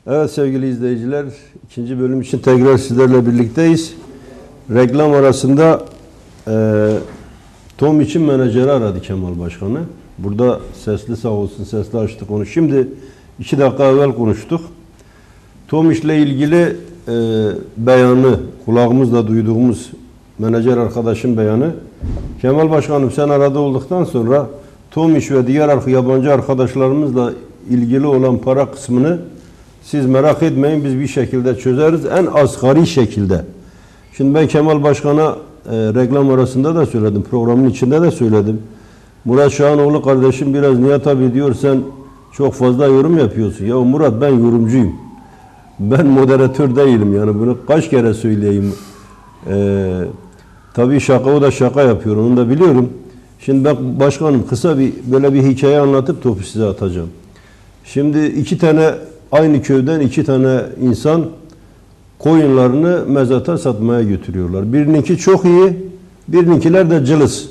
Evet sevgili izleyiciler, ikinci bölüm için tekrar sizlerle birlikteyiz. Reklam arasında Tomiç'in menajeri aradı Kemal Başkan'ı. Burada sesli sağ olsun, sesli açtı konu. Şimdi 2 dakika evvel konuştuk. Tomiç'le ilgili beyanı, kulağımızla duyduğumuz menajer arkadaşın beyanı. Kemal Başkanım sen arada olduktan sonra Tomiç ve diğer yabancı arkadaşlarımızla ilgili olan para kısmını siz merak etmeyin, biz bir şekilde çözeriz. En asgari şekilde. Şimdi ben Kemal Başkan'a reklam arasında da söyledim, programın içinde de söyledim. Murat Şahanoğlu kardeşim biraz Nihat abi diyor sen çok fazla yorum yapıyorsun. Ya Murat ben yorumcuyum. Ben moderatör değilim yani bunu kaç kere söyleyeyim. Tabii şaka o da şaka yapıyor onu da biliyorum. Şimdi ben başkanım kısa böyle bir hikaye anlatıp topu size atacağım. Şimdi 2 tane aynı köyden 2 tane insan koyunlarını mezata satmaya götürüyorlar. Birininki çok iyi, birininkiler de cılız.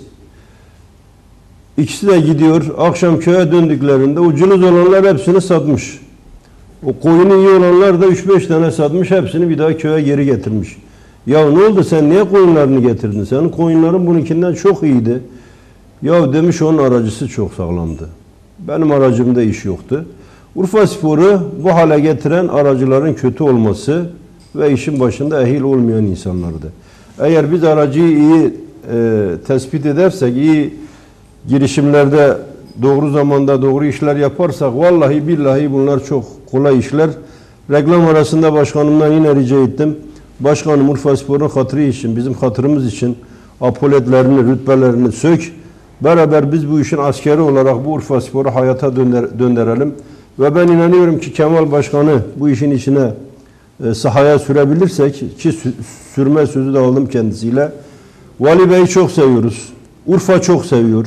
İkisi de gidiyor, akşam köye döndüklerinde o cılız olanlar hepsini satmış. O koyunu iyi olanlar da 3-5 tane satmış, hepsini bir daha köye geri getirmiş. Ya ne oldu sen niye koyunlarını getirdin? Senin koyunların bununkinden çok iyiydi. Ya demiş onun aracısı çok sağlamdı. Benim aracımda iş yoktu. Urfaspor'u bu hale getiren aracıların kötü olması ve işin başında ehil olmayan insanlardı. Eğer biz aracıyı iyi tespit edersek, iyi girişimlerde doğru zamanda doğru işler yaparsak vallahi billahi bunlar çok kolay işler. Reklam arasında başkanımdan yine rica ettim. Başkanım Urfaspor'un hatırı için, bizim hatırımız için apoletlerini, rütbelerini sök. Beraber biz bu işin askeri olarak bu Urfaspor'u hayata döndürelim. Ve ben inanıyorum ki Kemal Başkan'ı bu işin içine sahaya sürebilirsek, ki sürme sözü de aldım kendisiyle. Vali Bey'i çok seviyoruz. Urfa çok seviyor.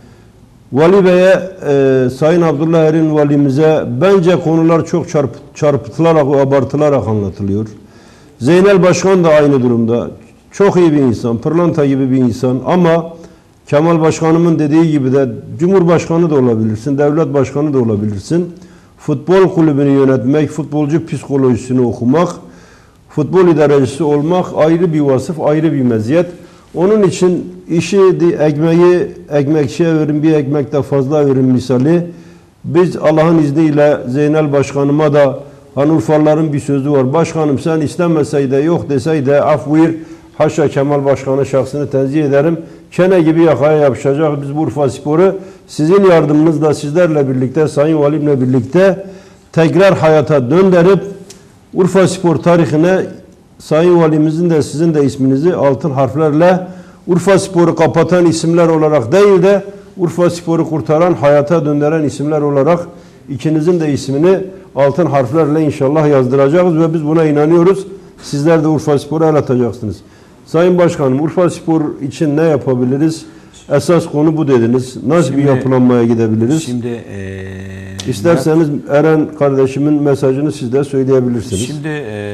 Vali Bey'e, Sayın Abdullah Erin valimize bence konular çok çarpıtılarak ve abartılarak anlatılıyor. Zeynel Başkan da aynı durumda. Çok iyi bir insan, pırlanta gibi bir insan ama Kemal Başkanımın dediği gibi de Cumhurbaşkanı da olabilirsin, devlet başkanı da olabilirsin. Futbol kulübünü yönetmek, futbolcu psikolojisini okumak, futbol idarecisi olmak ayrı bir vasıf, ayrı bir meziyet. Onun için işi, ekmeği ekmekçiye verin, bir ekmek de fazla verin misali. Biz Allah'ın izniyle Zeynel Başkanıma da Urfalıların bir sözü var. Başkanım sen istenmeseydi, yok deseydi af buyur. Haşa Kemal Başkan'ın şahsını tenzih ederim. Kene gibi yakaya yapışacak biz bu Urfaspor'u sizin yardımınızla sizlerle birlikte, Sayın Valimle birlikte tekrar hayata döndürüp Urfaspor tarihine Sayın Valimizin de sizin de isminizi altın harflerle Urfaspor'u kapatan isimler olarak değil de Urfaspor'u kurtaran, hayata döndüren isimler olarak ikinizin de ismini altın harflerle inşallah yazdıracağız ve biz buna inanıyoruz. Sizler de Urfaspor'u el atacaksınız. Sayın Başkanım, Urfaspor için ne yapabiliriz? Esas konu bu dediniz. Nasıl bir yapılanmaya gidebiliriz? Şimdi İsterseniz Eren kardeşimin mesajını siz de söyleyebilirsiniz. Şimdi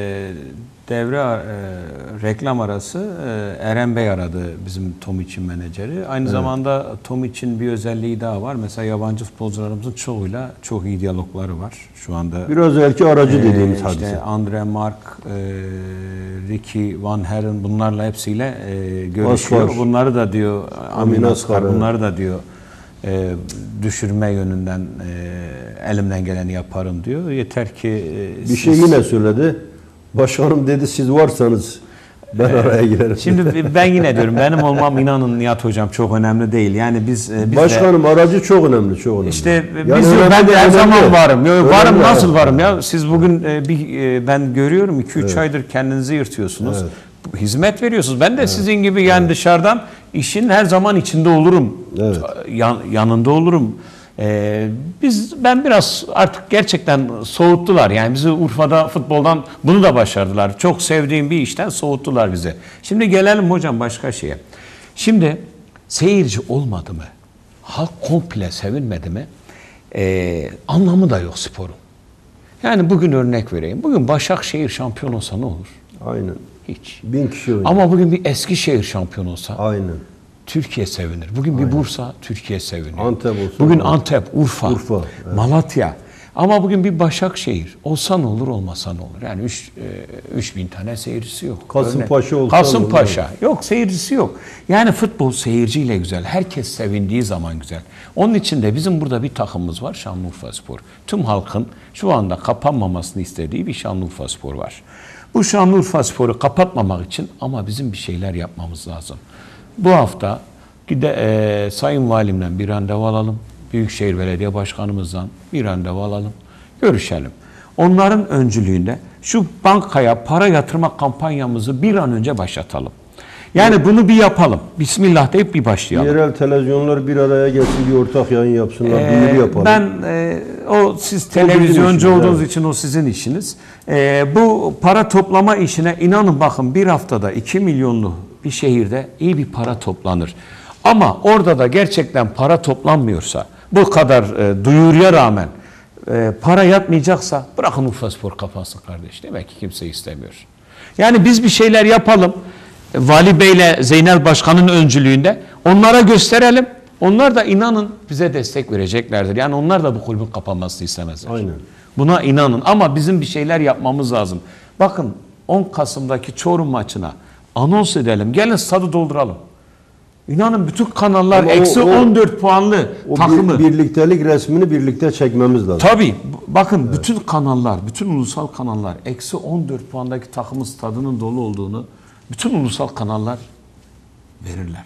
reklam arası Eren Bey aradı bizim Tomiç'in menajeri. Aynı zamanda Tomiç'in bir özelliği daha var. Mesela yabancı futbolcularımızın çoğuyla çok iyi diyalogları var şu anda. Biraz belki aracı dediğimiz hadise. İşte Andre Mark, Ricky Van Heren bunlarla hepsiyle görüşüyor. Askar. Bunları da diyor Amin Askar, bunları da diyor düşürme yönünden elimden geleni yaparım diyor. Yeter ki bir şey yine söyledi. Başkanım dedi siz varsanız ben araya girerim. Şimdi ben yine diyorum benim olmam inanın Nihat Hocam çok önemli değil. Yani biz Başkanım aracı çok önemli, çok önemli. İşte yani ben de her zaman varım. Varım önemli, nasıl varım ya? Siz bugün ben görüyorum 2-3 aydır kendinizi yırtıyorsunuz. Evet. Hizmet veriyorsunuz. Ben de sizin gibi yani dışarıdan işin her zaman içinde olurum. Evet. Yanında olurum. Ben biraz artık gerçekten soğuttular. Yani bizi Urfa'da futboldan bunu da başardılar. Çok sevdiğim bir işten soğuttular bizi. Şimdi gelelim hocam başka şeye. Şimdi seyirci olmadı mı? Halk komple sevinmedi mi? Anlamı da yok sporun. Yani bugün örnek vereyim. Bugün Başakşehir şampiyon olsa ne olur? Aynen. Hiç. 1000 kişi oynuyor. Ama bugün bir Eskişehir şampiyon olsa. Aynen. Türkiye sevinir. Bugün bir Bursa, Türkiye seviniyor. Antep olsun. Bugün Antep, Urfa, evet. Malatya. Ama bugün bir Başakşehir olsa ne olur, olmasa ne olur? Yani 3000 tane seyircisi yok. Kasımpaşa olsa Kasımpaşa. Yok, seyircisi yok. Yani futbol seyirciyle güzel. Herkes sevindiği zaman güzel. Onun için de bizim burada bir takımımız var, Şanlıurfaspor. Tüm halkın şu anda kapanmamasını istediği bir Şanlıurfaspor var. Bu Şanlıurfaspor'u kapatmamak için ama bizim bir şeyler yapmamız lazım. Bu hafta Sayın Valimden bir randevu alalım. Büyükşehir Belediye Başkanımızdan bir randevu alalım. Görüşelim. Onların öncülüğünde şu bankaya para yatırma kampanyamızı bir an önce başlatalım. Yani bunu bir yapalım. Bismillah deyip bir başlayalım. Yerel televizyonlar bir araya gelsin, bir ortak yayın yapsınlar, duyuru yapalım. Ben siz televizyoncu olduğunuz için o sizin işiniz. Bu para toplama işine inanın bakın, bir haftada 2 milyonlu bir şehirde iyi bir para toplanır. Ama orada da gerçekten para toplanmıyorsa, bu kadar duyuruya rağmen para yatmayacaksa bırakın Urfaspor kapansın kardeş. Demek ki kimse istemiyor. Yani biz bir şeyler yapalım. Vali Bey'le Zeynel Başkan'ın öncülüğünde onlara gösterelim. Onlar da inanın bize destek vereceklerdir. Yani onlar da bu kulübün kapanmasını istemezler. Aynen. Buna inanın ama bizim bir şeyler yapmamız lazım. Bakın 10 Kasım'daki Çorum maçına anons edelim. Gelin stadı dolduralım. İnanın bütün kanallar eksi 14 puanlı takımı. Birliktelik resmini birlikte çekmemiz lazım. Tabii. Bakın bütün kanallar, bütün ulusal kanallar eksi 14 puandaki takımın stadının dolu olduğunu bütün ulusal kanallar verirler.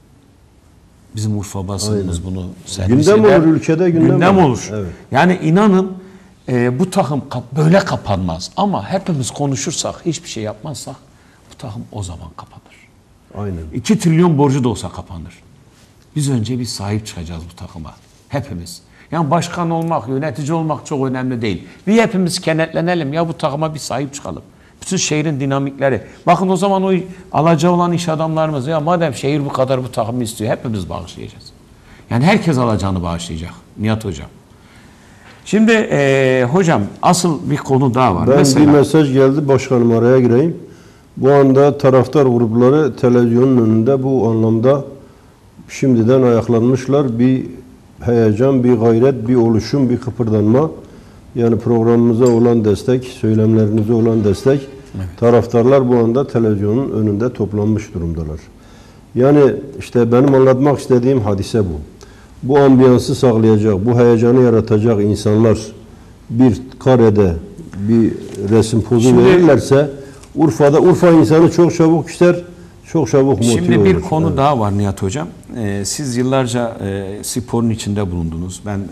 Bizim Urfa basınımız bunu servis eder. Gündem olur ülkede, gündem olur. Evet. Yani inanın bu takım böyle kapanmaz. Ama hepimiz konuşursak, hiçbir şey yapmazsak bu takım o zaman kapanır. Aynen. 2 trilyon borcu da olsa kapanır. Biz önce bir sahip çıkacağız bu takıma. Hepimiz. Yani başkan olmak, yönetici olmak çok önemli değil. Bir hepimiz kenetlenelim ya, bu takıma bir sahip çıkalım. Bütün şehrin dinamikleri. Bakın o zaman o alacağı olan iş adamlarımız, ya madem şehir bu kadar bu takımı istiyor, hepimiz bağışlayacağız. Yani herkes alacağını bağışlayacak. Nihat Hocam. Şimdi hocam asıl bir konu daha var. Bir mesaj geldi, başkanım araya gireyim. Bu anda taraftar grupları televizyonun önünde bu anlamda şimdiden ayaklanmışlar. Bir heyecan, bir gayret, bir oluşum, bir kıpırdanma. Yani programımıza olan destek, söylemlerinize olan destek. Evet. Taraftarlar bu anda televizyonun önünde toplanmış durumdalar. Yani işte benim anlatmak istediğim hadise bu. Bu ambiyansı sağlayacak, bu heyecanı yaratacak insanlar bir karede bir resim pozu verirlerse Urfa insanı çok çabuk ister, çok çabuk motive olur. Şimdi bir konu daha var Nihat Hocam. Siz yıllarca sporun içinde bulundunuz. Ben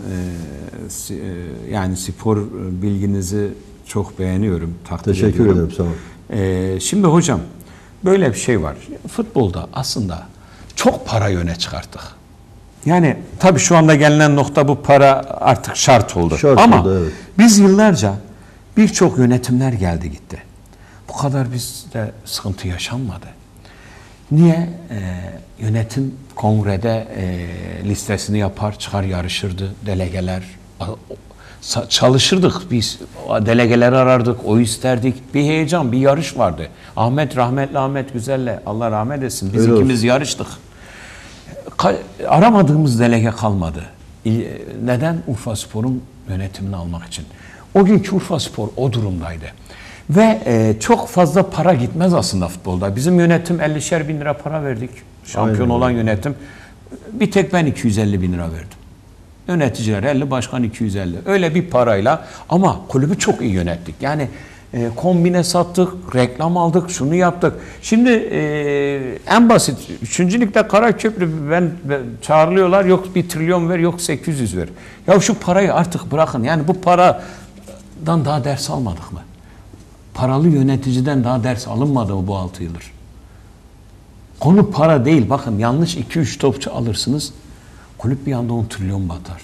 yani spor bilginizi çok beğeniyorum. Teşekkür ederim, sağ olun. Şimdi hocam böyle bir şey var. Futbolda aslında çok para öne çıkarttık. Yani tabii şu anda gelinen nokta, bu para artık şart oldu. Ama evet, biz yıllarca birçok yönetimler geldi gitti. Bu kadar bizde sıkıntı yaşanmadı. Niye? Yönetim kongrede listesini yapar, çıkar yarışırdı delegeler. Çalışırdık biz, delegeleri arardık, oy isterdik. Bir heyecan, bir yarış vardı. Rahmetli Ahmet Güzel'le, Allah rahmet etsin, biz ikimiz yarıştık. Aramadığımız delege kalmadı. Neden? Urfaspor'un yönetimini almak için. O günkü Urfaspor o durumdaydı. Ve çok fazla para gitmez aslında futbolda. Bizim yönetim 50'şer bin lira para verdik. Şampiyon olan yönetim. Bir tek ben 250 bin lira verdim. Yöneticiler 50, başkan 250. Öyle bir parayla ama kulübü çok iyi yönettik. Yani kombine sattık, reklam aldık, şunu yaptık. Şimdi en basit 3. Lig'de Karaköprü çağrılıyorlar, yok 1 trilyon ver, yok 800 ver. Ya şu parayı artık bırakın. Yani bu paradan daha ders almadık mı? Paralı yöneticiden daha ders alınmadı mı bu 6 yıldır? Konu para değil. Bakın yanlış 2-3 topçu alırsınız, kulüp bir anda 10 trilyon batar.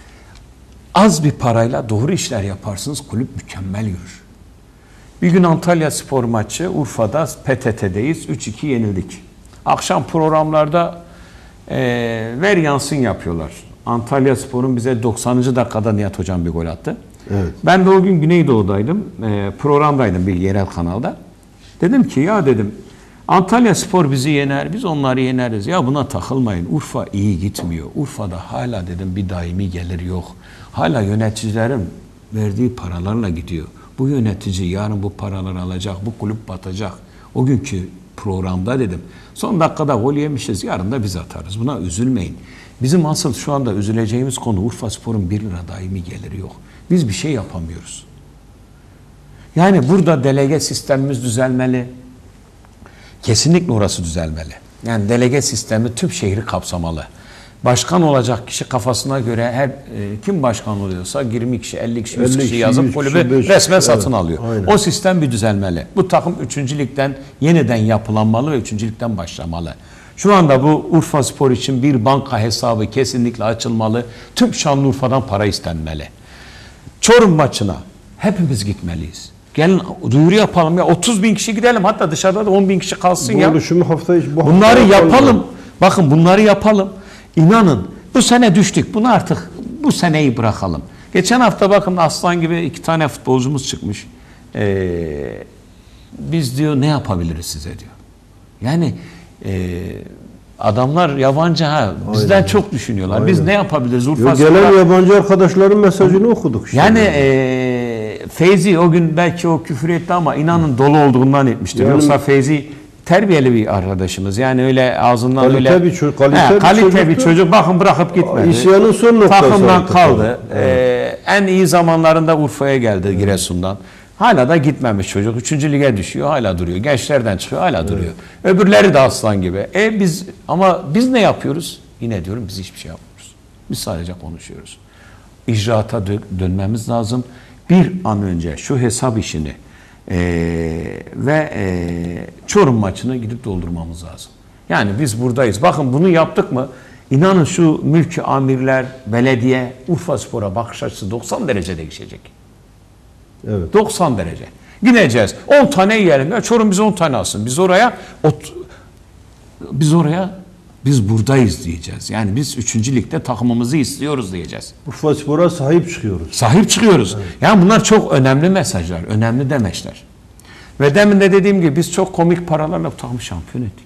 Az bir parayla doğru işler yaparsınız, kulüp mükemmel yürür. Bir gün Antalya Spor maçı, Urfa'da PTT'deyiz, 3-2 yenildik. Akşam programlarda ver yansın yapıyorlar. Antalya Spor'un bize 90. dakikada Nihat Hocam bir gol attı. Evet. Ben de o gün Güneydoğu'daydım, programdaydım bir yerel kanalda. Dedim ki ya dedim, Antalya Spor bizi yener, biz onları yeneriz. Ya buna takılmayın, Urfa iyi gitmiyor. Urfa'da hala dedim bir daimi gelir yok. Hala yöneticilerin verdiği paralarla gidiyor. Bu yönetici yarın bu paraları alacak, bu kulüp batacak. O günkü programda dedim, son dakikada gol yemişiz, yarın da biz atarız. Buna üzülmeyin. Bizim asıl şu anda üzüleceğimiz konu Urfaspor'un 1 lira daimi geliri yok. Biz bir şey yapamıyoruz. Yani burada delege sistemimiz düzelmeli. Kesinlikle orası düzelmeli. Yani delege sistemi tüm şehri kapsamalı. Başkan olacak kişi kafasına göre her kim başkan oluyorsa 20 kişi, 50 kişi, 100 kişi yazıp kulübü resmen satın alıyor. Aynen. O sistem bir düzelmeli. Bu takım 3. ligden yeniden yapılanmalı ve 3. ligden başlamalı. Şu anda bu Urfaspor için bir banka hesabı kesinlikle açılmalı. Tüm Şanlıurfa'dan para istenmeli. Çorum maçına hepimiz gitmeliyiz. Gelin duyuru yapalım ya, 30 bin kişi gidelim, hatta dışarıda da 10 bin kişi kalsın bu ya. oluşumu Bunları yapalım. Bakın bunları yapalım. İnanın bu sene düştük. Bunu artık bu seneyi bırakalım. Geçen hafta bakın aslan gibi 2 tane futbolcumuz çıkmış. Biz diyor ne yapabiliriz size diyor. Yani adamlar yabancı ha. Bizden Aynen. çok düşünüyorlar. Aynen. Biz ne yapabiliriz? Gelen yabancı arkadaşların mesajını okuduk işte. Yani Feyzi o gün belki o küfür etti ama inanın dolu olduğundan etmiştir. Yani, yoksa Feyzi terbiyeli bir arkadaşımız. Yani öyle ağzından kalite öyle bir kalite bir çocuk. Bakın bırakıp gitmedi. İsyanın son noktası. Takımdan kaldı. En iyi zamanlarında Urfa'ya geldi Giresun'dan. Hala da gitmemiş çocuk. 3. lige düşüyor, hala duruyor. Gençlerden çıkıyor, hala duruyor. Öbürleri de aslan gibi. Ama biz ne yapıyoruz? Yine diyorum biz hiçbir şey yapmıyoruz. Biz sadece konuşuyoruz. İcraata dönmemiz lazım. Bir an önce şu hesap işini ve Çorum maçını gidip doldurmamız lazım. Yani biz buradayız. Bakın bunu yaptık mı? İnanın şu mülki amirler, belediye, Urfaspor'a bakış açısı 90 derece değişecek. Evet. 90 derece. Gideceğiz. 10 tane yiyelim. Ya Çorum bize 10 tane alsın. Biz buradayız diyeceğiz. Yani biz 3. ligde takımımızı istiyoruz diyeceğiz. Urfaspor'a sahip çıkıyoruz. Sahip çıkıyoruz. Evet. Yani bunlar çok önemli mesajlar, önemli demeçler. Ve demin de dediğim gibi biz çok komik paralarla bu takımı şampiyon ettik.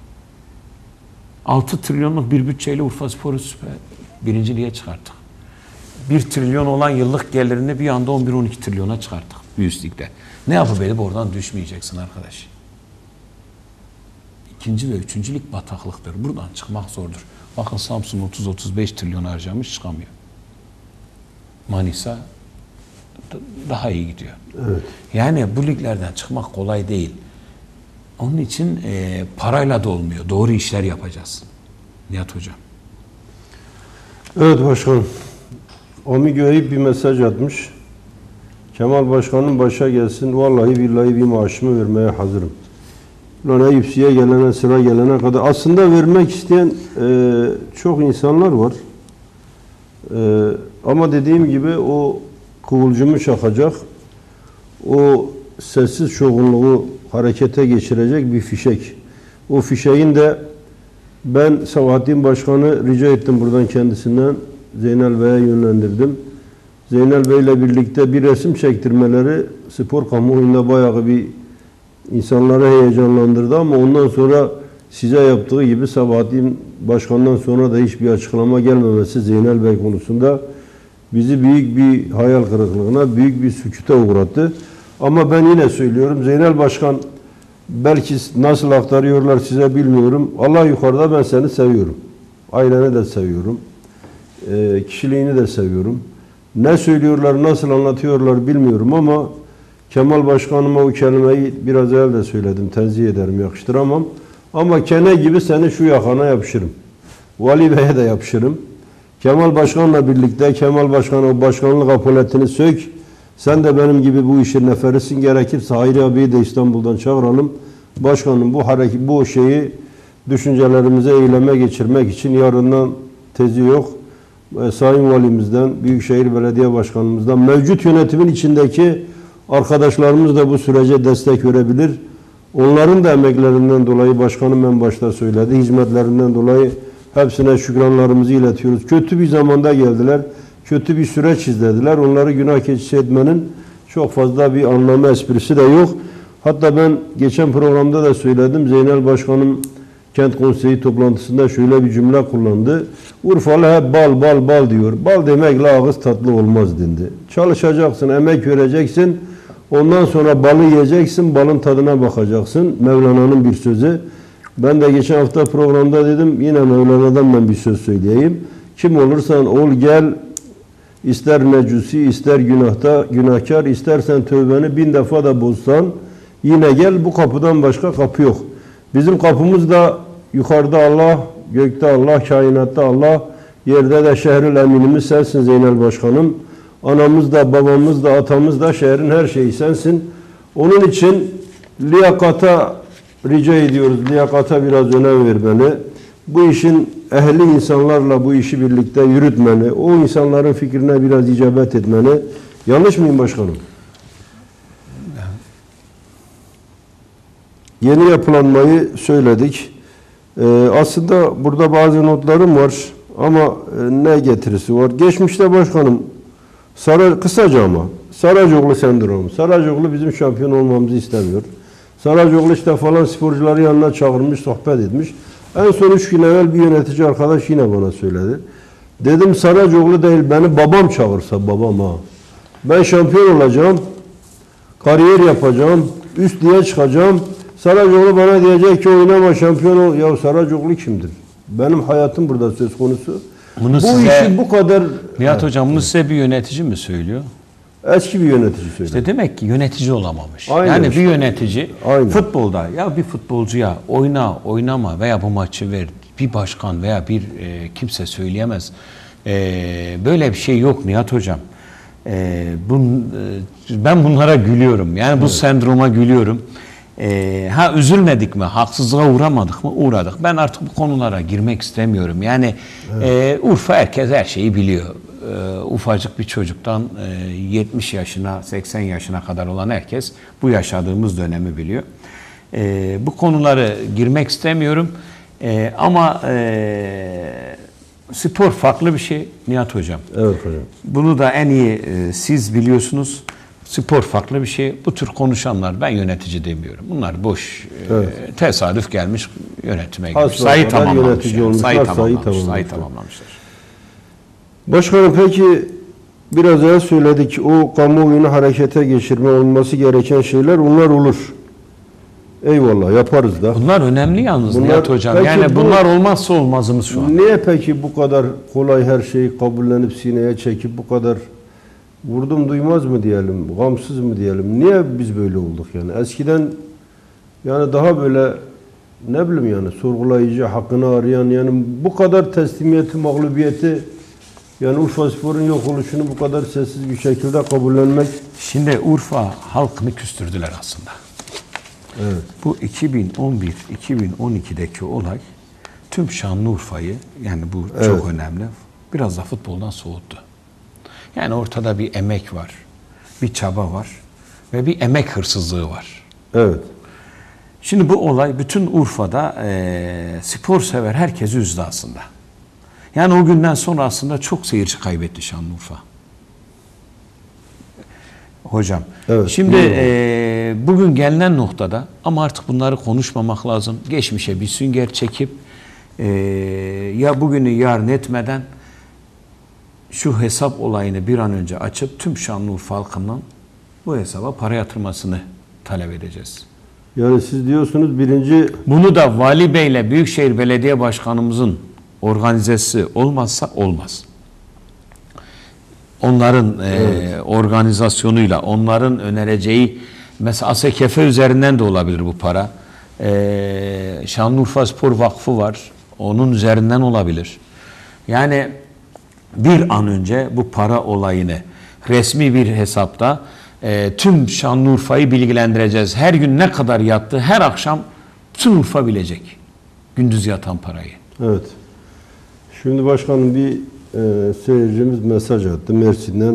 6 trilyonluk bir bütçeyle Urfaspor'u 1. lige çıkarttık. 1 trilyon olan yıllık gelirini bir anda 11-12 trilyona çıkarttık bir üst ligde. Ne yapıp edip oradan düşmeyeceksin arkadaş. 2. ve 3. lig bataklıktır. Buradan çıkmak zordur. Bakın Samsun 30-35 trilyon harcamış, çıkamıyor. Manisa daha iyi gidiyor. Evet. Yani bu liglerden çıkmak kolay değil. Onun için parayla da olmuyor. Doğru işler yapacağız. Nihat Hocam. Evet başkanım. Amigo Eyüp bir mesaj atmış. Kemal Başkan'ın başa gelsin. Vallahi billahi bir maaşımı vermeye hazırım. Lan Eyüpsi'ye gelene, sıra gelene kadar. Aslında vermek isteyen çok insanlar var. Ama dediğim gibi o kıvılcımı çakacak. O sessiz çoğunluğu harekete geçirecek bir fişek. O fişeğin de ben Sabahattin Başkan'ı rica ettim buradan kendisinden. Zeynel Bey'e yönlendirdim. Zeynel Bey'le birlikte bir resim çektirmeleri spor kamuoyunda bayağı bir insanları heyecanlandırdı ama ondan sonra size yaptığı gibi Sabahattin Başkan'dan sonra da hiçbir açıklama gelmemesi Zeynel Bey konusunda bizi büyük bir hayal kırıklığına, büyük bir sükûte uğrattı. Ama ben yine söylüyorum, Zeynel Başkan belki nasıl aktarıyorlar size bilmiyorum. Allah yukarıda, ben seni seviyorum. Aileni de seviyorum. Kişiliğini de seviyorum. Ne söylüyorlar, nasıl anlatıyorlar bilmiyorum ama Kemal Başkanıma o kelimeyi biraz evvel de söyledim. Tenzih ederim, yakıştıramam. Ama kene gibi seni şu yakana yapışırım. Vali Bey'e de yapışırım. Kemal Başkan'la birlikte Kemal Başkan'a o başkanlık apoletini sök. Sen de benim gibi bu işin neferisin. Gerekirse Hayri abiyi de İstanbul'dan çağıralım. Başkanım bu şeyi düşüncelerimize eyleme geçirmek için yarından tezi yok. Sayın Valimizden, Büyükşehir Belediye Başkanımızdan, mevcut yönetimin içindeki arkadaşlarımız da bu sürece destek verebilir. Onların da emeklerinden dolayı başkanım en başta söyledi. Hizmetlerinden dolayı hepsine şükranlarımızı iletiyoruz. Kötü bir zamanda geldiler. Kötü bir süreç izlediler. Onları günah keçisi etmenin çok fazla bir anlamı, esprisi de yok. Hatta ben geçen programda da söyledim. Zeynel Başkanım kent konseyi toplantısında şöyle bir cümle kullandı. Urfalı hep bal bal bal diyor. Bal demekle ağız tatlı olmaz dedi. Çalışacaksın, emek vereceksin. Ondan sonra balı yiyeceksin, balın tadına bakacaksın. Mevlana'nın bir sözü. Ben de geçen hafta programda dedim, yine Mevlana'dan ben bir söz söyleyeyim. Kim olursan ol gel, ister mecusi, ister günahkar, istersen tövbeni 1000 defa da bozsan, yine gel, bu kapıdan başka kapı yok. Bizim kapımız da yukarıda Allah, gökte Allah, kainatta Allah, yerde de şehrül eminimiz sensin Zeynel Başkanım. Anamız da, babamız da, atamız da, şehrin her şeyi sensin. Onun için liyakata rica ediyoruz. Liyakata biraz önem vermeni. Bu işin ehli insanlarla bu işi birlikte yürütmeni, o insanların fikrine biraz icabet etmeni. Yanlış mıyım başkanım? Yeni yapılanmayı söyledik. Aslında burada bazı notlarım var ama ne getirisi var? Geçmişte başkanım, kısaca ama Saracoğlu sendromu. Saracoğlu bizim şampiyon olmamızı istemiyor. Saracoğlu işte falan sporcuları yanına çağırmış, sohbet etmiş. En son 3 gün evvel bir yönetici arkadaş yine bana söyledi. Dedim Saracoğlu değil, beni babam çağırsa, babam ha. Ben şampiyon olacağım, kariyer yapacağım, üst diye çıkacağım. Saracoğlu bana diyecek ki oynama, şampiyon ol. Ya Saracoğlu kimdir? Benim hayatım burada söz konusu. Bunu bu size, işi bu kadar... Nihat Hocam, bunu size bir yönetici mi söylüyor? Eski bir yönetici söylüyor. İşte demek ki yönetici olamamış. Aynen yani işte. bir yönetici Aynen. futbolda, ya bir futbolcuya oyna, oynama veya bu maçı ver, bir başkan veya bir kimse söyleyemez. Böyle bir şey yok Nihat Hocam. Ben bunlara gülüyorum. Yani bu sendroma gülüyorum. Üzülmedik mi? Haksızlığa uğramadık mı? Uğradık. Ben artık bu konulara girmek istemiyorum. Yani Urfa herkes her şeyi biliyor. Ufacık bir çocuktan 70 yaşına, 80 yaşına kadar olan herkes bu yaşadığımız dönemi biliyor. Bu konuları girmek istemiyorum. Ama spor farklı bir şey Nihat Hocam. Evet hocam. Bunu da en iyi siz biliyorsunuz. Spor farklı bir şey. Bu tür konuşanlar, ben yönetici demiyorum. Bunlar boş, tesadüf gelmiş, yönetime girmiş. Sayı tamamlamışlar. Sayı tamamlamışlar. Başkanım peki biraz evvel söyledik, o kamuoyunu harekete geçirme olması gereken şeyler onlar olur. Eyvallah, yaparız da. Bunlar önemli yalnız Nihat Hocam. Peki Yani bunlar olmazsa olmazımız şu an. Niye peki bu kadar kolay her şeyi kabullenip sineye çekip bu kadar vurdum duymaz mı diyelim, gamsız mı diyelim? Niye biz böyle olduk yani? Eskiden yani daha böyle ne bileyim yani sorgulayıcı, hakkını arayan, yani bu kadar teslimiyeti, mağlubiyeti, yani Urfaspor'un yok oluşunu bu kadar sessiz bir şekilde kabullenmek. Şimdi Urfa halkını küstürdüler aslında. Evet. Bu 2011-2012'deki olay tüm Şanlıurfa'yı, yani bu çok önemli, biraz da futboldan soğuttu. Yani ortada bir emek var, bir çaba var ve bir emek hırsızlığı var. Evet. Şimdi bu olay bütün Urfa'da spor sever herkesi üzdü aslında. Yani o günden sonra aslında çok seyirci kaybetti Şanlıurfa. Hocam. Evet, şimdi bugün gelinen noktada, ama artık bunları konuşmamak lazım. Geçmişe bir sünger çekip ya bugünü yarın etmeden şu hesap olayını bir an önce açıp tüm Şanlıurfa halkından bu hesaba para yatırmasını talep edeceğiz. Yani siz diyorsunuz birinci... Bunu da Vali Bey'le Büyükşehir Belediye Başkanımızın organizesi olmazsa olmaz. Onların organizasyonuyla, onların önereceği, mesela ASKF üzerinden de olabilir bu para. Şanlıurfa Spor Vakfı var, onun üzerinden olabilir. Yani bir an önce bu para olayını resmi bir hesapta tüm Şanlıurfa'yı bilgilendireceğiz. Her gün ne kadar yattı, her akşam tüm Urfa bilecek gündüz yatan parayı. Evet. Şimdi başkanım bir seyircimiz mesaj attı Mersin'den,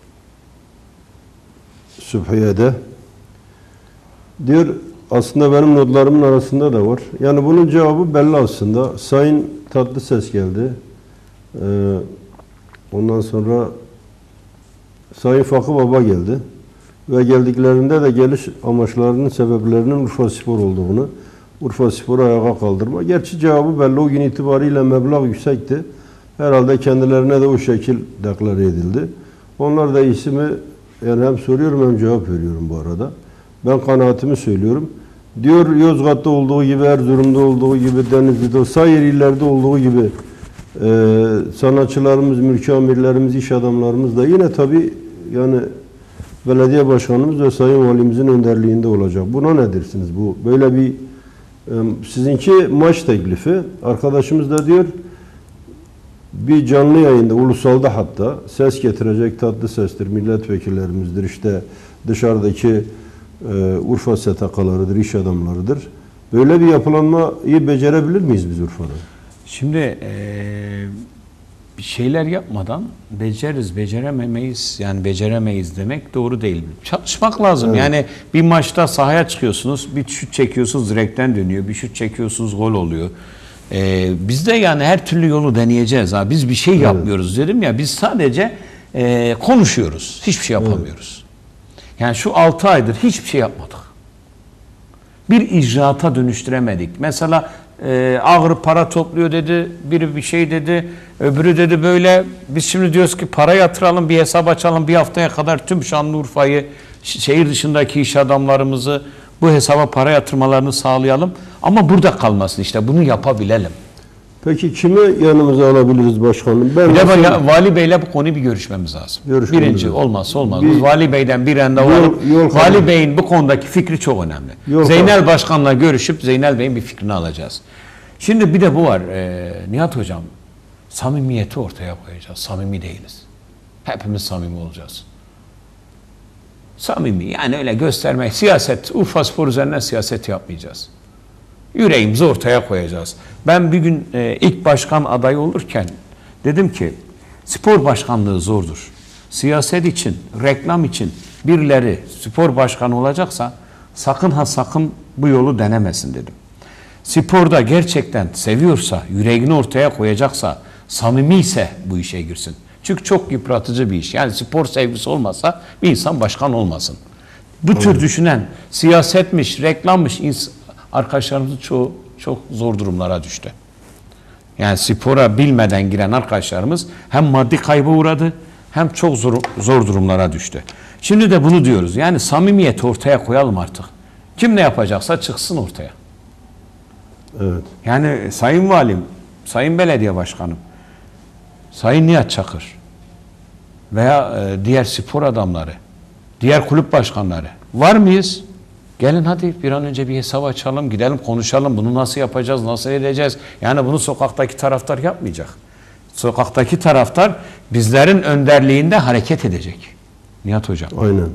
Sübhiye'de. Diyor aslında benim notlarımın arasında da var. Yani bunun cevabı belli aslında. Sayın Tatlıses geldi. Ondan sonra Sayın Fakı Baba geldi. Ve geldiklerinde de geliş amaçlarının sebeplerinin Urfaspor olduğunu, Urfaspor'u ayağa kaldırma. Gerçi cevabı belli. O gün itibariyle meblağ yüksekti. Herhalde kendilerine de o şekil deklare edildi. Onlar da ismi, yani hem soruyorum hem cevap veriyorum bu arada. Ben kanaatimi söylüyorum. Diyor Yozgat'ta olduğu gibi, Erzurum'da olduğu gibi, Denizli'de, sair illerde olduğu gibi sanatçılarımız, mülki amirlerimiz, iş adamlarımız da yine tabii yani belediye başkanımız ve sayın valimizin önderliğinde olacak. Buna ne dersiniz? Bu böyle bir sizinki maç teklifi. Arkadaşımız da diyor bir canlı yayında, ulusalda hatta ses getirecek tatlı sestir, milletvekillerimizdir, işte dışarıdaki Urfa STK'larıdır, iş adamlarıdır. Böyle bir yapılanmayı becerebilir miyiz biz Urfa'da? Şimdi bir şeyler yapmadan beceririz, becerememeyiz. Yani beceremeyiz demek doğru değil. Çalışmak lazım. Evet. Yani bir maçta sahaya çıkıyorsunuz, bir şut çekiyorsunuz, direkten dönüyor. Bir şut çekiyorsunuz, gol oluyor. Biz de yani her türlü yolu deneyeceğiz. Ha. Biz bir şey yapmıyoruz dedim ya. Biz sadece konuşuyoruz. Hiçbir şey yapamıyoruz. Evet. Yani şu 6 aydır hiçbir şey yapmadık. Bir icraata dönüştüremedik. Mesela Ağrı para topluyor dedi, biri bir şey dedi, öbürü dedi böyle. Biz şimdi diyoruz ki para yatıralım, bir hesap açalım, bir haftaya kadar tüm Şanlıurfa'yı, şehir dışındaki iş adamlarımızı bu hesaba para yatırmalarını sağlayalım. Ama burada kalmasın, işte bunu yapabilelim. Peki kimi yanımıza alabiliriz başkanım? Vali Bey'le bu konuyu bir görüşmemiz lazım. Birinci olmazsa olmaz. Vali Bey'den bir randa Vali Bey'in bu konudaki fikri çok önemli. Zeynel Başkan'la görüşüp Zeynel Bey'in bir fikrini alacağız. Şimdi bir de bu var. Nihat Hocam, samimiyeti ortaya koyacağız. Samimi değiliz. Hepimiz samimi olacağız. Samimi, yani öyle göstermek, siyaset, Urfaspor üzerinden siyaset yapmayacağız. Yüreğimizi ortaya koyacağız. Ben bir gün ilk başkan adayı olurken dedim ki spor başkanlığı zordur. Siyaset için, reklam için birileri spor başkanı olacaksa sakın ha sakın bu yolu denemesin dedim. Sporda gerçekten seviyorsa, yüreğini ortaya koyacaksa, samimi ise bu işe girsin. Çünkü çok yıpratıcı bir iş. Yani spor sevgisi olmasa bir insan başkan olmasın. Bu tür düşünen siyasetmiş, reklammış arkadaşlarımızın çoğu çok zor durumlara düştü. Yani spora bilmeden giren arkadaşlarımız hem maddi kaybı uğradı hem çok zor durumlara düştü. Şimdi de bunu diyoruz. Yani samimiyeti ortaya koyalım artık. Kim ne yapacaksa çıksın ortaya. Evet. Yani Sayın Valim, Sayın Belediye Başkanım, Sayın Nihat Çakır veya diğer spor adamları, diğer kulüp başkanları var mıyız? Gelin hadi bir an önce bir hesap açalım, gidelim konuşalım. Bunu nasıl yapacağız, nasıl edeceğiz? Yani bunu sokaktaki taraftar yapmayacak. Sokaktaki taraftar bizlerin önderliğinde hareket edecek. Nihat Hocam. Aynen.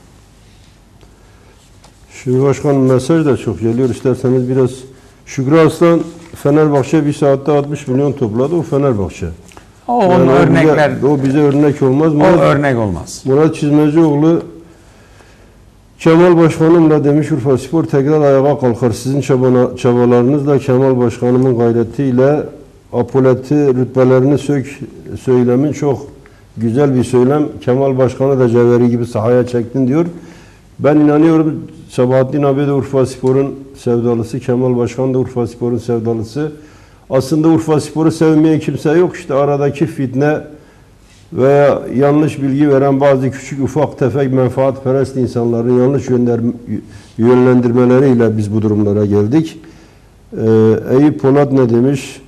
Şimdi başkanım mesaj da çok geliyor. İsterseniz biraz Şükrü Aslan Fenerbahçe bir saatte 60 milyon topladı. O Fenerbahçe. Onun örnekler. O bize örnek olmaz. O örnek olmaz. Murat Çizmecioğlu Kemal Başkanımla demiş Urfaspor tekrar ayağa kalkar. Sizin çabalarınızla Kemal Başkanımın gayretiyle apoleti rütbelerini söylemin çok güzel bir söylem. Kemal Başkanı da cevheri gibi sahaya çektin diyor. Ben inanıyorum Sabahattin abi de Urfaspor'un sevdalısı, Kemal Başkan da Urfaspor'un sevdalısı. Aslında Urfaspor'u sevmeyen kimse yok. İşte aradaki fitne veya yanlış bilgi veren bazı küçük ufak tefek menfaatperest insanların yanlış yönlendirmeleriyle biz bu durumlara geldik. Eyüp Polat ne demiş?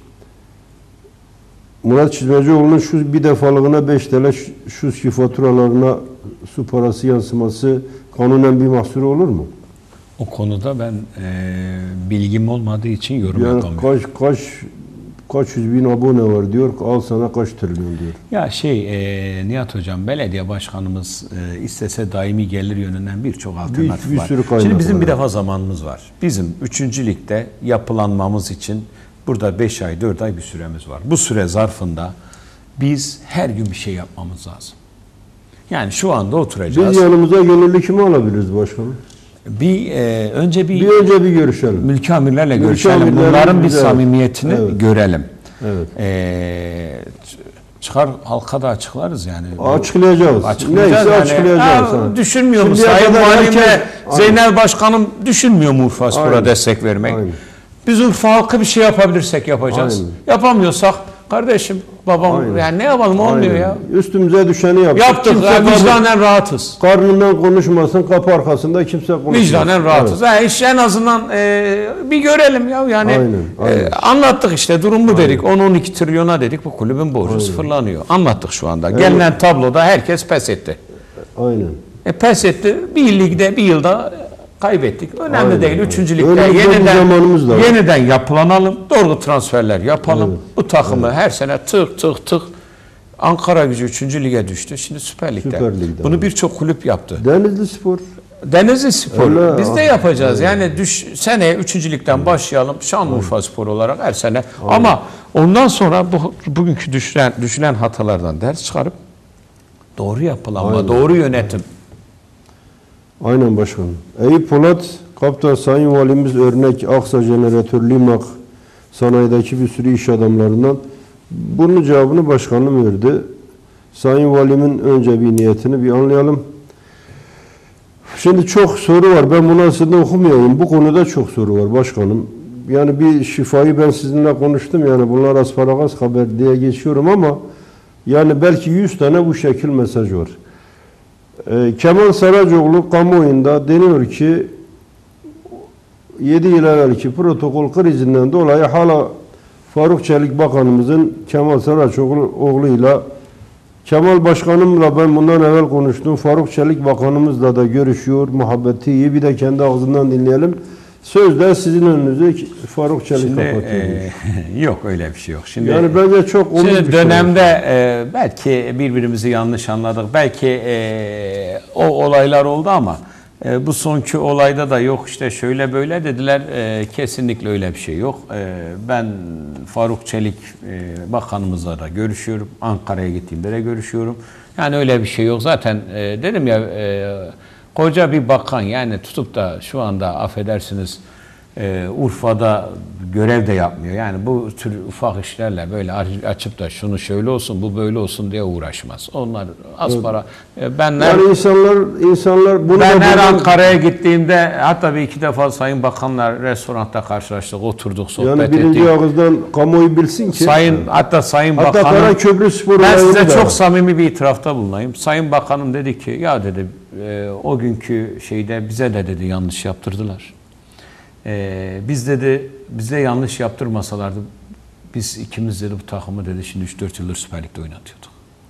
Murat Çizmecioğlu'nun şu bir defalığına 5 TL şu faturalarına su parası yansıması kanunen bir mahsuru olur mu? O konuda ben bilgim olmadığı için yorum yapamıyorum. Kaç yüz bin abone var diyor, al sana kaç trilyon diyor. Ya Nihat Hocam, belediye başkanımız istese daimi gelir yönünden birçok alternatif var. Şimdi bizim bir defa zamanımız var. Bizim 3. ligde yapılanmamız için burada 5 ay, 4 ay bir süremiz var. Bu süre zarfında biz her gün bir şey yapmamız lazım. Yani şu anda oturacağız. Biz yanımıza gönüllü kimi alabiliriz başkanım? Önce bir görüşelim. Mülki amirlerle görüşelim. Bunların bir samimiyetini görelim. Evet. Çıkar halka da açıklarız yani. Açıklayacağız. Neyse yani, açıklayacağız. Düşünmüyor mu Sayın Valim'le Zeynel Başkanım düşünmüyor mu Urfaspor'a destek vermek? Aynen. Biz Urfa halkı bir şey yapabilirsek yapacağız. Aynen. Yapamıyorsak kardeşim, babam Aynen. yani ne yapalım, olmuyor Aynen. ya. Üstümüze düşeni yaptık. Yaptık. Kimse Yani vicdanen rahatız. karnından konuşmasın, kapı arkasında kimse konuşmasın. Vicdanen rahatız. Evet. Yani işte en azından bir görelim ya. Yani Aynen. anlattık işte, durumu dedik. 10-12 trilyona dedik, bu kulübün borcu sıfırlanıyor. Anlattık şu anda. Gelinen tabloda herkes pes etti. Aynen. Pes etti. Bir ligde, bir yılda kaybettik. Önemli Aynen, değil. aynen. Üçüncü ligde Önümüzde bir zamanımız da var. yeniden yapılanalım. Doğru transferler yapalım. Evet. Bu takımı her sene tık tık tık. Ankara Gücü 3. lige düştü. Şimdi Süper Lig'de. Süper Lig'de, Bunu evet. birçok kulüp yaptı. Denizli Spor. Denizli Spor. Öyle, Biz de ah, yapacağız. Yani seneye 3. ligden başlayalım. Şanlıurfa Spor olarak her sene. Ama ondan sonra bugünkü düşülen hatalardan ders çıkarıp doğru yapılanma, Aynen. doğru yönetim. Aynen başkanım. Eyüp Polat, Kaptan Sayın Valimiz örnek Aksa Jeneratör Limak sanayideki bir sürü iş adamlarından. Bunun cevabını başkanım verdi. Sayın Valimin önce bir niyetini bir anlayalım. Şimdi çok soru var. Ben bunu aslında okumayayım. Bu konuda çok soru var başkanım. Yani bir şifayı ben sizinle konuştum. Yani bunlar asparagas haber diye geçiyorum ama yani belki 100 tane bu şekil mesaj var. Kemal Saracoğlu kamuoyunda deniyor ki 7 yıl evvelki protokol krizinden dolayı hala Faruk Çelik Bakanımızın Kemal Saracoğlu'yla Kemal Başkanımla ben bundan evvel konuştum. Faruk Çelik Bakanımızla da görüşüyor. Muhabbeti iyi. Bir de kendi ağzından dinleyelim. Sözde sizin önünüzü Faruk Çelik kapatıyor. Yok öyle bir şey yok. Şimdi Yani bence çok olumlu şimdi bir şey. dönemde belki birbirimizi yanlış anladık. Belki o olaylar oldu ama bu sonki olayda da yok işte şöyle böyle dediler. Kesinlikle öyle bir şey yok. Ben Faruk Çelik Bakanımızla da görüşüyorum. Ankara'ya gittiğimde de görüşüyorum. Yani öyle bir şey yok. Zaten dedim ya koca bir bakan, yani tutup da şu anda affedersiniz Urfa'da görev de yapmıyor. Yani bu tür ufak işlerle böyle açıp da şunu şöyle olsun, bu böyle olsun diye uğraşmaz. Onlar aspara. Yani insanlar bunu Ben da her Ankara'ya gittiğimde hatta bir iki defa Sayın Bakanlar restoranda karşılaştık, oturduk, sohbet yani birinci ettik. ağızdan kamuoyu bilsin ki Hatta Sayın hatta Bakanım, Karaköprü Spor ben olayını size da- çok samimi bir itirafta bulunayım. Sayın Bakanım dedi ki ya dedi o günkü şeyde bize de dedi yanlış yaptırdılar. Biz dedi bize yanlış yaptırmasalardı biz ikimiz dedi bu takımı dedi şimdi 3-4 yıldır Süper Lig'de oynatıyorduk.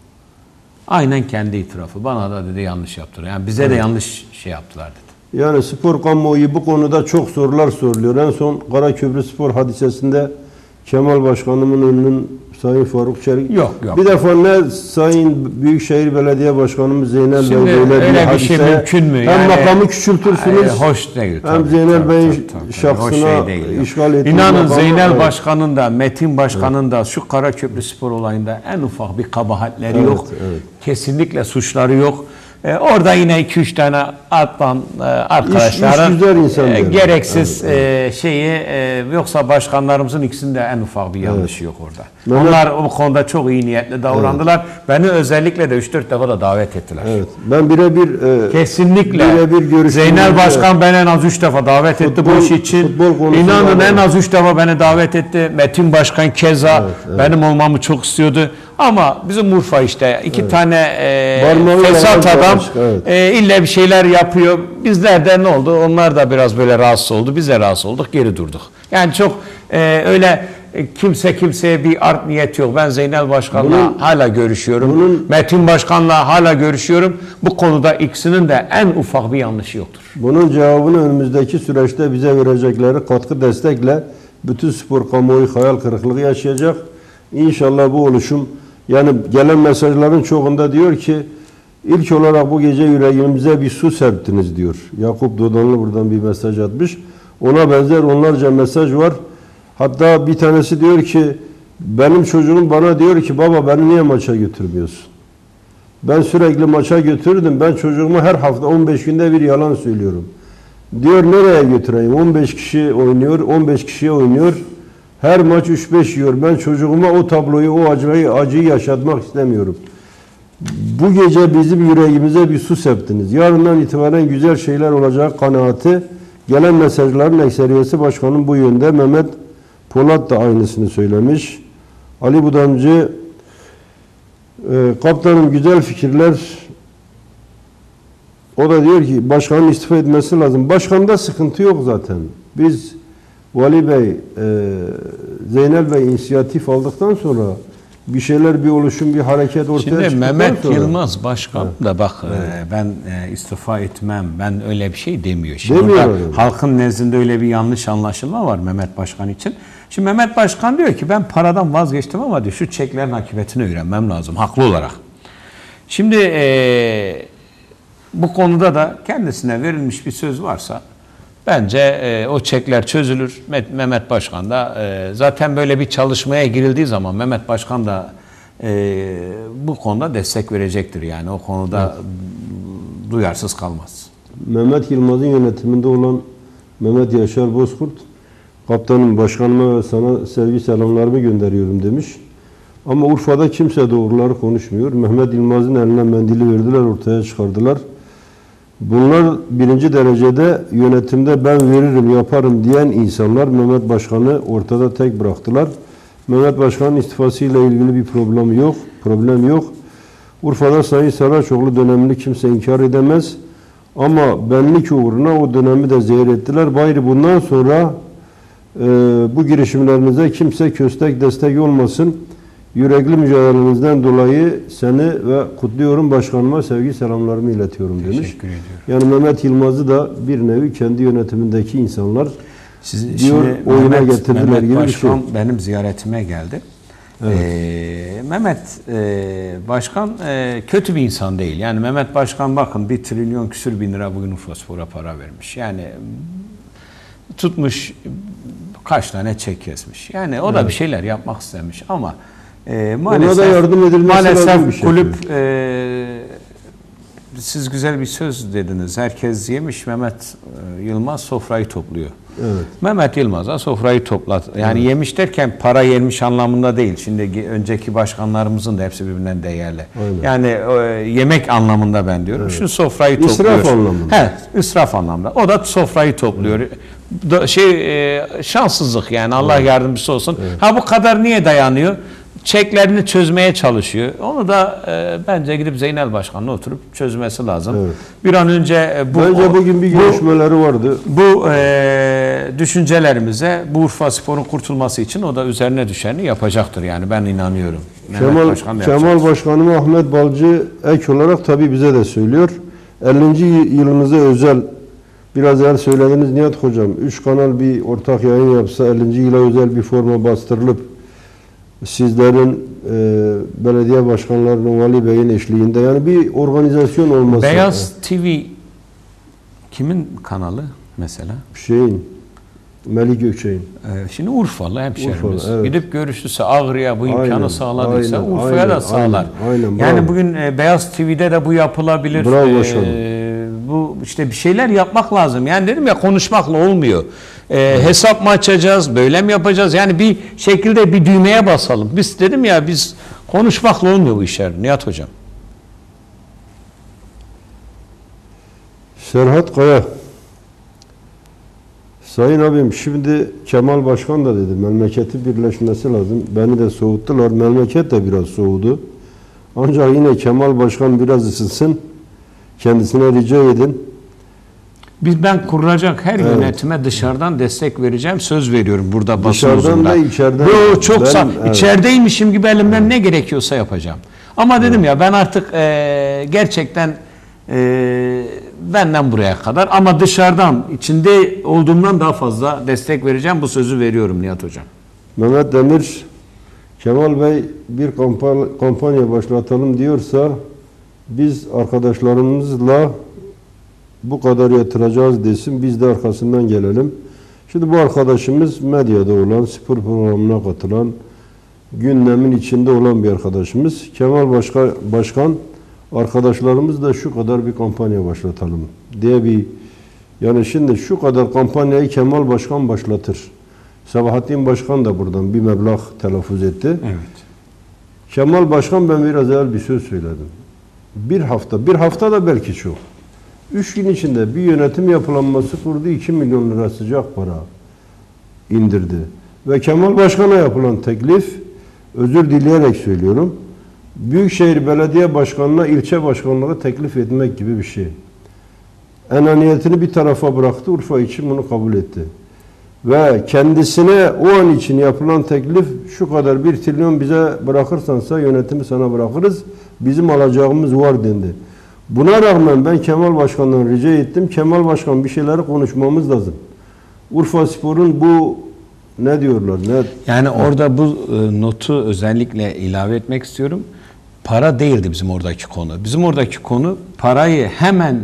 Aynen kendi itirafı. Bana da dedi yanlış yaptılar. Yani bize de yanlış şey yaptılar dedi. Yani spor kamuoyu bu konuda çok sorular soruluyor. En son Karaköprü Spor hadisesinde Kemal Başkanımın önünün Sayın Faruk Çelik. Yok. Bir defa ne Sayın Büyükşehir Belediye Başkanımız Zeynel Şimdi Bey böyle öyle bir bir şey hadiseye mümkün mü? hem Yani- makamı küçültürsünüz Hoş değil. hem Zeynel Bey'in şahsına işgal ettiği İnanın makamı- Zeynel Evet. Başkan'ın da Metin Başkan'ın da şu Karaköprü Spor olayında en ufak bir kabahatleri Evet, yok. evet. Kesinlikle suçları yok. Orada yine 2-3 tane atlan arkadaşların İş güzel insan diyorum. gereksiz şeyi yoksa başkanlarımızın ikisinde en ufak bir yanlışı yok orada. Mehmet- Onlar bu konuda çok iyi niyetli davrandılar. Beni özellikle de 3-4 defa da davet ettiler. Evet. Ben birebir Kesinlikle. birebir görüştüğümüzde- Zeynel Başkan beni en az 3 defa davet etti bu iş için. futbol konusunda İnanın da- en az 3 defa beni davet etti. Metin Başkan keza benim olmamı çok istiyordu. Ama bizim Urfa işte iki tane Parmağıyla fesat yalan adam başka, evet. ille bir şeyler yapıyor. Bizler de ne oldu? Onlar da biraz böyle rahatsız oldu. Biz de rahatsız olduk. Geri durduk. Yani çok öyle kimse kimseye bir art niyet yok. Ben Zeynel Başkan'la hala görüşüyorum. Metin Başkan'la hala görüşüyorum. Bu konuda ikisinin de en ufak bir yanlışı yoktur. Bunun cevabını önümüzdeki süreçte bize verecekleri katkı destekle bütün spor kamuoyu hayal kırıklığı yaşayacak. İnşallah bu oluşum, yani gelen mesajların çoğunda diyor ki ilk olarak bu gece yüreğimize bir su serptiniz diyor. Yakup Dodanlı buradan bir mesaj atmış. Ona benzer onlarca mesaj var. Hatta bir tanesi diyor ki benim çocuğum bana diyor ki baba beni niye maça götürmüyorsun? Ben sürekli maça götürdüm. Ben çocuğuma her hafta 15 günde bir yalan söylüyorum. Diyor nereye götüreyim? 15 kişi oynuyor, 15 kişiye oynuyor. Her maç 3-5 yiyor. Ben çocuğuma o tabloyu, o acıyı yaşatmak istemiyorum. Bu gece bizim yüreğimize bir su septiniz. Yarından itibaren güzel şeyler olacak kanaati Gelen mesajların ekseriyesi başkanın bu yönde. Mehmet Polat da aynısını söylemiş. Ali Budancı, kaptanım güzel fikirler. O da diyor ki başkanın istifa etmesi lazım. Başkanda sıkıntı yok zaten. Biz Vali Bey, Zeynel Bey inisiyatif aldıktan sonra bir şeyler, bir oluşum, bir hareket ortaya çıktıktan Şimdi sonra... Mehmet Yılmaz başkan da bak ben istifa etmem, ben öyle bir şey demiyor. Şimdi Demiyor orada öyle. halkın nezdinde öyle bir yanlış anlaşılma var Mehmet Başkan için. Şimdi Mehmet Başkan diyor ki ben paradan vazgeçtim ama diyor şu çeklerin akıbetini öğrenmem lazım haklı olarak. Şimdi bu konuda da kendisine verilmiş bir söz varsa bence o çekler çözülür. Mehmet Başkan da zaten böyle bir çalışmaya girildiği zaman Mehmet Başkan da bu konuda destek verecektir. Yani o konuda duyarsız kalmaz. Mehmet Yılmaz'ın yönetiminde olan Mehmet Yaşar Bozkurt, kaptanım başkanıma ve sana sevgi selamlarımı gönderiyorum demiş. Ama Urfa'da kimse doğruları konuşmuyor. Mehmet Yılmaz'ın eline mendili verdiler, ortaya çıkardılar. Bunlar birinci derecede yönetimde ben veririm, yaparım diyen insanlar Mehmet Başkan'ı ortada tek bıraktılar. Mehmet Başkan'ın istifasıyla ilgili bir problem yok. Urfa'da Sayın Saraçoğlu dönemini kimse inkar edemez. Ama benlik uğruna o dönemi de zehir ettiler. Bari bundan sonra bu girişimlerinize kimse köstek destek olmasın. Yürekli mücadelenizden dolayı seni ve kutluyorum, başkanıma sevgi selamlarımı iletiyorum demiş. Teşekkür ediyorum. Yani Mehmet Yılmaz'ı da bir nevi kendi yönetimindeki insanlar diyor oyuna Mehmet getirdiler gibi bir şey. Başkan benim ziyaretime geldi. Evet. Mehmet Başkan kötü bir insan değil. Yani Mehmet Başkan bakın 1 trilyon küsür bin lira bugün Urfaspor'a para vermiş. Yani tutmuş kaç tane çek kesmiş. Yani o da bir şeyler yapmak istemiş ama ona da yardım edilmesi lazım bir şey. kulüp siz güzel bir söz dediniz. Herkes yemiş, Mehmet Yılmaz sofrayı topluyor. Evet. Mehmet Yılmaz'a sofrayı toplat. Yani yemiş derken para yemiş anlamında değil. Şimdi önceki başkanlarımızın da hepsi birbirinden değerli. Aynen. Yani yemek anlamında ben diyorum. Şu sofrayı topluyor. İsraf anlamında. He, israf anlamında. O da sofrayı topluyor. Şanssızlık yani Allah yardımcısı olsun. Ha bu kadar niye dayanıyor? Çeklerini çözmeye çalışıyor. Onu da bence gidip Zeynel Başkan'la oturup çözmesi lazım. Evet. Bir an önce Bence bugün bir görüşmeleri vardı. Bu düşüncelerimize bu Urfaspor'un kurtulması için o da üzerine düşeni yapacaktır yani ben inanıyorum. Kemal Başkanım Ahmet Balcı ek olarak tabii bize de söylüyor. 50. yılınıza özel biraz evvel söylediniz Nihat Hocam 3 kanal bir ortak yayın yapsa 50. yıla özel bir forma bastırılıp sizlerin belediye başkanlarının Vali Bey'in eşliğinde yani bir organizasyon olması. Beyaz TV kimin kanalı mesela? Melik Gökçek'in. Şimdi Urfalı hemşerimiz. Evet. Gidip görüşürse Ağrı'ya bu imkanı Aynen, sağladıysa aynen, Urfa'ya da sağlar. Aynen, yani bravo. bugün Beyaz TV'de de bu yapılabilir. Bravo başkanım. Bu işte bir şeyler yapmak lazım. Yani dedim ya konuşmakla olmuyor. Hesap mı açacağız, böyle mi yapacağız? Yani bir şekilde bir düğmeye basalım. Biz dedim ya biz konuşmakla olmuyor bu işler Nihat Hocam. Serhat Kaya. Sayın abim şimdi Kemal Başkan da dedi memleketi birleşmesi lazım. Beni de soğuttular. Memleket de biraz soğudu. Ancak yine Kemal Başkan biraz ısınsın. Kendisine rica edin. Ben kurulacak her yönetime dışarıdan destek vereceğim. Söz veriyorum burada basın Dışarıdan da içeriden. Bu çok içerideymişim gibi elimden ne gerekiyorsa yapacağım. Ama dedim ya ben artık gerçekten benden buraya kadar ama dışarıdan içinde olduğumdan daha fazla destek vereceğim. Bu sözü veriyorum Nihat Hocam. Mehmet Demir, Kemal Bey bir kampanya başlatalım diyorsa biz arkadaşlarımızla bu kadar yatıracağız desin, biz de arkasından gelelim. Şimdi bu arkadaşımız medyada olan, spor programına katılan, gündemin içinde olan bir arkadaşımız. Kemal Başkan, arkadaşlarımız da şu kadar bir kampanya başlatalım diye bir, yani şimdi şu kadar kampanyayı Kemal Başkan başlatır. Sabahattin Başkan da buradan bir meblağ telaffuz etti. Evet. Kemal Başkan ben biraz evvel bir söz söyledim. Bir hafta da belki çok. 3 gün içinde bir yönetim yapılanması kurdu, 2 milyon lira sıcak para indirdi. Ve Kemal Başkan'a yapılan teklif, özür dileyerek söylüyorum, Büyükşehir Belediye Başkanı'na ilçe başkanlığı teklif etmek gibi bir şey. Enaniyetini bir tarafa bıraktı, Urfa için bunu kabul etti. Ve kendisine o an için yapılan teklif şu kadar 1 trilyon bize bırakırsansa yönetimi sana bırakırız, bizim alacağımız var dendi. Buna rağmen ben Kemal Başkan'dan rica ettim. Kemal Başkan bir şeyleri konuşmamız lazım. Urfaspor'un bu ne diyorlar? Yani orada bu notu özellikle ilave etmek istiyorum. Para değildi bizim oradaki konu. Bizim oradaki konu parayı hemen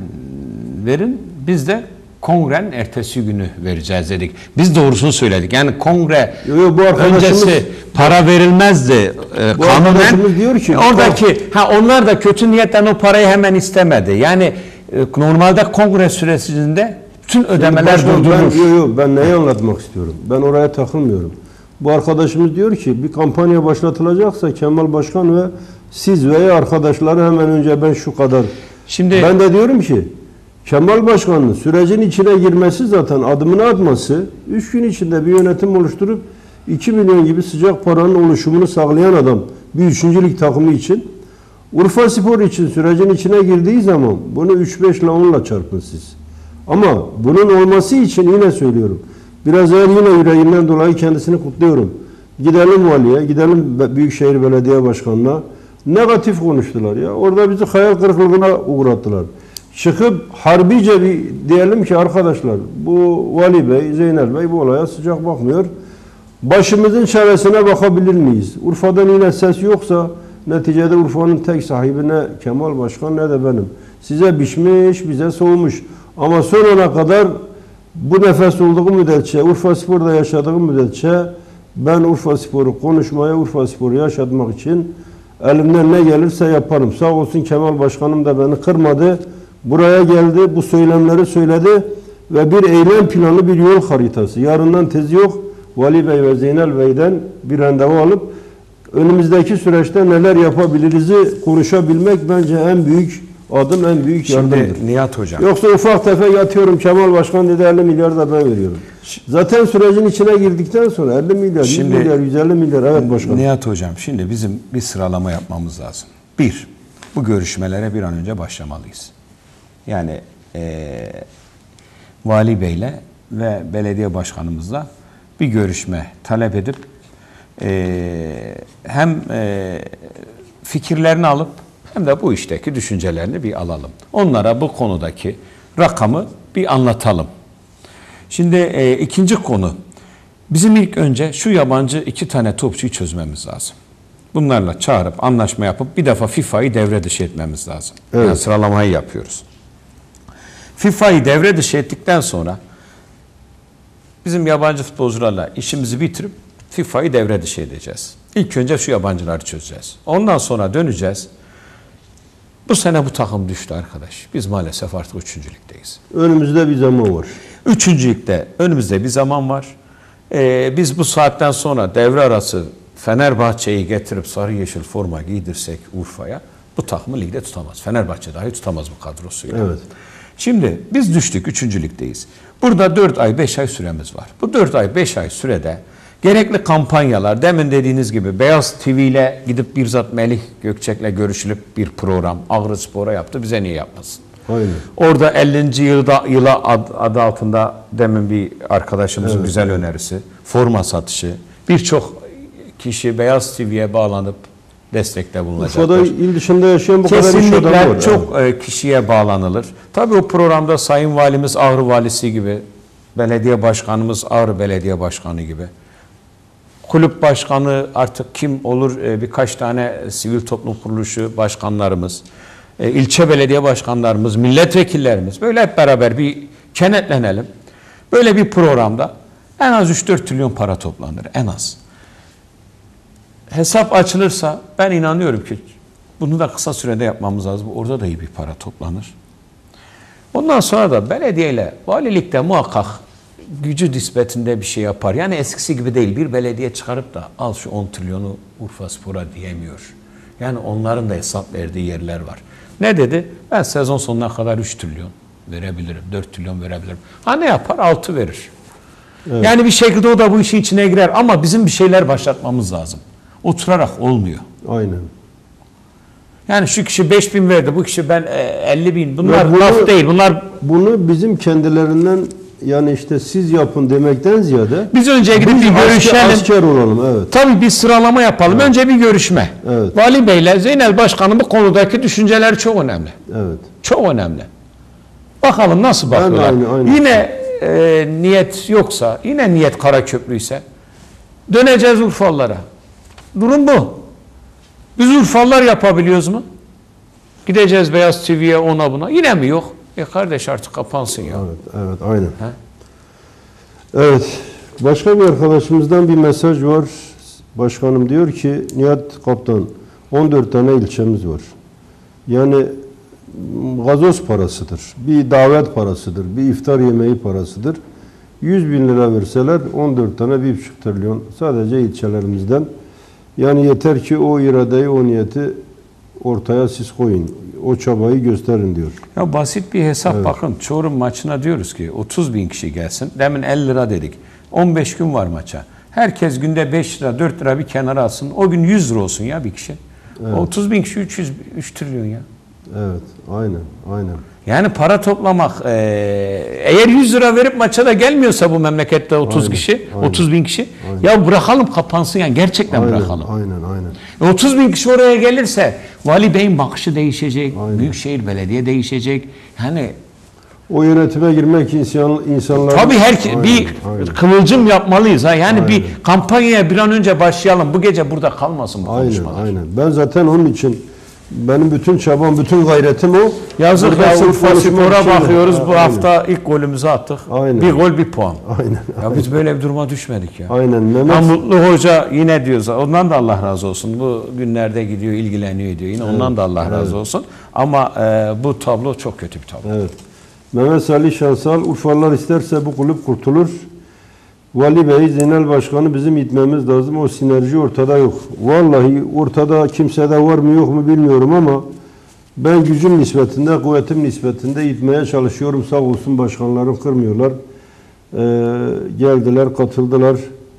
verin, biz de kongrenin ertesi günü vereceğiz dedik. Biz doğrusunu söyledik. Yani kongre bu öncesi para verilmezdi kanunen. Diyor ki, oradaki onlar da kötü niyetten o parayı hemen istemedi. Yani normalde kongre süresinde bütün ödemeler durdurulur. Ben neyi anlatmak istiyorum? Ben oraya takılmıyorum. Bu arkadaşımız diyor ki bir kampanya başlatılacaksa Kemal Başkan ve siz veya arkadaşları hemen önce ben şu kadar. Şimdi ben de diyorum ki Kemal Başkan'ın sürecin içine girmesi zaten adımını atması 3 gün içinde bir yönetim oluşturup 2 milyon gibi sıcak paranın oluşumunu sağlayan adam bir 3. lig takımı için Urfaspor için sürecin içine girdiği zaman bunu 3-5 ile 10 ile çarpın siz. Ama bunun olması için yine söylüyorum. Biraz evvel yine yüreğinden dolayı kendisini kutluyorum. Gidelim valiye, gidelim Büyükşehir Belediye Başkanı'na. Negatif konuştular ya. Orada bizi hayal kırıklığına uğrattılar. Çıkıp harbice bir diyelim ki arkadaşlar bu Vali Bey, Zeynel Bey bu olaya sıcak bakmıyor. Başımızın çaresine bakabilir miyiz? Urfa'dan yine ses yoksa neticede Urfa'nın tek sahibi ne Kemal Başkan ne de benim. Size biçmiş, bize soğumuş. Ama son ana kadar bu nefes olduğu müddetçe, Urfaspor'da yaşadığım müddetçe ben Urfaspor'u konuşmaya, Urfaspor'u yaşatmak için elimden ne gelirse yaparım. Sağ olsun Kemal Başkanım da beni kırmadı. Buraya geldi, bu söylemleri söyledi ve bir eylem planı, bir yol haritası. Yarından tezi yok. Vali Bey ve Zeynel Bey'den bir randevu alıp önümüzdeki süreçte neler yapabiliriz'i konuşabilmek bence en büyük adım, en büyük yardımdır. Şimdi Nihat Hocam. Yoksa ufak tefek yatıyorum Kemal Başkan dedi 50 milyar da ben veriyorum. Zaten sürecin içine girdikten sonra 50 milyar, 100 milyar, 150 milyar evet başkanım. Nihat Hocam şimdi bizim bir sıralama yapmamız lazım. Bir, bu görüşmelere bir an önce başlamalıyız. Yani Vali Bey'le ve belediye başkanımızla bir görüşme talep edip hem fikirlerini alıp hem de bu işteki düşüncelerini bir alalım. Onlara bu konudaki rakamı bir anlatalım. Şimdi ikinci konu, bizim ilk önce şu yabancı 2 tane topçuyu çözmemiz lazım. Bunlarla çağırıp anlaşma yapıp bir defa FIFA'yı devre dışı etmemiz lazım. Evet. Yani sıralamayı yapıyoruz. FIFA'yı devre dışı ettikten sonra bizim yabancı futbolcularla işimizi bitirip FIFA'yı devre dışı edeceğiz. İlk önce şu yabancıları çözeceğiz. Ondan sonra döneceğiz. Bu sene bu takım düştü arkadaş. Biz maalesef artık 3. ligdeyiz. Önümüzde bir zaman var. 3. ligde önümüzde bir zaman var. Biz bu saatten sonra devre arası Fenerbahçe'yi getirip sarı yeşil forma giydirsek Urfa'ya bu takımı ligde tutamaz. Fenerbahçe dahi tutamaz bu kadrosuyla. Evet. Şimdi biz düştük 3. ligdeyiz. Burada 4 ay 5 ay süremiz var. Bu 4 ay 5 ay sürede gerekli kampanyalar, demin dediğiniz gibi Beyaz TV ile gidip bizzat Melih Gökçek'le görüşülüp bir program Ağrıspor'a yaptı. Bize niye yapmasın? Aynen. Orada 50. yıla adı altında demin bir arkadaşımızın güzel önerisi, forma satışı, birçok kişi Beyaz TV'ye bağlanıp destekte bulunacaklar. Urfa'da il dışında yaşayan bu kadar iş adamı var. Çok kişiye bağlanılır. Tabii o programda Sayın Valimiz Ağrı Valisi gibi, belediye başkanımız Ağrı Belediye Başkanı gibi, kulüp başkanı artık kim olur birkaç tane sivil toplum kuruluşu başkanlarımız, ilçe belediye başkanlarımız, milletvekillerimiz böyle hep beraber bir kenetlenelim. Böyle bir programda en az 3-4 trilyon para toplanır en az. Hesap açılırsa ben inanıyorum ki bunu da kısa sürede yapmamız lazım. Orada da iyi bir para toplanır. Ondan sonra da belediyeyle valilikte muhakkak gücü nispetinde bir şey yapar. Yani eskisi gibi değil. Bir belediye çıkarıp da al şu 10 trilyonu Urfaspor'a diyemiyor. Yani onların da hesap verdiği yerler var. Ne dedi? Ben sezon sonuna kadar 3 trilyon verebilirim. 4 trilyon verebilirim. Ha ne yapar? 6 verir. Evet. Yani bir şekilde o da bu işin içine girer. Ama bizim bir şeyler başlatmamız lazım. Oturarak olmuyor. Aynen. Yani şu kişi 5.000 verdi, bu kişi ben 50.000. Bunlar laf değil. Bunu bizim kendilerinden, yani işte siz yapın demekten ziyade biz önce gidip bir görüşelim. Asker olalım, evet. Tabii bir sıralama yapalım. Evet. Önce bir görüşme. Evet. Vali Bey'le Zeynel Başkan'ın bu konudaki düşünceleri çok önemli. Evet. Çok önemli. Bakalım nasıl bakıyorlar. Aynen. Yine niyet yoksa, yine niyet kara köprüyse döneceğiz Urfalılara. Durum bu. Biz Urfalılar yapabiliyoruz mu? Gideceğiz Beyaz TV'ye, ona buna. Yine mi yok? Kardeş artık kapansın ya. Evet, aynen. He? Evet. Başka bir arkadaşımızdan bir mesaj var. Başkanım diyor ki, Nihat Kaptan, 14 tane ilçemiz var. Yani gazoz parasıdır, bir davet parasıdır, bir iftar yemeği parasıdır. 100.000 lira verseler 14 tane 1,5 trilyon sadece ilçelerimizden. Yani yeter ki o iradeyi, o niyeti ortaya siz koyun. O çabayı gösterin diyor. Ya basit bir hesap, bakın. Çorum maçına diyoruz ki 30.000 kişi gelsin. Demin 50 lira dedik. 15 gün var maça. Herkes günde 5 lira, 4 lira bir kenara alsın. O gün 100 lira olsun ya bir kişi. Evet. 30.000 kişi 3 trilyon ya. Evet, aynen. Yani para toplamak, eğer 100 lira verip maça da gelmiyorsa bu memlekette 30.000 kişi, ya bırakalım kapansın, yani gerçekten bırakalım. Aynen. 30.000 kişi oraya gelirse Vali Bey'in bakışı değişecek, Büyükşehir Belediye değişecek. Yani o yönetime girmek insanlar... Tabii bir kıvılcım yapmalıyız. Yani bir kampanyaya bir an önce başlayalım. Bu gece burada kalmasın bu konuşmalar. Aynen. Ben zaten onun için, benim bütün çabam, bütün gayretim o. Yazık ya, Urfa Spor'a bakıyoruz. Bu hafta ilk golümüzü attık. Aynen. Bir gol, bir puan. Aynen. Ya biz böyle bir duruma düşmedik ya. Aynen. Mutlu Hoca yine diyoruz. Ondan da Allah razı olsun. Bu günlerde gidiyor, ilgileniyor diyor. Yine ondan da Allah razı olsun. Ama bu tablo çok kötü bir tablo. Evet. Mehmet Salih Şansal, Urfalılar isterse bu kulüp kurtulur. Vali Bey, Zeynel Başkanı bizim itmemiz lazım. O sinerji ortada yok. Vallahi ortada kimsede var mı yok mu bilmiyorum ama ben gücüm nispetinde, kuvvetim nispetinde itmeye çalışıyorum. Sağ olsun başkanlarım, kırmıyorlar. Geldiler, katıldılar.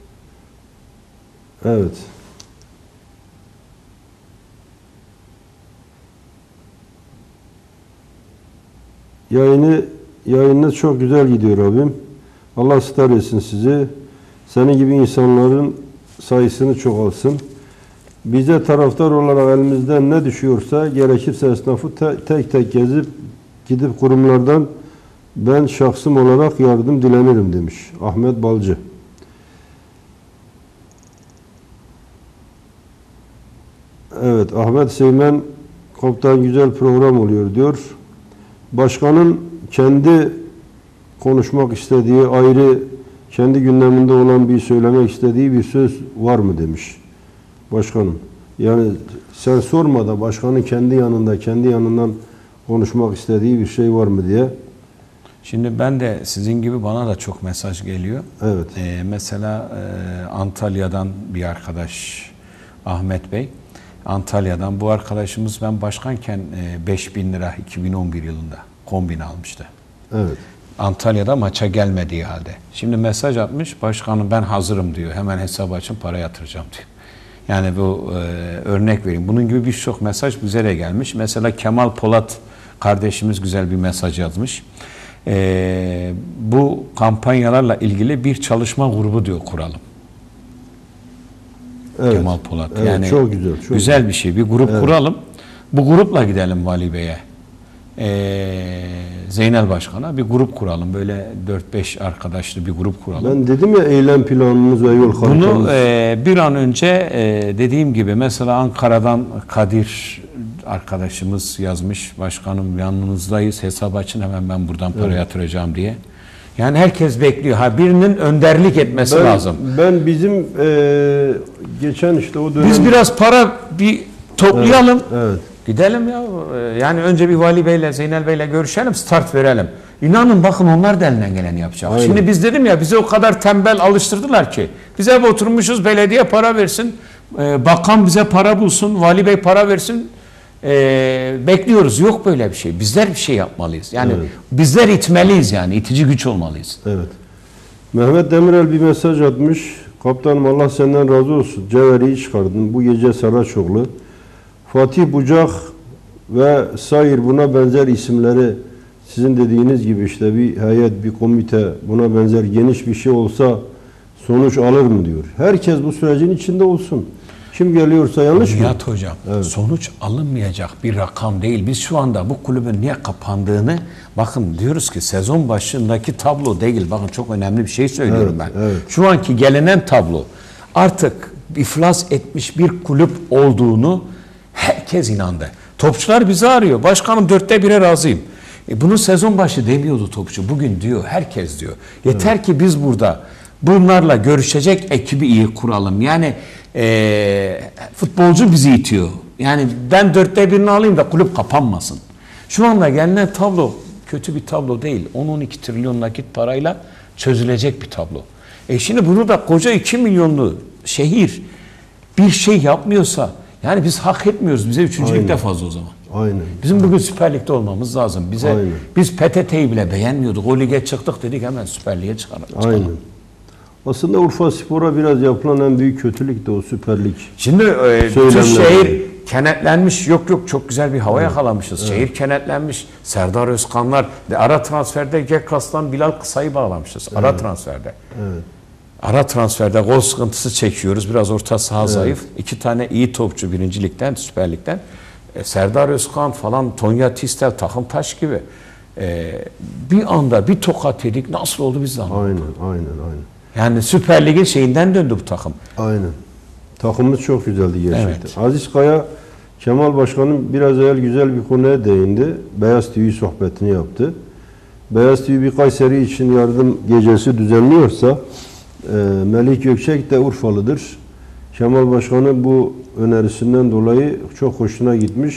Evet. Yayınınız çok güzel gidiyor abim. Allah ısrar etsin sizi. Senin gibi insanların sayısını çoğalsın. Bize taraftar olarak elimizden ne düşüyorsa, gerekirse esnafı tek tek gidip kurumlardan ben şahsım olarak yardım dilenirim demiş Ahmet Balcı. Evet, Ahmet Seymen Kaptan güzel program oluyor diyor. Başkanın kendi konuşmak istediği, ayrı kendi gündeminde olan bir söylemek istediği bir söz var mı demiş başkanım. Yani sen sorma da başkanın kendi yanından konuşmak istediği bir şey var mı diye. Şimdi ben de sizin gibi bana da çok mesaj geliyor. Evet. Mesela Antalya'dan bir arkadaş Ahmet Bey. Antalya'dan bu arkadaşımız ben başkanken 5.000 lira 2011 yılında kombin almıştı. Evet. Antalya'da maça gelmediği halde. Şimdi mesaj atmış, başkanım ben hazırım diyor. Hemen hesabı açın, para yatıracağım diyor. Yani bu örnek vereyim. Bunun gibi birçok mesaj bize de gelmiş. Mesela Kemal Polat kardeşimiz güzel bir mesaj yazmış. Bu kampanyalarla ilgili bir çalışma grubu diyor kuralım. Evet. Kemal Polat. Evet, yani çok güzel. Güzel bir şey. Bir grup kuralım. Bu grupla gidelim Vali Bey'e. Zeynel Başkan'a bir grup kuralım. Böyle 4-5 arkadaşlı bir grup kuralım. Ben dedim ya eylem planımız ve yol haritamız. Bunu bir an önce dediğim gibi mesela Ankara'dan Kadir arkadaşımız yazmış. Başkanım yanınızdayız. Hesap açın hemen ben buradan para yatıracağım diye. Yani herkes bekliyor. Birinin önderlik etmesi lazım. Ben bizim geçen işte o dönem... Biz biraz para toplayalım. Evet. Gidelim ya. Yani önce bir Vali Bey'le, Zeynel Bey'le görüşelim, start verelim. İnanın bakın onlar da elinden geleni yapacak. Aynen. Şimdi biz dedim ya bize o kadar tembel alıştırdılar ki. Biz hep oturmuşuz belediye para versin, bakan bize para bulsun, Vali Bey para versin. bekliyoruz. Yok böyle bir şey. Bizler bir şey yapmalıyız. Yani bizler itmeliyiz yani. İtici güç olmalıyız. Evet. Mehmet Demirel bir mesaj atmış. Kaptanım Allah senden razı olsun. Cevheri'yi çıkardın. Bu gece Saraçoğlu. Fatih Bucak ve Sayır buna benzer isimleri sizin dediğiniz gibi işte bir heyet, bir komite buna benzer geniş bir şey olsa sonuç alır mı diyor. Herkes bu sürecin içinde olsun. Kim geliyorsa yanlış mı? Nihat Hocam, sonuç alınmayacak bir rakam değil. Biz şu anda bu kulübün niye kapandığını bakın diyoruz ki sezon başındaki tablo değil. Bakın çok önemli bir şey söylüyorum ben. Şu anki gelinen tablo artık iflas etmiş bir kulüp olduğunu herkes inandı. Topçular bizi arıyor. Başkanım 1/4'e razıyım. Bunu sezon başı demiyordu topçu. Bugün diyor. Herkes diyor. Yeter ki biz burada bunlarla görüşecek ekibi iyi kuralım. Yani futbolcu bizi itiyor. Yani ben 1/4'ünü alayım da kulüp kapanmasın. Şu anda gelinen tablo kötü bir tablo değil. 10-12 trilyon nakit parayla çözülecek bir tablo. Şimdi bunu da koca 2 milyonlu şehir bir şey yapmıyorsa yani biz hak etmiyoruz. Bize 3. ligde fazla o zaman. Aynen. Bizim bugün Süper Lig'de olmamız lazım. Biz PTT'yi bile beğenmiyorduk. O lige çıktık dedik hemen Süper Lig'e çıkalım. Aynen. Aslında Urfaspor'a biraz yapılan en büyük kötülük de o Süper Lig. Şimdi bütün şehir kenetlenmiş. Yok çok güzel bir hava yakalamışız. Evet. Şehir kenetlenmiş. Serdar Özkanlar. Ara transferde Gekas'tan Bilal Kısa'yı bağlamışız. Ara transferde. Evet. Ara transferde gol sıkıntısı çekiyoruz. Biraz orta saha zayıf. 2 tane iyi topçu 1. Lig'den, Süper Lig'den. Serdar Özkan falan, Tonya Tistel, takım taş gibi. Bir anda bir tokat yedik. Nasıl oldu biz de anlamadık. Aynen. Yani Süper Lig'in şeyinden döndü bu takım. Aynen. Takımımız çok güzeldi gerçekten. Evet. Aziz Kaya, Kemal Başkanım biraz evvel güzel bir konuya değindi. Beyaz TV sohbetini yaptı. Beyaz TV bir Kayseri için yardım gecesi düzenliyorsa Melih Gökçek de Urfalıdır. Kemal Başkanı bu önerisinden dolayı çok hoşuna gitmiş.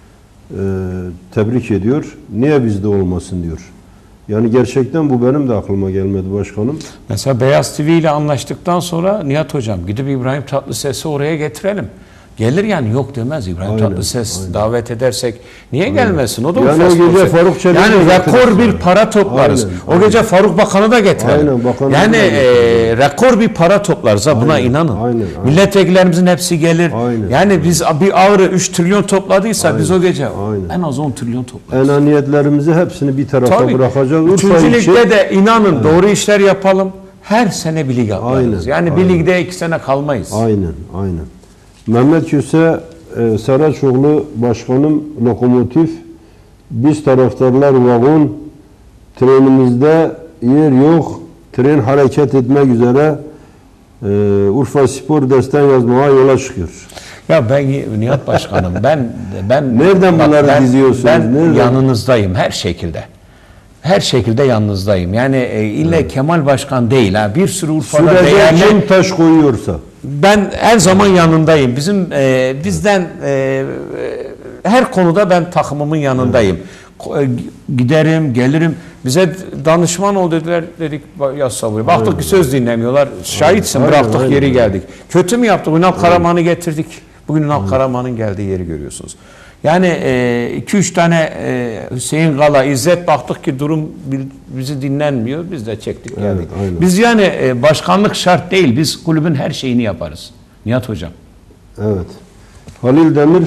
Tebrik ediyor. Niye bizde olmasın diyor. Yani gerçekten bu benim de aklıma gelmedi başkanım. Mesela Beyaz TV ile anlaştıktan sonra Nihat Hocam gidip İbrahim Tatlıses'i oraya getirelim. Gelir yani yok demez İbrahim Tatlıses davet edersek. Niye gelmesin? O da yani o gece Faruk Çelik'i yani rekor bir para toplarız. O gece Faruk Bakan'ı da getirelim. Yani rekor bir para toplarız. Buna inanın. Milletvekillerimizin hepsi gelir. Yani biz bir Ağrı 3 trilyon topladıysa biz o gece en az 10 trilyon toplarız. Enaniyetlerimizi hepsini bir tarafa bırakacağız. 3. ligde de inanın doğru işler yapalım. Her sene bir lig yaparız. Yani bir ligde 2 sene kalmayız. Aynen. Mehmet Köse, Saraçoğlu Başkanım Lokomotif, biz taraftarlar vagon, trenimizde yer yok, tren hareket etmek üzere Urfaspor destan yazmaya yola çıkıyor. Ya ben Nihat Başkanım ben nereden bunları diziyorsunuz? Ben yanınızdayım her şekilde. Her şekilde yanınızdayım. Yani ille Kemal Başkan değil ha. Bir sürü Urfa'da değerli kim taş koyuyorsa. Ben her zaman yanındayım. Bizden her konuda ben takımımın yanındayım. Giderim, gelirim. Bize danışman ol dediler, dedik ya sabır. Baktık ki söz dinlemiyorlar. Şahitsin, bıraktık geri geldik. Kötü mü yaptık? Ünal Karaman'ı getirdik. Bugün Ünal Karaman'ın geldiği yeri görüyorsunuz. Yani 2-3 tane Hüseyin Gala, İzzet baktık ki durum bizi dinlenmiyor. Biz de çektik geldik. Biz yani başkanlık şart değil. Biz kulübün her şeyini yaparız. Nihat Hocam. Evet. Halil Demir,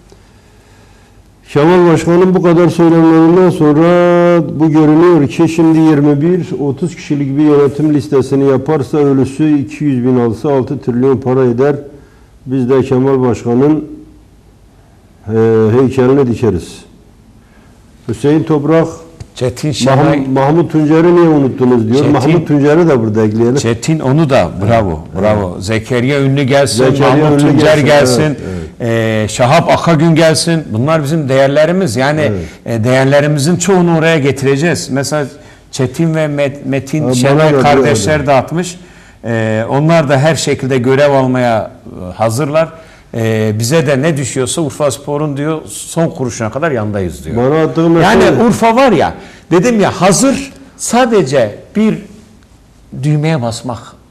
Kemal Başkan'ın bu kadar söylemlerinden sonra bu görünüyor ki şimdi 21-30 kişilik bir yönetim listesini yaparsa ölüsü 200 bin alsa 6 trilyon para eder. Biz de Kemal Başkan'ın heykelini dikeriz. Hüseyin Toprak, Çetin Şenay, Mahmut Tuncer'i niye unuttunuz diyor. Mahmut Tuncer'i de burada ekleyelim. Çetin onu da bravo. Zekeriya Ünlü gelsin, Mahmut Tuncer gelsin, Şahap Akagün gelsin. Bunlar bizim değerlerimiz. Yani değerlerimizin çoğunu oraya getireceğiz. Mesela Çetin ve Metin Şenay kardeşler dağıtmış. Onlar da her şekilde görev almaya hazırlar. Bize de ne düşüyorsa Urfaspor'un diyor son kuruşuna kadar yanındayız diyor. Bana attığım yani Urfa var ya dedim ya hazır sadece bir düğmeye basmak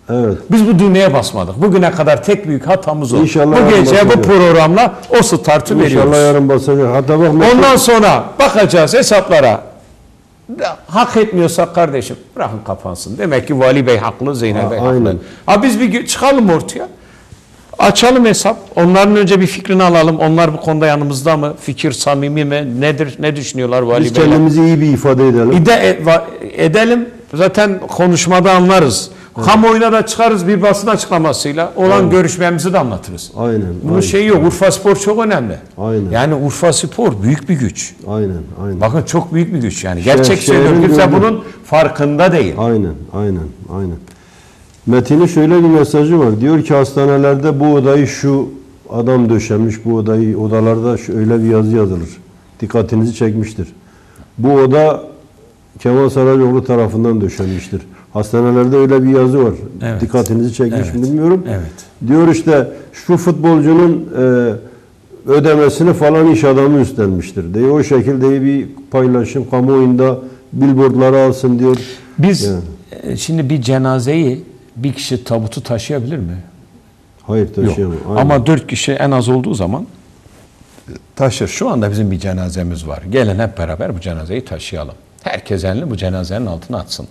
Evet. Biz bu düğmeye basmadık. Bugüne kadar tek büyük hatamız o. İnşallah Bu yarın gece bu basacak. programla o startı veriyoruz. İnşallah yarın basacak. Hatta bak Ondan sonra bakacağız hesaplara. Hak etmiyorsak kardeşim bırakın kapansın. Demek ki Vali Bey haklı, Zeynel Bey aynen. haklı. Ha biz bir çıkalım ortaya. Açalım hesap. Onların önce bir fikrini alalım. Onlar bu konuda yanımızda mı? Fikir samimi mi? Nedir? Ne düşünüyorlar Vali biz Bey'le? kendimizi iyi bir ifade edelim. Edelim. Zaten konuşmada anlarız. Kamuoyuna da çıkarız bir basın açıklamasıyla. Olan görüşmemizi de anlatırız. Aynen. Bunun aynen. şeyi yok. Urfa Spor çok önemli. Aynen. Yani Urfa Spor büyük bir güç. Aynen. Aynen. Bakın çok büyük bir güç yani. Gerçek şehrin söylüyorum. Kimse gördüğü- bunun farkında değil. Aynen. Aynen. Metin'in şöyle bir mesajı var. Diyor ki hastanelerde bu odayı şu adam döşemiş, bu odayı odalarda şöyle bir yazı yazılır. Dikkatinizi çekmiştir. Bu oda Kemal Saracoğlu tarafından döşenmiştir. Hastanelerde öyle bir yazı var. Evet. Dikkatinizi çekmiş mi Evet. bilmiyorum. Evet. Diyor işte şu futbolcunun ödemesini falan iş adamı üstlenmiştir diye. O şekilde bir paylaşım kamuoyunda billboardlara alsın diyor. Biz Yani. şimdi bir cenazeyi bir kişi tabutu taşıyabilir mi? Hayır taşıyamam. Yok. Aynen. Ama 4 kişi en az olduğu zaman taşır. Şu anda bizim bir cenazemiz var. Gelin hep beraber bu cenazeyi taşıyalım. Herkes elini bu cenazenin altına atsın.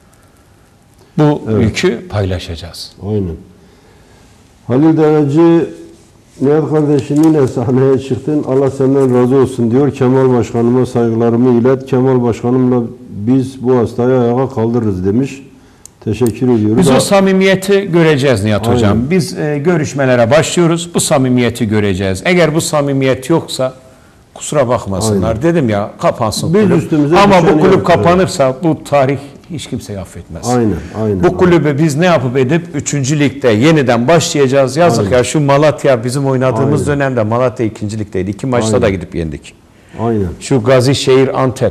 Bu yükü paylaşacağız. Aynen. Halil Deveci, Nihat kardeşim yine sahneye çıktın. Allah senden razı olsun diyor. Kemal Başkanıma saygılarımı ilet. Kemal Başkanımla biz bu hastayı ayağa kaldırırız demiş. Teşekkür ediyoruz. Biz o samimiyeti göreceğiz Nihat Aynen. Hocam. Biz görüşmelere başlıyoruz. Bu samimiyeti göreceğiz. Eğer bu samimiyet yoksa kusura bakmasınlar. Aynen. Dedim ya kapansın Biz kulüp. üstümüze Ama bu düşeni kulüp yapıyoruz. kapanırsa bu tarih hiç kimseyi affetmez. Aynen. Bu kulübü biz ne yapıp edip 3. ligde yeniden başlayacağız. Yazık Aynen. ya şu Malatya bizim oynadığımız Aynen. dönemde Malatya 2. ligdeydi. 2 maçta Aynen. da gidip yendik. Aynen. Şu Gazişehir Antep.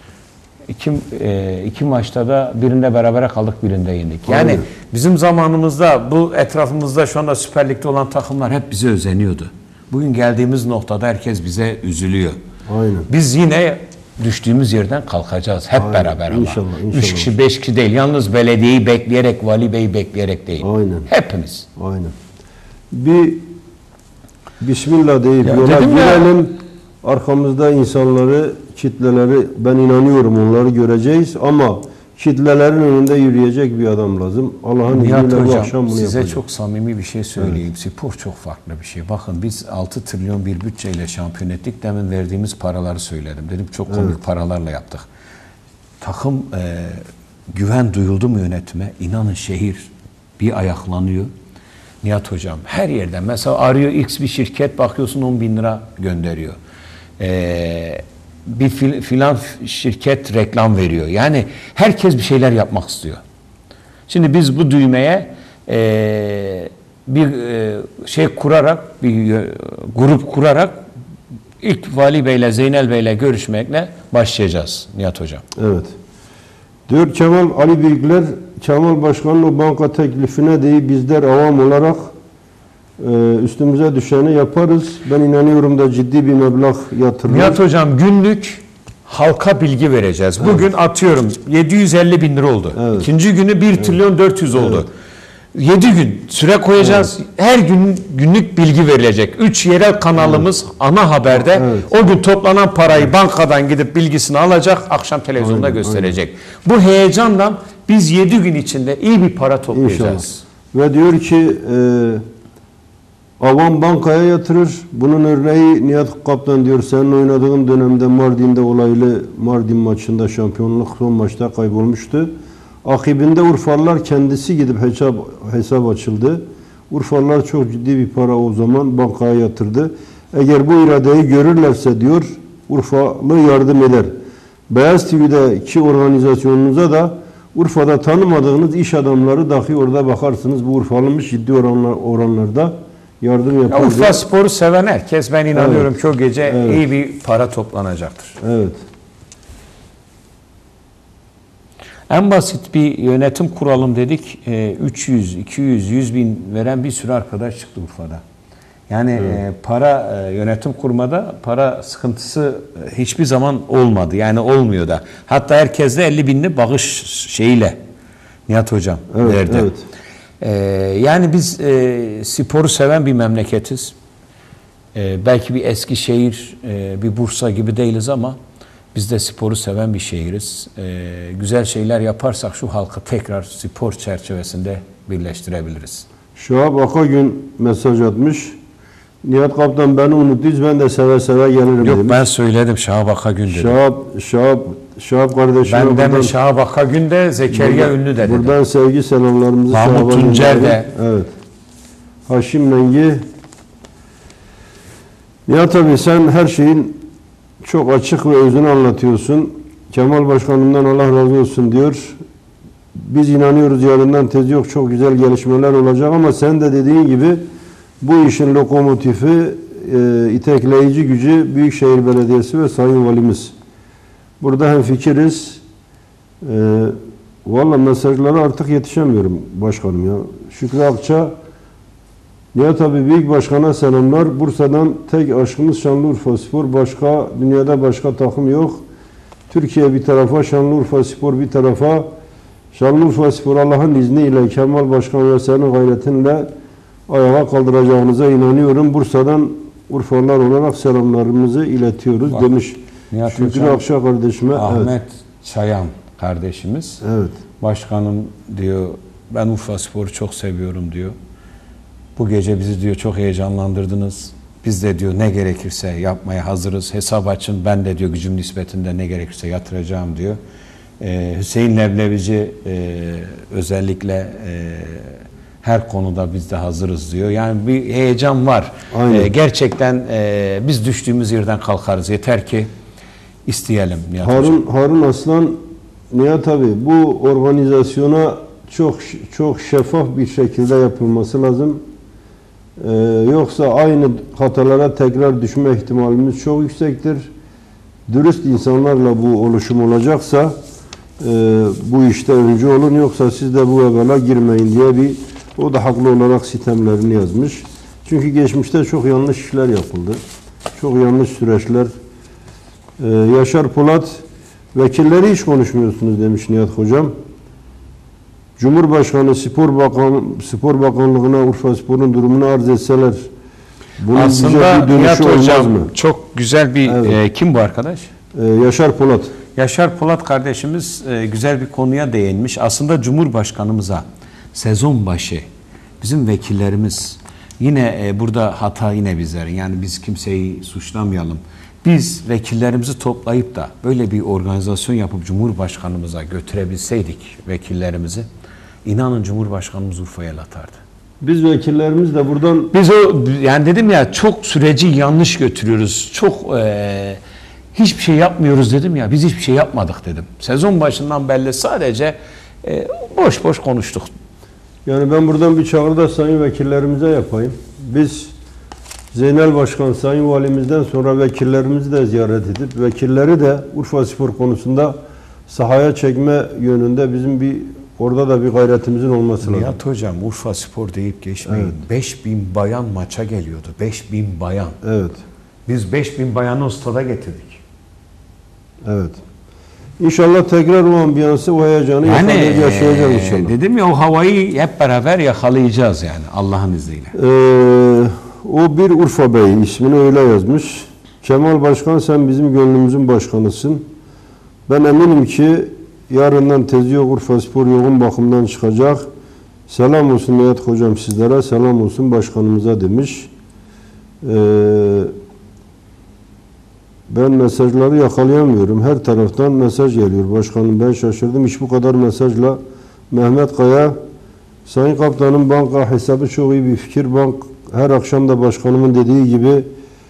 İki maçta da birinde berabere kaldık, birinde yendik. Yani Aynen. bizim zamanımızda bu etrafımızda şu anda Süper Lig'de olan takımlar hep bize özeniyordu. Bugün geldiğimiz noktada herkes bize üzülüyor. Aynen. Biz yine düştüğümüz yerden kalkacağız hep Aynen. beraber ama. İnşallah, 3 kişi 5 kişi değil. Yalnız belediyeyi bekleyerek, Vali Bey'i bekleyerek değil. Aynen. Hepimiz. Aynen. Bir Bismillah deyip Ya yola dedim ya. girelim. Arkamızda insanları, kitleleri, ben inanıyorum onları göreceğiz ama kitlelerin önünde yürüyecek bir adam lazım. Allah'ın Nihat izniyle bu Hocam akşam bunu size yapacağız. çok samimi bir şey söyleyeyim. Spor çok farklı bir şey. Bakın biz 6 trilyon bir bütçeyle şampiyon ettik. Demin verdiğimiz paraları söyledim. Dedim çok komik paralarla yaptık. Takım güven duyuldu mu yönetime? İnanın şehir bir ayaklanıyor. Nihat Hocam her yerden mesela arıyor X bir şirket bakıyorsun 10 bin lira gönderiyor. Bir filan şirket reklam veriyor. Yani herkes bir şeyler yapmak istiyor. Şimdi biz bu düğmeye bir şey kurarak, bir grup kurarak ilk Vali Bey'le, Zeynel Bey'le görüşmekle başlayacağız Nihat Hocam. Evet. Diyor Kemal Ali Bilgiler, Kemal Başkan'ın o banka teklifine değil bizler avam olarak üstümüze düşeni yaparız. Ben inanıyorum da ciddi bir meblağ yatırılır. Nihat Hocam günlük halka bilgi vereceğiz. Bugün atıyorum 750 bin lira oldu. Evet. İkinci günü 1 trilyon 400 oldu. 7 gün süre koyacağız. Her gün günlük bilgi verilecek. 3 yerel kanalımız ana haberde Evet. o gün toplanan parayı bankadan gidip bilgisini alacak, akşam televizyonda Aynen, gösterecek. Bu heyecandan biz 7 gün içinde iyi bir para toplayacağız. İnşallah. Ve diyor ki avam bankaya yatırır. Bunun örneği Nihat Kaptan diyor senin oynadığın dönemde Mardin'de olaylı Mardin maçında şampiyonluk son maçta kaybolmuştu. Akibinde Urfalılar kendisi gidip hesap açıldı. Urfalılar çok ciddi bir para o zaman bankaya yatırdı. Eğer bu iradeyi görürlerse diyor Urfalı yardım eder. Beyaz TV'deki organizasyonunuza da Urfa'da tanımadığınız iş adamları dahi orada bakarsınız. Bu Urfalımış ciddi oranlarda yardım yapar. Ya Urfa Spor'u seven herkes ben inanıyorum Evet. ki o gece Evet. iyi bir para toplanacaktır. Evet. En basit bir yönetim kuralım dedik. 300, 200, 100 bin veren bir sürü arkadaş çıktı Urfa'da. Yani para yönetim kurmada para sıkıntısı hiçbir zaman olmadı. Yani olmuyor da. Hatta herkes de 50 binli bağış şeyiyle Nihat Hocam verdi. Evet. Yani biz sporu seven bir memleketiz. Belki bir Eskişehir, bir Bursa gibi değiliz ama biz de sporu seven bir şehiriz. Güzel şeyler yaparsak şu halkı tekrar spor çerçevesinde birleştirebiliriz. Şahap Akagün mesaj atmış. Nihat Kaptan beni unuttuyuz, ben de seve seve gelirim Yok demiş. ben söyledim Şahap Akagün dedim. Şahap kardeşime Ben deme Şahap Akagün de Zekeriya Ünlü de dedim. buradan sevgi selamlarımızı Mahmut Şahab'a Tuncer de. gönderelim. Evet. Haşim Mengi. Nihat abi sen her şeyin çok açık ve özünü anlatıyorsun. Kemal Başkanımdan Allah razı olsun diyor. Biz inanıyoruz yarından tezi yok, çok güzel gelişmeler olacak ama sen de dediğin gibi bu işin lokomotifi, itekleyici gücü Büyükşehir Belediyesi ve Sayın Valimiz. Burada hemfikiriz. Valla mesajlara artık yetişemiyorum başkanım ya. Şükrü Akça, Nihat abi Büyük Başkan'a selamlar. Bursa'dan tek aşkımız Şanlıurfaspor. Başka, dünyada başka takım yok. Türkiye bir tarafa, Şanlıurfaspor bir tarafa. Şanlıurfaspor Allah'ın izniyle Kemal Başkan ve senin gayretinle ayağa kaldıracağınıza inanıyorum. Bursa'dan Urfalılar olarak selamlarımızı iletiyoruz demiş. Nihat Şükrü Hocam, Akça kardeşime. Ahmet Evet. Çayan kardeşimiz. Evet. Başkanım diyor ben Urfaspor'u çok seviyorum diyor. Bu gece bizi diyor çok heyecanlandırdınız. Biz de diyor ne gerekirse yapmaya hazırız. Hesap açın ben de diyor gücüm nispetinde ne gerekirse yatıracağım diyor. Hüseyin Leblebici özellikle her konuda biz de hazırız diyor. Yani bir heyecan var. Gerçekten biz düştüğümüz yerden kalkarız. Yeter ki isteyelim Nihat Hocam. Harun Aslan, Nihat abi bu organizasyona çok şeffaf bir şekilde yapılması lazım. Yoksa aynı hatalara tekrar düşme ihtimalimiz çok yüksektir. Dürüst insanlarla bu oluşum olacaksa bu işte öncü olun, yoksa siz de bu evvela girmeyin diye o da haklı olarak sitemlerini yazmış. Çünkü geçmişte çok yanlış işler yapıldı. Çok yanlış süreçler. Yaşar Polat, vekilleri hiç konuşmuyorsunuz demiş Nihat Hocam. Cumhurbaşkanı Spor Bakanlığı'na Urfaspor'un durumunu arz etseler bunun aslında bir dönüşü Nihat olmaz Hocam mı? çok güzel bir Evet. Kim bu arkadaş? Yaşar Polat. Yaşar Polat kardeşimiz güzel bir konuya değinmiş. Aslında Cumhurbaşkanımıza sezon başı bizim vekillerimiz yine burada hata yine bizlerin. Yani biz kimseyi suçlamayalım. Biz vekillerimizi toplayıp da böyle bir organizasyon yapıp Cumhurbaşkanımıza götürebilseydik vekillerimizi, inanın Cumhurbaşkanımız Urfa'ya el atardı. Biz vekillerimiz de buradan Biz yani dedim ya çok süreci yanlış götürüyoruz. Çok hiçbir şey yapmıyoruz dedim ya. Biz hiçbir şey yapmadık dedim. Sezon başından belli sadece boş boş konuştuk. yani ben buradan bir çağrıda sayın vekillerimize yapayım. Biz Zeynel Başkan Sayın Valimizden sonra vekillerimizi de ziyaret edip vekilleri de Urfaspor konusunda sahaya çekme yönünde bizim orada da bir gayretimizin olması lazım. Nihat Hocam Urfaspor deyip geçmeyin. Evet. 5000 bayan maça geliyordu. 5000 bayan. Evet. Biz 5000 bayanı stada getirdik. Evet. İnşallah tekrar o ambiyansı, o heyecanı yaşayacağız inşallah. Dedim ya o havayı hep beraber yakalayacağız yani Allah'ın izniyle. O bir Urfa Bey ismini öyle yazmış. Kemal Başkan sen bizim gönlümüzün başkanısın. Ben eminim ki yarından tezi yok Urfaspor yoğun bakımdan çıkacak. Selam olsun Nihat Hocam sizlere, selam olsun başkanımıza demiş. Ben mesajları yakalayamıyorum. Her taraftan mesaj geliyor. Başkanım ben şaşırdım. Hiç bu kadar mesajla. Mehmet Kaya, Sayın Kaptanım banka hesabı çok iyi bir fikir. Bank her akşam da başkanımın dediği gibi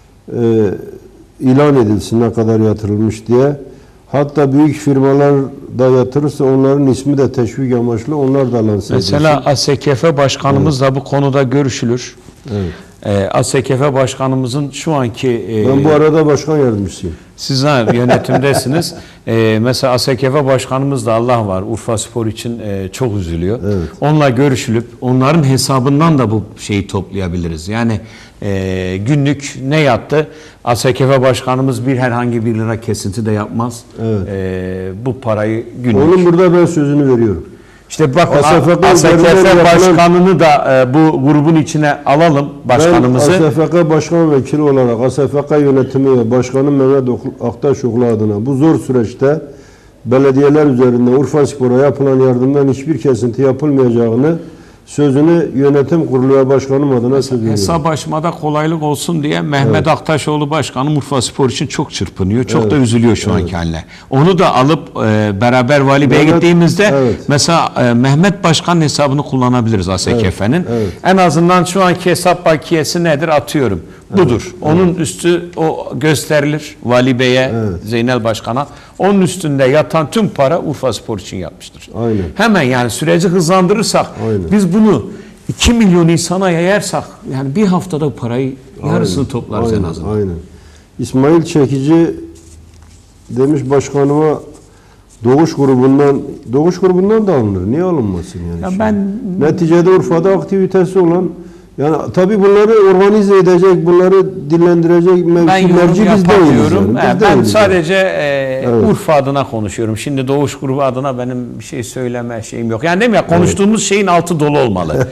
ilan edilsin ne kadar yatırılmış diye. Hatta büyük firmalar da yatırırsa onların ismi de teşvik amaçlı. Onlar da lanse edilsin. Mesela ASKF başkanımızla bu konuda görüşülür. Evet. ASKF başkanımızın şu anki Ben bu arada başkan yardımcısıyım. sizler yönetimdesiniz. Mesela ASKF başkanımız da Allah var Urfaspor için çok üzülüyor. Evet. Onunla görüşülüp onların hesabından da bu şeyi toplayabiliriz. Yani günlük ne yattı? ASKF başkanımız herhangi bir lira kesinti de yapmaz. Evet. Bu parayı günlük. Onun burada ben sözünü veriyorum. İşte bak ASFK ASKF başkanını da bu grubun içine alalım başkanımızı. Ben ASFK Başkan Vekili olarak ASFK yönetimi ve Başkanı Mehmet Aktaşoğlu adına bu zor süreçte belediyeler üzerinde Urfaspor'a yapılan yardımdan hiçbir kesinti yapılmayacağını sözünü yönetim kurulu başkanım adına söylüyorum. Hesap açmada kolaylık olsun diye Mehmet Aktaşoğlu başkanım Urfaspor için çok çırpınıyor. Çok da üzülüyor şu anki haline. Onu da alıp beraber Vali Bey'e gittiğimizde mesela Mehmet Başkan'ın hesabını kullanabiliriz ASKF'nin. En azından şu anki hesap bakiyesi nedir atıyorum. Budur. Onun üstü o gösterilir Vali Bey'e, Zeynel Başkan'a. Onun üstünde yatan tüm para Urfaspor için yapmıştır. Aynen. Hemen yani süreci hızlandırırsak biz bunu 2 milyon insana yayarsak yani bir haftada bu parayı yarısını toplarız en azından. Aynen. İsmail Çekici demiş başkanıma Doğuş grubundan da alınır. Niye alınmasın yani? Ya ben neticede Urfa'da aktivitesi olan yani tabii bunları organize edecek, bunları dillendirecek merci biz değiliz. Yani. Ben sadece Urfa adına konuşuyorum. Şimdi Doğuş grubu adına benim bir şey söyleme şeyim yok. Yani değil mi ya konuştuğumuz şeyin altı dolu olmalı.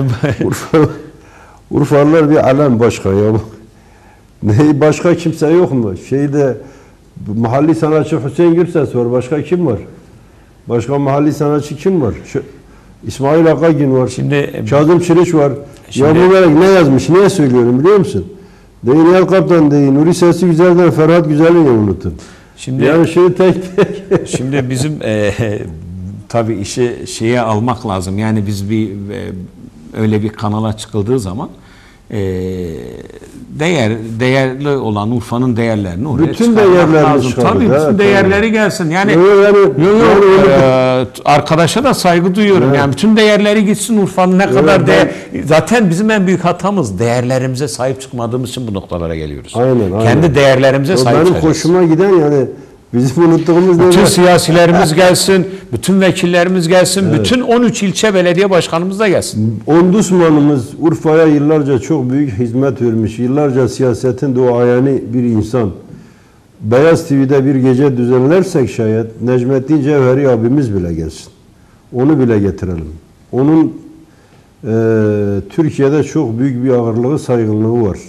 Urfalılar bir alem başka ya. Başka kimse yok mu? Mahalli sanatçı Hüseyin Gürses var. Başka kim var? Başka mahalli sanatçı kim var? İsmail Akagün var. Şimdi Kazım Çiliç var. Ya bu melek ne yazmış? Niye söylüyorum biliyor musun? Deyin Yel Kaptan deyin. Nuri Sesi Güzel'den Ferhat Güzel'i unutun. Yani şimdi bizim tabii işi şeye almak lazım. Yani biz öyle bir kanala çıkıldığı zaman değerli olan Urfa'nın değerlerini oraya çıkarmak lazım. Tabii bütün değerleri gelsin. Yani arkadaşa da saygı duyuyorum. Yani bütün değerleri gitsin Urfa'nın ne kadar zaten bizim en büyük hatamız değerlerimize sahip çıkmadığımız için bu noktalara geliyoruz. Aynen. Kendi değerlerimize sahip çıkacağız. Benim hoşuma giden yani bizim unuttuğumuz bütün siyasilerimiz gelsin, bütün vekillerimiz gelsin, bütün 13 ilçe belediye başkanımız da gelsin. Ombudsmanımız Urfa'ya yıllarca çok büyük hizmet vermiş, yıllarca siyasetin duayeni bir insan. Beyaz TV'de bir gece düzenlersek şayet Necmettin Cevheri abimiz bile gelsin. Onu bile getirelim. Onun Türkiye'de çok büyük bir ağırlığı, saygınlığı var.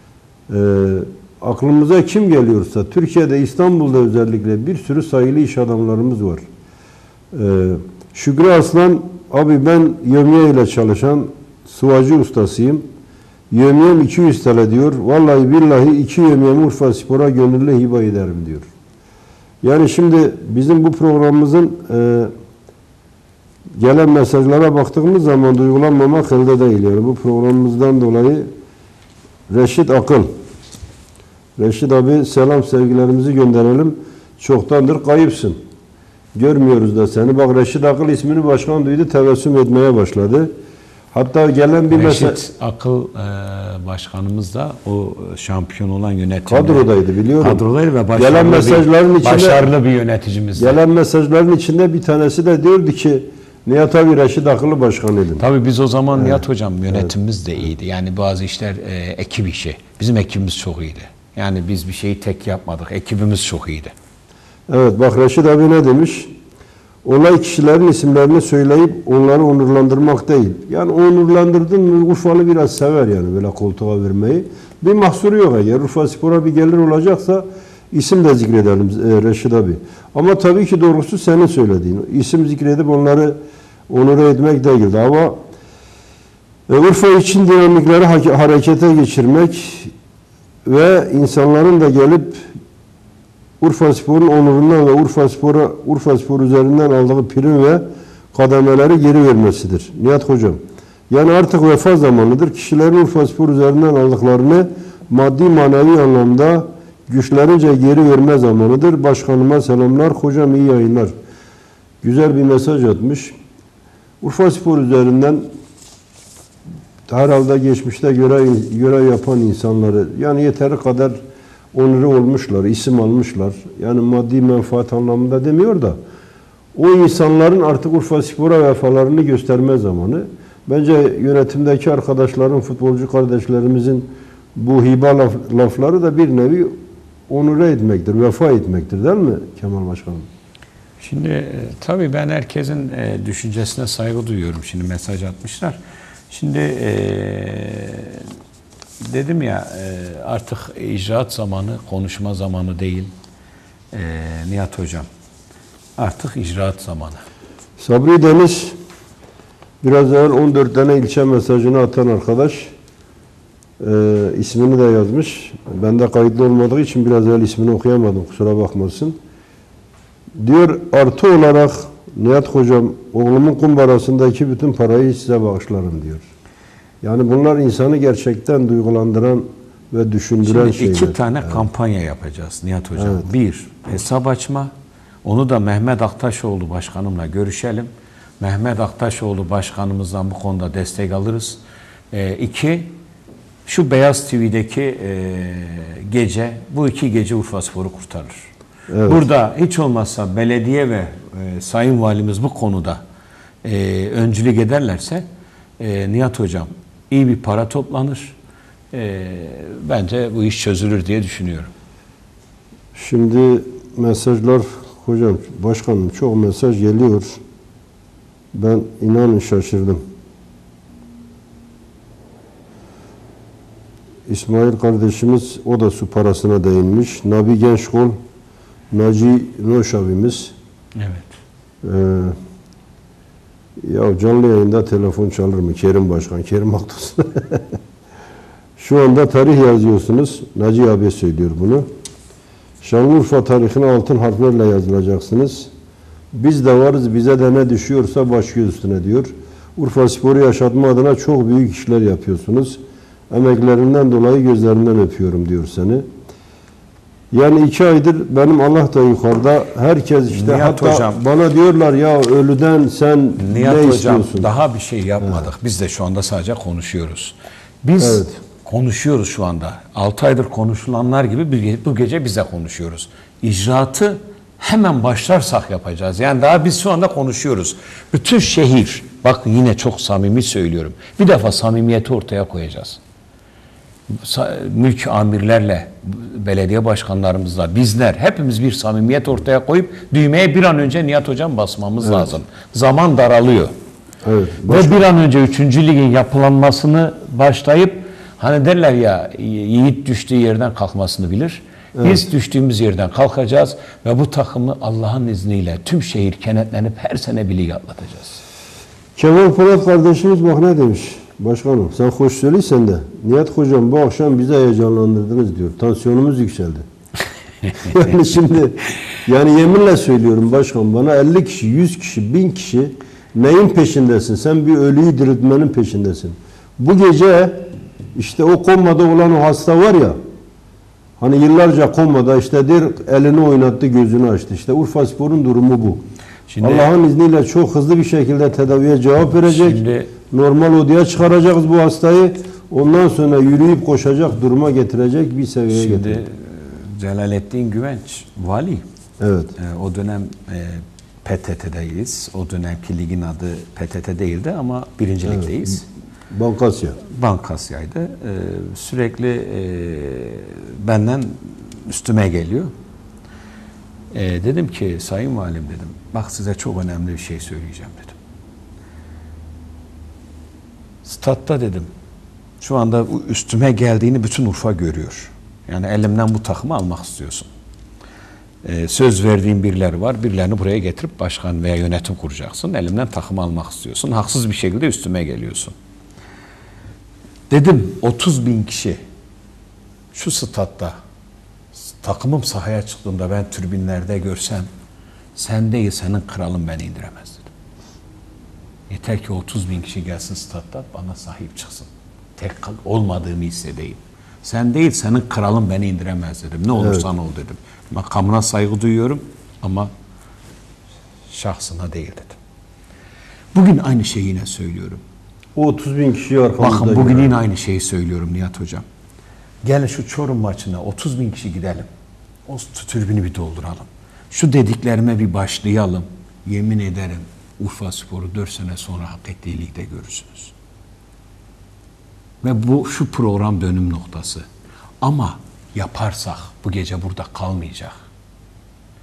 Aklımıza kim geliyorsa, Türkiye'de, İstanbul'da özellikle bir sürü sayılı iş adamlarımız var. Şükrü Aslan, abi ben yömye ile çalışan sıvacı ustasıyım. Yömyem 200 TL diyor. Vallahi billahi 2 yömyemi Urfaspor'a gönüllü hibe ederim diyor. Yani şimdi bizim bu programımızın gelen mesajlara baktığımız zaman duygulanmamak elde değil. Yani bu programımızdan dolayı Reşit Akıl. Reşit abi selam sevgilerimizi gönderelim. Çoktandır kayıpsın. Görmüyoruz da seni. Bak Reşit Akıl ismini başkan duydu, tebessüm etmeye başladı. Hatta gelen bir mesaj... Reşit Akıl başkanımız da o şampiyon olan yönetimde kadrodaydı biliyorum. Kadrodaydı ve başarılı bir yöneticimiz. Gelen mesajların içinde bir tanesi de diyordu ki Nihat abi Reşit Akıl'ı başkan edin. Tabii biz o zaman Nihat hocam yönetimimiz de iyiydi. Yani bazı işler ekip işi. Bizim ekibimiz çok iyiydi. Yani biz bir şeyi tek yapmadık. Ekibimiz çok iyiydi. Evet bak Reşit abi ne demiş? Olay kişilerin isimlerini söyleyip onları onurlandırmak değil. Yani onurlandırdın mı Urfalı biraz sever yani böyle koltuğa vermeyi. Bir mahsuru yok eğer Urfaspor'a bir gelir olacaksa isim de zikredelim Reşit abi. Ama tabii ki doğrusu senin söylediğin. İsim zikredip onları onur etmek değildi ama Urfa için dinamikleri harekete geçirmek ve insanların da gelip Urfaspor'un onurundan ve Urfaspor üzerinden aldığı prim ve kademeleri geri vermesidir. Nihat hocam. Yani artık vefa zamanıdır. Kişilerin Urfaspor üzerinden aldıklarını maddi manevi anlamda güçlerince geri verme zamanıdır. Başkanıma selamlar. Hocam iyi yayınlar. Güzel bir mesaj atmış. Urfaspor üzerinden herhalde geçmişte görev yapan insanları yani yeteri kadar onuru olmuşlar, isim almışlar. Yani maddi menfaat anlamında demiyor da o insanların artık Urfaspor'a vefalarını gösterme zamanı. Bence yönetimdeki arkadaşların, futbolcu kardeşlerimizin bu hiba lafları da bir nevi onure etmektir, vefa etmektir değil mi Kemal Başkanım? Şimdi tabii ben herkesin düşüncesine saygı duyuyorum. Şimdi mesaj atmışlar. Şimdi dedim ya artık icraat zamanı, konuşma zamanı değil. Nihat Hocam, artık icraat zamanı. Sabri Deniz biraz evvel 14 tane ilçe mesajını atan arkadaş ismini de yazmış. Ben de kayıtlı olmadığı için biraz evvel ismini okuyamadım. Kusura bakmasın. Diyor artı olarak Nihat Hocam oğlumun kumbarasındaki bütün parayı size bağışlarım diyor. Yani bunlar insanı gerçekten duygulandıran ve düşündüren Şimdi şeyler. iki tane kampanya yapacağız Nihat Hocam. Evet. Bir, hesap açma. Onu da Mehmet Aktaşoğlu Başkanımla görüşelim. Mehmet Aktaşoğlu Başkanımızdan bu konuda destek alırız. İki, şu Beyaz TV'deki gece, bu iki gece Urfaspor'u kurtarır. Evet. Burada hiç olmazsa belediye ve Sayın Valimiz bu konuda öncülük ederlerse Nihat Hocam iyi bir para toplanır. Bence bu iş çözülür diye düşünüyorum. Şimdi mesajlar hocam, başkanım çok mesaj geliyor. Ben inanın şaşırdım. İsmail kardeşimiz o da su parasına değinmiş. Nabi Gençkol, Naci Noş abimiz. Evet. Ya canlı yayında telefon çalır mı? Kerim Başkan, Kerim Aktaş. Şu anda tarih yazıyorsunuz. Naci abi söylüyor bunu. Şanlıurfa tarihine altın harflerle yazılacaksınız. Biz de varız, bize de ne düşüyorsa baş göz üstüne diyor. Urfaspor'u yaşatma adına çok büyük işler yapıyorsunuz. Emeklerinden dolayı gözlerinden öpüyorum diyor seni. Yani 2 aydır benim Allah da yukarıda, herkes işte Nihat hatta hocam, bana diyorlar ya ölüden sen Nihat ne hocam, istiyorsun? daha bir şey yapmadık. Biz de şu anda sadece konuşuyoruz. Biz Evet. konuşuyoruz şu anda. 6 aydır konuşulanlar gibi bu gece bize konuşuyoruz. İcraatı hemen başlarsak yapacağız. Yani daha biz şu anda konuşuyoruz. Bütün şehir, bakın yine çok samimi söylüyorum. Bir defa samimiyeti ortaya koyacağız. Mülk amirlerle, belediye başkanlarımızla, bizler hepimiz bir samimiyet ortaya koyup düğmeye bir an önce Nihat Hocam basmamız lazım. Zaman daralıyor. Evet. Ve bir an önce 3. ligin yapılanmasını başlayıp hani derler ya yiğit düştüğü yerden kalkmasını bilir. Biz düştüğümüz yerden kalkacağız ve bu takımı Allah'ın izniyle tüm şehir kenetlenip her sene bir lig atlatacağız. Kemal Polat kardeşimiz bak ne demiş. Başkanım sen hoş söyleysen de Nihat Hocam bu akşam bizi heyecanlandırdınız diyor. Tansiyonumuz yükseldi. Yani şimdi yani yeminle söylüyorum başkan, bana 50 kişi, 100 kişi, 1000 kişi neyin peşindesin? Sen bir ölüyü diriltmenin peşindesin. Bu gece işte o komada olan o hasta var ya, hani yıllarca komada işte elini oynattı, gözünü açtı. İşte Urfaspor'un durumu bu. Şimdi, Allah'ın izniyle çok hızlı bir şekilde tedaviye cevap verecek. Şimdi, normal odaya çıkaracağız bu hastayı. Ondan sonra yürüyüp koşacak duruma getirecek bir seviyeye getirecek. Şimdi Celalettin Güvenç vali. Evet. O dönem PTT'deyiz. O dönemki ligin adı PTT değildi ama birincilikteyiz. Bankasya. Bankasya'ydı. Sürekli benden üstüme geliyor. Dedim ki Sayın Valim dedim, bak size çok önemli bir şey söyleyeceğim dedim. Statta dedim, şu anda üstüme geldiğini bütün Urfa görüyor. Yani elimden bu takımı almak istiyorsun. Söz verdiğim birileri var, birilerini buraya getirip başkan veya yönetim kuracaksın. Elimden takımı almak istiyorsun. Haksız bir şekilde üstüme geliyorsun. Dedim 30.000 kişi şu statta takımım sahaya çıktığında ben tribünlerde görsem sen değil senin kralın beni indiremez dedim. Yeter ki 30.000 kişi gelsin statta bana sahip çıksın. Tek olmadığımı hissedeyim. Sen değil senin kralın beni indiremez dedim. Ne olursan ol dedim. Makamına saygı duyuyorum ama şahsına değil dedim. Bugün aynı şeyi yine söylüyorum. O 30.000 kişiyi arkamızda. Bakın bugün yine aynı şeyi söylüyorum Nihat Hocam. Gelin şu Çorum maçına 30.000 kişi gidelim. O tribünü bir dolduralım. Şu dediklerime bir başlayalım. Yemin ederim Urfaspor'u 4 sene sonra hak ettiği ligde görürsünüz. Ve şu program dönüm noktası. Ama yaparsak bu gece burada kalmayacak.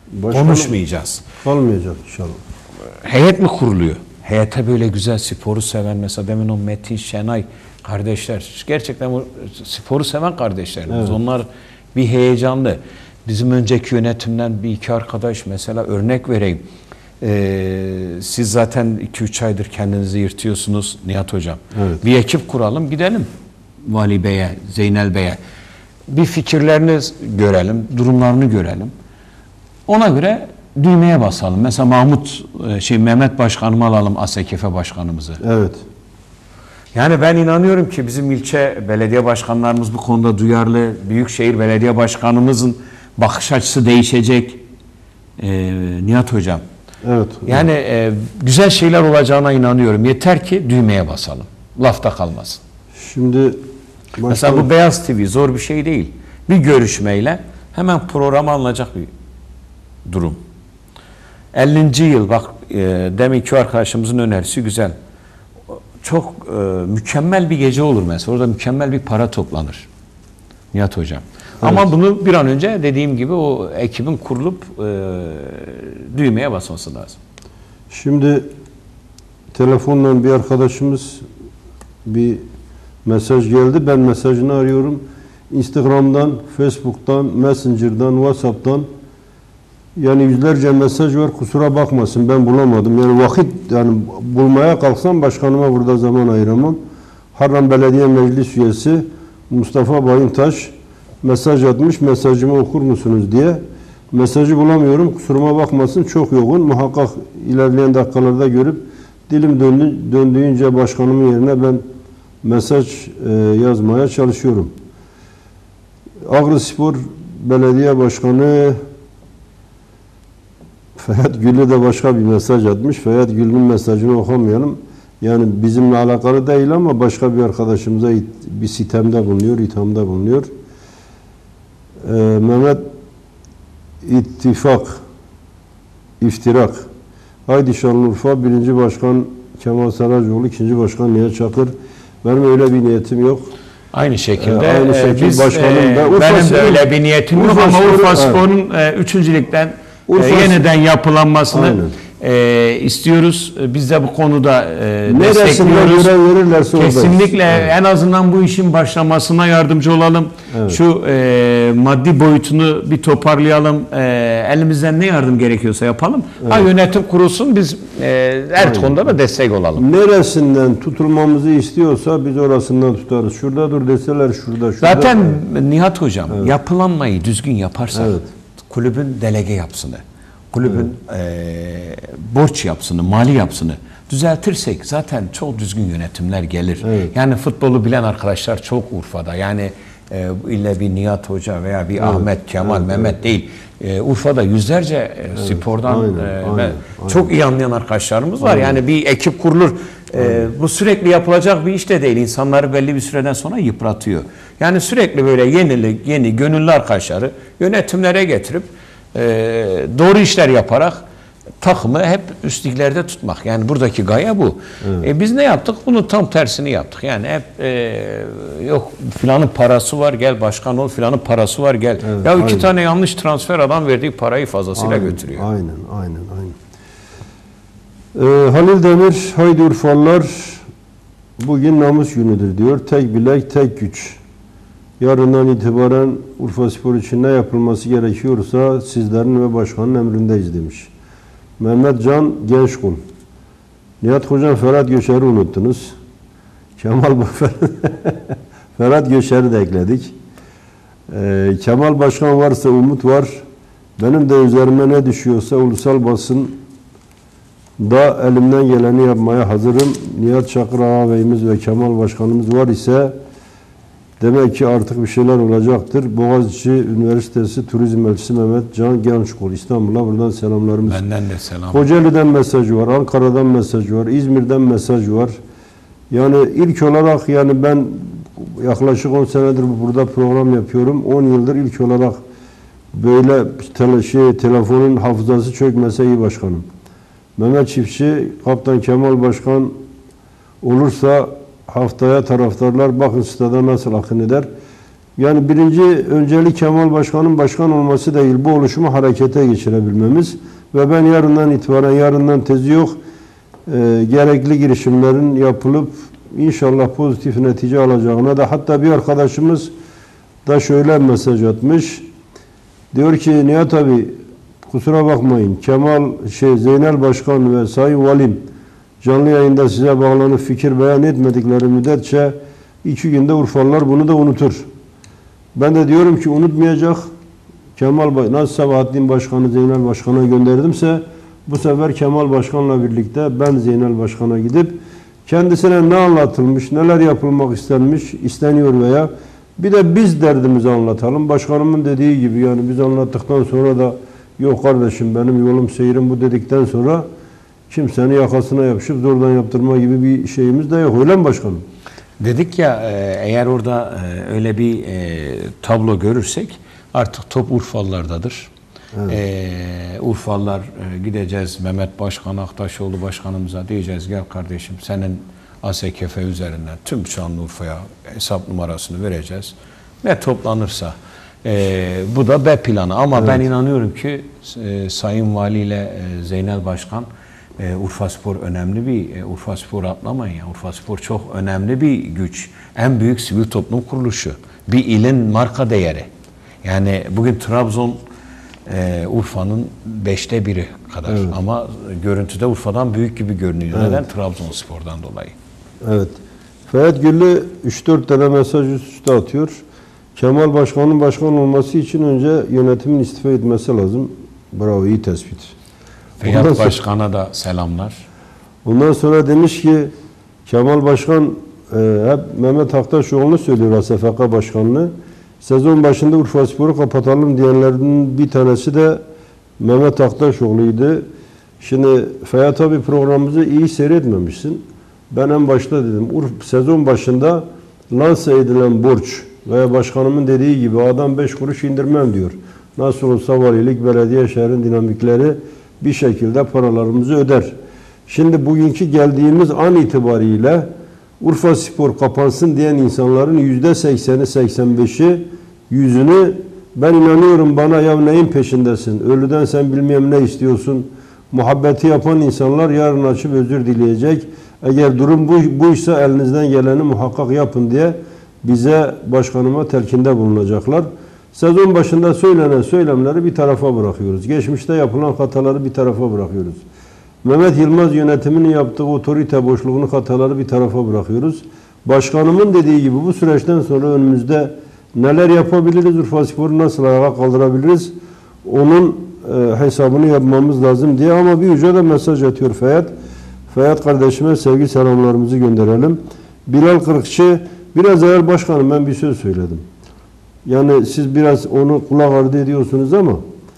Başkanım, konuşmayacağız. kalmayacak inşallah. Heyet mi kuruluyor? Heyete böyle güzel sporu seven, mesela demin o Metin Şenay kardeşler, gerçekten bu sporu seven kardeşlerimiz. Evet. Onlar bir heyecanlı. Bizim önceki yönetimden bir iki arkadaş, mesela örnek vereyim. Siz zaten 2-3 aydır kendinizi yırtıyorsunuz Nihat Hocam. Evet. Bir ekip kuralım, gidelim Vali Bey'e, Zeynel Bey'e. Bir fikirlerini görelim, durumlarını görelim. Ona göre düğmeye basalım. Mesela Mehmet Başkanımı alalım, ASKF Başkanımızı. Evet. Yani ben inanıyorum ki bizim ilçe belediye başkanlarımız bu konuda duyarlı. Büyükşehir Belediye Başkanımızın bakış açısı değişecek. Nihat Hocam. Evet. Yani güzel şeyler olacağına inanıyorum. Yeter ki düğmeye basalım. Lafta kalmasın. Şimdi Mesela bu Beyaz TV zor bir şey değil. Bir görüşmeyle hemen programa alınacak bir durum. 50. yıl, bak deminki arkadaşımızın önerisi güzel. Çok mükemmel bir gece olur mesela. Orada mükemmel bir para toplanır. Nihat Hocam. Evet. Ama bunu bir an önce dediğim gibi o ekibin kurulup düğmeye basması lazım. Şimdi telefonla bir arkadaşımız bir mesaj geldi. Ben mesajını arıyorum. Instagram'dan, Facebook'tan, Messenger'dan, WhatsApp'tan yani yüzlerce mesaj var. Kusura bakmasın, ben bulamadım. Yani vakit, yani bulmaya kalksam başkanıma burada zaman ayıramam. Harran Belediye Meclis Üyesi Mustafa Bayıntaş mesaj atmış. Mesajımı okur musunuz diye. Mesajı bulamıyorum. Kusuruma bakmasın, çok yoğun. Muhakkak ilerleyen dakikalarda görüp dilim döndüğünce başkanımın yerine ben mesaj yazmaya çalışıyorum. Ağrıspor Belediye Başkanı Ferhat Gül'ü de başka bir mesaj atmış. Ferhat Gül'ün mesajını okumayalım. Yani bizimle alakalı değil ama başka bir arkadaşımıza bir sitemde bulunuyor, ithamda bulunuyor. Mehmet İftirak. Haydi Şanlıurfa 1. Başkan Kemal Saracoğlu, 2. Başkan Nihat Çakır. Benim öyle bir niyetim yok. Aynı şekilde, aynı şekilde biz, başkanım da benim de öyle bir niyetim yok ama Urfa Spor'un 3. ligden yeniden yapılanmasını istiyoruz. Biz de bu konuda destekliyoruz. Verirlerse kesinlikle en azından bu işin başlamasına yardımcı olalım. Evet. Şu maddi boyutunu bir toparlayalım. Elimizden ne yardım gerekiyorsa yapalım. Evet. Yönetim kurulsun, biz her konuda da destek olalım. Neresinden tutulmamızı istiyorsa biz orasından tutarız. Şurada dur deseler şurada. Zaten Nihat Hocam, yapılanmayı düzgün yaparsak kulübün delege yapsını, kulübün borç yapsını, mali yapsını düzeltirsek zaten çok düzgün yönetimler gelir. Evet. Yani futbolu bilen arkadaşlar çok Urfa'da. Yani illa bir Nihat Hoca veya bir Ahmet, Kemal, Mehmet değil. Urfa'da yüzlerce spordan çok iyi anlayan arkadaşlarımız var. Yani bir ekip kurulur. Bu sürekli yapılacak bir iş de değil. İnsanları belli bir süreden sonra yıpratıyor. Yani sürekli böyle yeni gönüllü arkadaşları yönetimlere getirip doğru işler yaparak takımı hep üst liglerde tutmak. Yani buradaki gaye bu. Evet. Biz ne yaptık? Bunun tam tersini yaptık. Yani hep yok filanın parası var gel başkan ol, filanın parası var gel. Evet, ya iki tane yanlış transfer adam verdiği parayı fazlasıyla götürüyor. Aynen. Halil Demir, haydi Urfalılar, bugün namus günüdür diyor. Tek bilek, tek güç. Yarından itibaren Urfaspor için ne yapılması gerekiyorsa sizlerin ve başkanın emrindeyiz demiş. Mehmet Can Gençkul. Nihat Hocam, Ferhat Göçer'i unuttunuz. Ferhat Göçer'i de ekledik. Kemal Başkan varsa umut var. Benim de üzerime ne düşüyorsa ulusal basın da elimden geleni yapmaya hazırım. Nihat Çakır ağabeyimiz ve Kemal Başkanımız var ise demek ki artık bir şeyler olacaktır. Boğaziçi Üniversitesi Turizm Elçisi Mehmet Can Gençkul, İstanbul'a buradan selamlarımız. Benden de selam. Kocaeli'den mesajı var, Ankara'dan mesajı var, İzmir'den mesaj var. Yani ilk olarak, yani ben yaklaşık 10 senedir burada program yapıyorum. 10 yıldır ilk olarak böyle telefonun hafızası çökmese iyi başkanım. Mehmet Çiftçi, Kaptan Kemal Başkan olursa haftaya taraftarlar bakın stada nasıl akın eder. Yani birinci öncelik Kemal Başkan'ın başkan olması değil, bu oluşumu harekete geçirebilmemiz ve ben yarından tezi yok, gerekli girişimlerin yapılıp inşallah pozitif netice alacağına da, hatta bir arkadaşımız da şöyle mesaj atmış. Diyor ki Nihat abi kusura bakmayın, Zeynel Başkan ve Sayın Valim canlı yayında size bağlanıp fikir beyan etmedikleri müddetçe 2 günde Urfalılar bunu da unutur. Ben de diyorum ki unutmayacak. Nasıl Sabahattin Başkan'ı Zeynel Başkan'a gönderdimse bu sefer Kemal Başkan'la birlikte ben Zeynel Başkan'a gidip kendisine ne anlatılmış, neler yapılmak isteniyor veya bir de biz derdimizi anlatalım. Başkanımın dediği gibi, yani biz anlattıktan sonra da yok kardeşim benim yolum seyrim bu dedikten sonra kimsenin yakasına yapışıp zordan yaptırma gibi bir şeyimiz de yok. Öyle mi başkanım? Dedik ya, eğer orada öyle bir tablo görürsek artık top Urfalılardadır. Evet. Urfalılar gideceğiz Mehmet Başkan Aktaşoğlu Başkanımıza diyeceğiz gel kardeşim senin ASKF üzerinden tüm Şanlıurfa'ya hesap numarasını vereceğiz. Ne toplanırsa bu da B planı ama evet. Ben inanıyorum ki Sayın Vali ile Zeynel Başkan Urfaspor önemli bir Urfaspor atlamayın ya. Urfaspor çok önemli bir güç. En büyük sivil toplum kuruluşu. Bir ilin marka değeri. Yani bugün Trabzon Urfa'nın 5'te 1'i kadar. Evet. Ama görüntüde Urfa'dan büyük gibi görünüyor. Evet. Neden? Trabzonspor'dan dolayı. Evet. Ferhat Güllü 3-4 tane mesaj üst üste atıyor. Kemal Başkan'ın başkan olması için önce yönetimin istifa etmesi lazım. Bravo, iyi tespit. Ferhat Başkan'a da selamlar. Ondan sonra demiş ki Kemal Başkan hep Mehmet Aktaşoğlu'nu söylüyor, ASFK Başkanlığı. Sezon başında Urfaspor'u kapatalım diyenlerden bir tanesi de Mehmet Aktaşoğlu'ydu. Şimdi Ferhat abi programımızı iyi seyretmemişsin. Ben en başta dedim sezon başında lanse edilen borç veya başkanımın dediği gibi adam 5 kuruş indirmem diyor. Nasıl olsa valilik, belediye, şehrin dinamikleri bir şekilde paralarımızı öder. Şimdi bugünkü geldiğimiz an itibariyle Urfaspor kapansın diyen insanların %80'i 85'i yüzünü ben inanıyorum bana ya neyin peşindesin? Ölüden sen bilmem ne istiyorsun. Muhabbeti yapan insanlar yarın açıp özür dileyecek. Eğer durum buysa elinizden geleni muhakkak yapın diye bize başkanıma telkinde bulunacaklar. Sezon başında söylenen söylemleri bir tarafa bırakıyoruz. Geçmişte yapılan hataları bir tarafa bırakıyoruz. Mehmet Yılmaz yönetiminin yaptığı otorite boşluğunu, hataları bir tarafa bırakıyoruz. Başkanımın dediği gibi bu süreçten sonra önümüzde neler yapabiliriz, Urfaspor'u nasıl ayağa kaldırabiliriz, onun hesabını yapmamız lazım diye. Ama bir uca da mesaj atıyor Ferhat. Ferhat kardeşime sevgi selamlarımızı gönderelim. Bilal Kırıkçı, biraz evvel başkanım ben bir söz söyledim. Yani siz biraz onu kulak ardı ediyorsunuz ama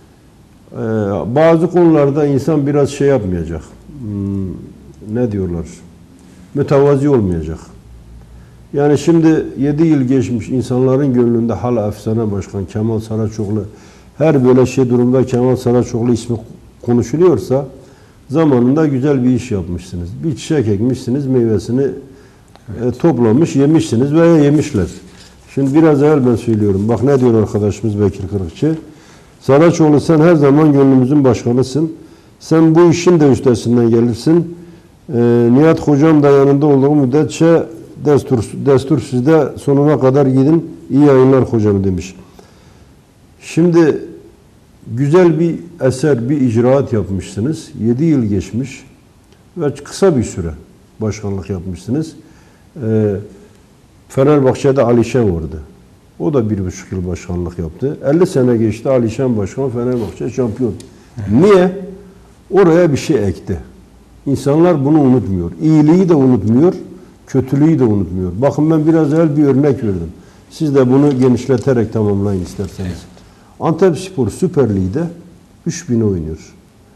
bazı konularda insan biraz şey yapmayacak. Ne diyorlar? Mütevazi olmayacak. Yani şimdi 7 yıl geçmiş, insanların gönlünde hala efsane başkan Kemal Saraçoğlu, her böyle şey durumda Kemal Saraçoğlu ismi konuşuluyorsa zamanında güzel bir iş yapmışsınız. Bir çiçek ekmişsiniz, meyvesini toplamış, yemişsiniz veya yemişler. Şimdi biraz evvel ben söylüyorum. Bak ne diyor arkadaşımız Bekir Kırıkçı. Saraçoğlu sen her zaman gönlümüzün başkanısın. Sen bu işin de üstesinden gelirsin. Nihat hocam da yanında olduğu müddetçe destur sizde, sonuna kadar gidin. İyi yayınlar hocam demiş. Şimdi güzel bir eser, bir icraat yapmışsınız. 7 yıl geçmiş ve kısa bir süre başkanlık yapmışsınız. Fenerbahçe'de Alişen vardı. O da 1,5 yıl başkanlık yaptı. 50 sene geçti, Alişen başkan, Fenerbahçe şampiyon. Niye? Oraya bir şey ekti. İnsanlar bunu unutmuyor. İyiliği de unutmuyor, kötülüğü de unutmuyor. Bakın ben biraz evvel bir örnek verdim. Siz de bunu genişleterek tamamlayın isterseniz. Evet. Antepspor Süper Lig'de 3.000 oynuyor.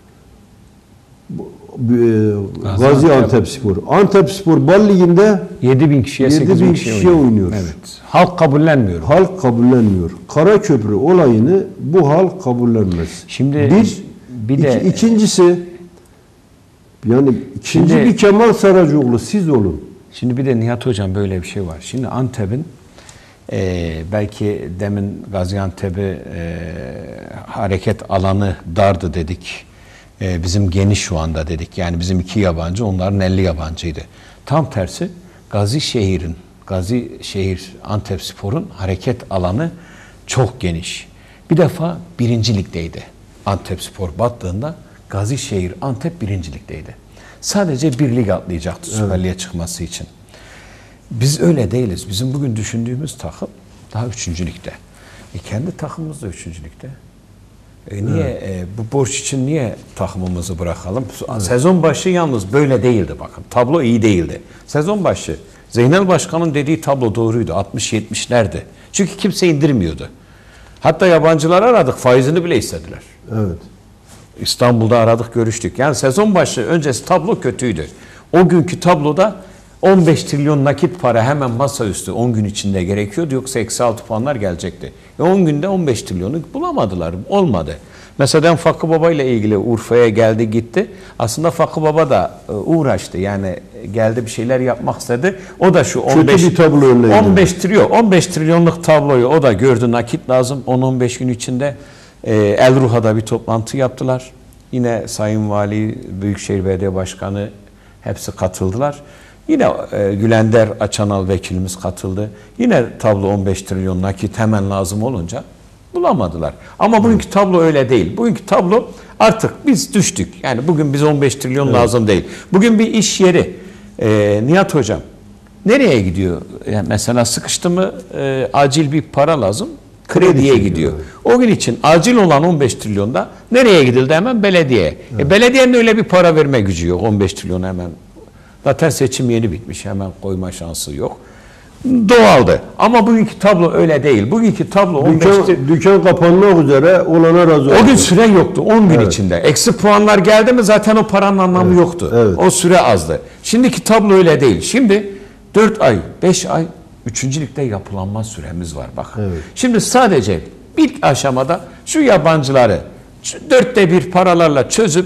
Gaziantepspor. Antepspor Bal Ligi'nde 7.000 kişiye 8.000 kişiye oynuyor. Evet. Halk kabullenmiyor. Halk kabullenmiyor. Karaköprü olayını bu halk kabullenmez. Şimdi ikincisi yani bir Kemal Saracoğlu siz olun. Şimdi bir de Nihat Hocam böyle bir şey var. Şimdi Antep'in Belki demin Gaziantep'i hareket alanı dardı dedik. Bizim geniş şu anda dedik. Yani bizim 2 yabancı, onların 50 yabancıydı. Tam tersi Gazişehir Antepspor'un hareket alanı çok geniş. Bir defa 1. Lig'deydi. Antepspor battığında Gazişehir Antep 1. Lig'deydi. Sadece 1 lig atlayacaktı Süper Lig'e çıkması için. Biz öyle değiliz. Bizim bugün düşündüğümüz takım daha 3. Lig'de. Kendi takımımız da 3. Lig'de. Niye bu borç için niye takımımızı bırakalım? Sezon başı yalnız böyle değildi bakın. Tablo iyi değildi. Sezon başı Zeynel Başkan'ın dediği tablo doğruydu. 60-70'lerdi. Çünkü kimse indirmiyordu. Hatta yabancılar aradık, faizini bile istediler. Evet. İstanbul'da aradık, görüştük. Yani sezon başı öncesi tablo kötüydü. O günkü tabloda 15 trilyon nakit para hemen masaüstü 10 gün içinde gerekiyordu. Yoksa eksi 6 puanlar gelecekti. 10 günde 15 trilyonu bulamadılar. Olmadı. Mesela Fakı Baba ile ilgili Urfa'ya geldi gitti. Aslında Fakı Baba da uğraştı. Yani geldi bir şeyler yapmak istedi. O da şu 15 trilyonluk tabloyu o da gördü. Nakit lazım. 10-15 gün içinde Elruha'da bir toplantı yaptılar. Yine Sayın Vali, Büyükşehir Belediye Başkanı hepsi katıldılar. Yine Gülender Açanal vekilimiz katıldı. Yine tablo 15 trilyon nakit hemen lazım olunca bulamadılar. Ama bugünkü tablo öyle değil. Bugünkü tablo artık biz düştük. Yani bugün biz 15 trilyon lazım değil. Bugün bir iş yeri Nihat Hocam nereye gidiyor? Yani mesela sıkıştı mı acil bir para lazım. Krediye gidiyor. O gün için acil olan 15 trilyonda nereye gidildi? Hemen belediyeye. Belediyenin öyle bir para verme gücü yok. 15 trilyon hemen. Zaten seçim yeni bitmiş. Hemen koyma şansı yok. Doğaldı. Ama bugünkü tablo öyle değil. Bugünkü tablo 15 dükkan kapanmak üzere olana razı oldu. O gün süre yoktu. 10 gün içinde. Eksi puanlar geldi mi zaten o paranın anlamı yoktu. Evet. O süre azdı. Şimdiki tablo öyle değil. Şimdi 4 ay, 5 ay 3. Ligde yapılanma süremiz var. Bak. Evet. Şimdi sadece ilk aşamada şu yabancıları 4'te 1 paralarla çözüp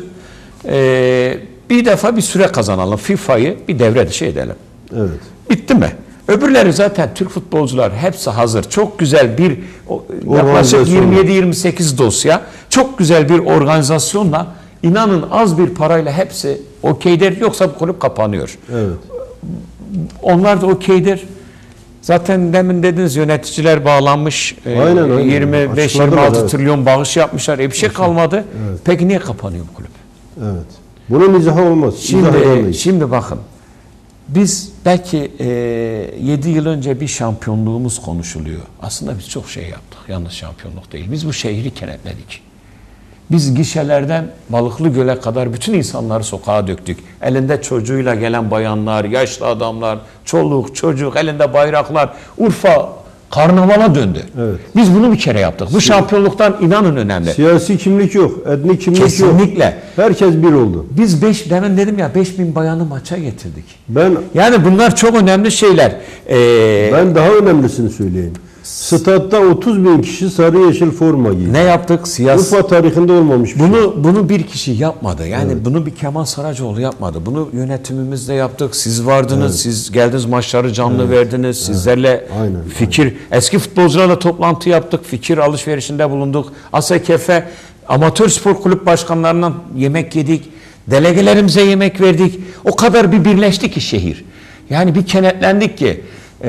bir defa bir süre kazanalım. FIFA'yı bir devre dışı edelim. Evet. Bitti mi? Öbürleri zaten Türk futbolcular hepsi hazır. Çok güzel bir yaklaşık 27-28 dosya. Çok güzel bir organizasyonla inanın az bir parayla hepsi okeydir. Yoksa bu kulüp kapanıyor. Evet. Onlar da okeydir. Zaten demin dediniz yöneticiler bağlanmış. Aynen. 25-26 trilyon bağış yapmışlar. Bir şey kalmadı. Evet. Peki niye kapanıyor bu kulüp? Evet. Bunun izahı olmaz. Şimdi bakın. Biz belki 7 yıl önce bir şampiyonluğumuz konuşuluyor. Aslında biz çok şey yaptık. Yalnız şampiyonluk değil. Biz bu şehri kenetledik. Biz gişelerden Balıklıgöl'e kadar bütün insanları sokağa döktük. Elinde çocuğuyla gelen bayanlar, yaşlı adamlar, çoluk, çocuk, elinde bayraklar. Urfa karnavala döndü. Evet. Biz bunu bir kere yaptık. Bu şampiyonluktan inanın önemli. Siyasi kimlik yok, etnik kimlik yok. Kesinlikle. Herkes bir oldu. Biz demin dedim ya 5000 bayanı maça getirdik. Ben yani bunlar çok önemli şeyler. Ben daha önemlisini söyleyeyim. Statta 30.000 kişi sarı yeşil forma giydi. Ne yaptık? Urfa tarihinde olmamış bir şey. Bunu bir kişi yapmadı. Yani bunu bir Kemal Saracoğlu yapmadı. Bunu yönetimimizde yaptık. Siz vardınız. Siz geldiniz maçları canlı verdiniz. Sizlerle fikir. Eski futbolcularla toplantı yaptık. Fikir alışverişinde bulunduk. ASKF Amatör Spor Kulüp başkanlarından yemek yedik. Delegelerimize yemek verdik. O kadar bir birleşti ki şehir. Yani bir kenetlendik ki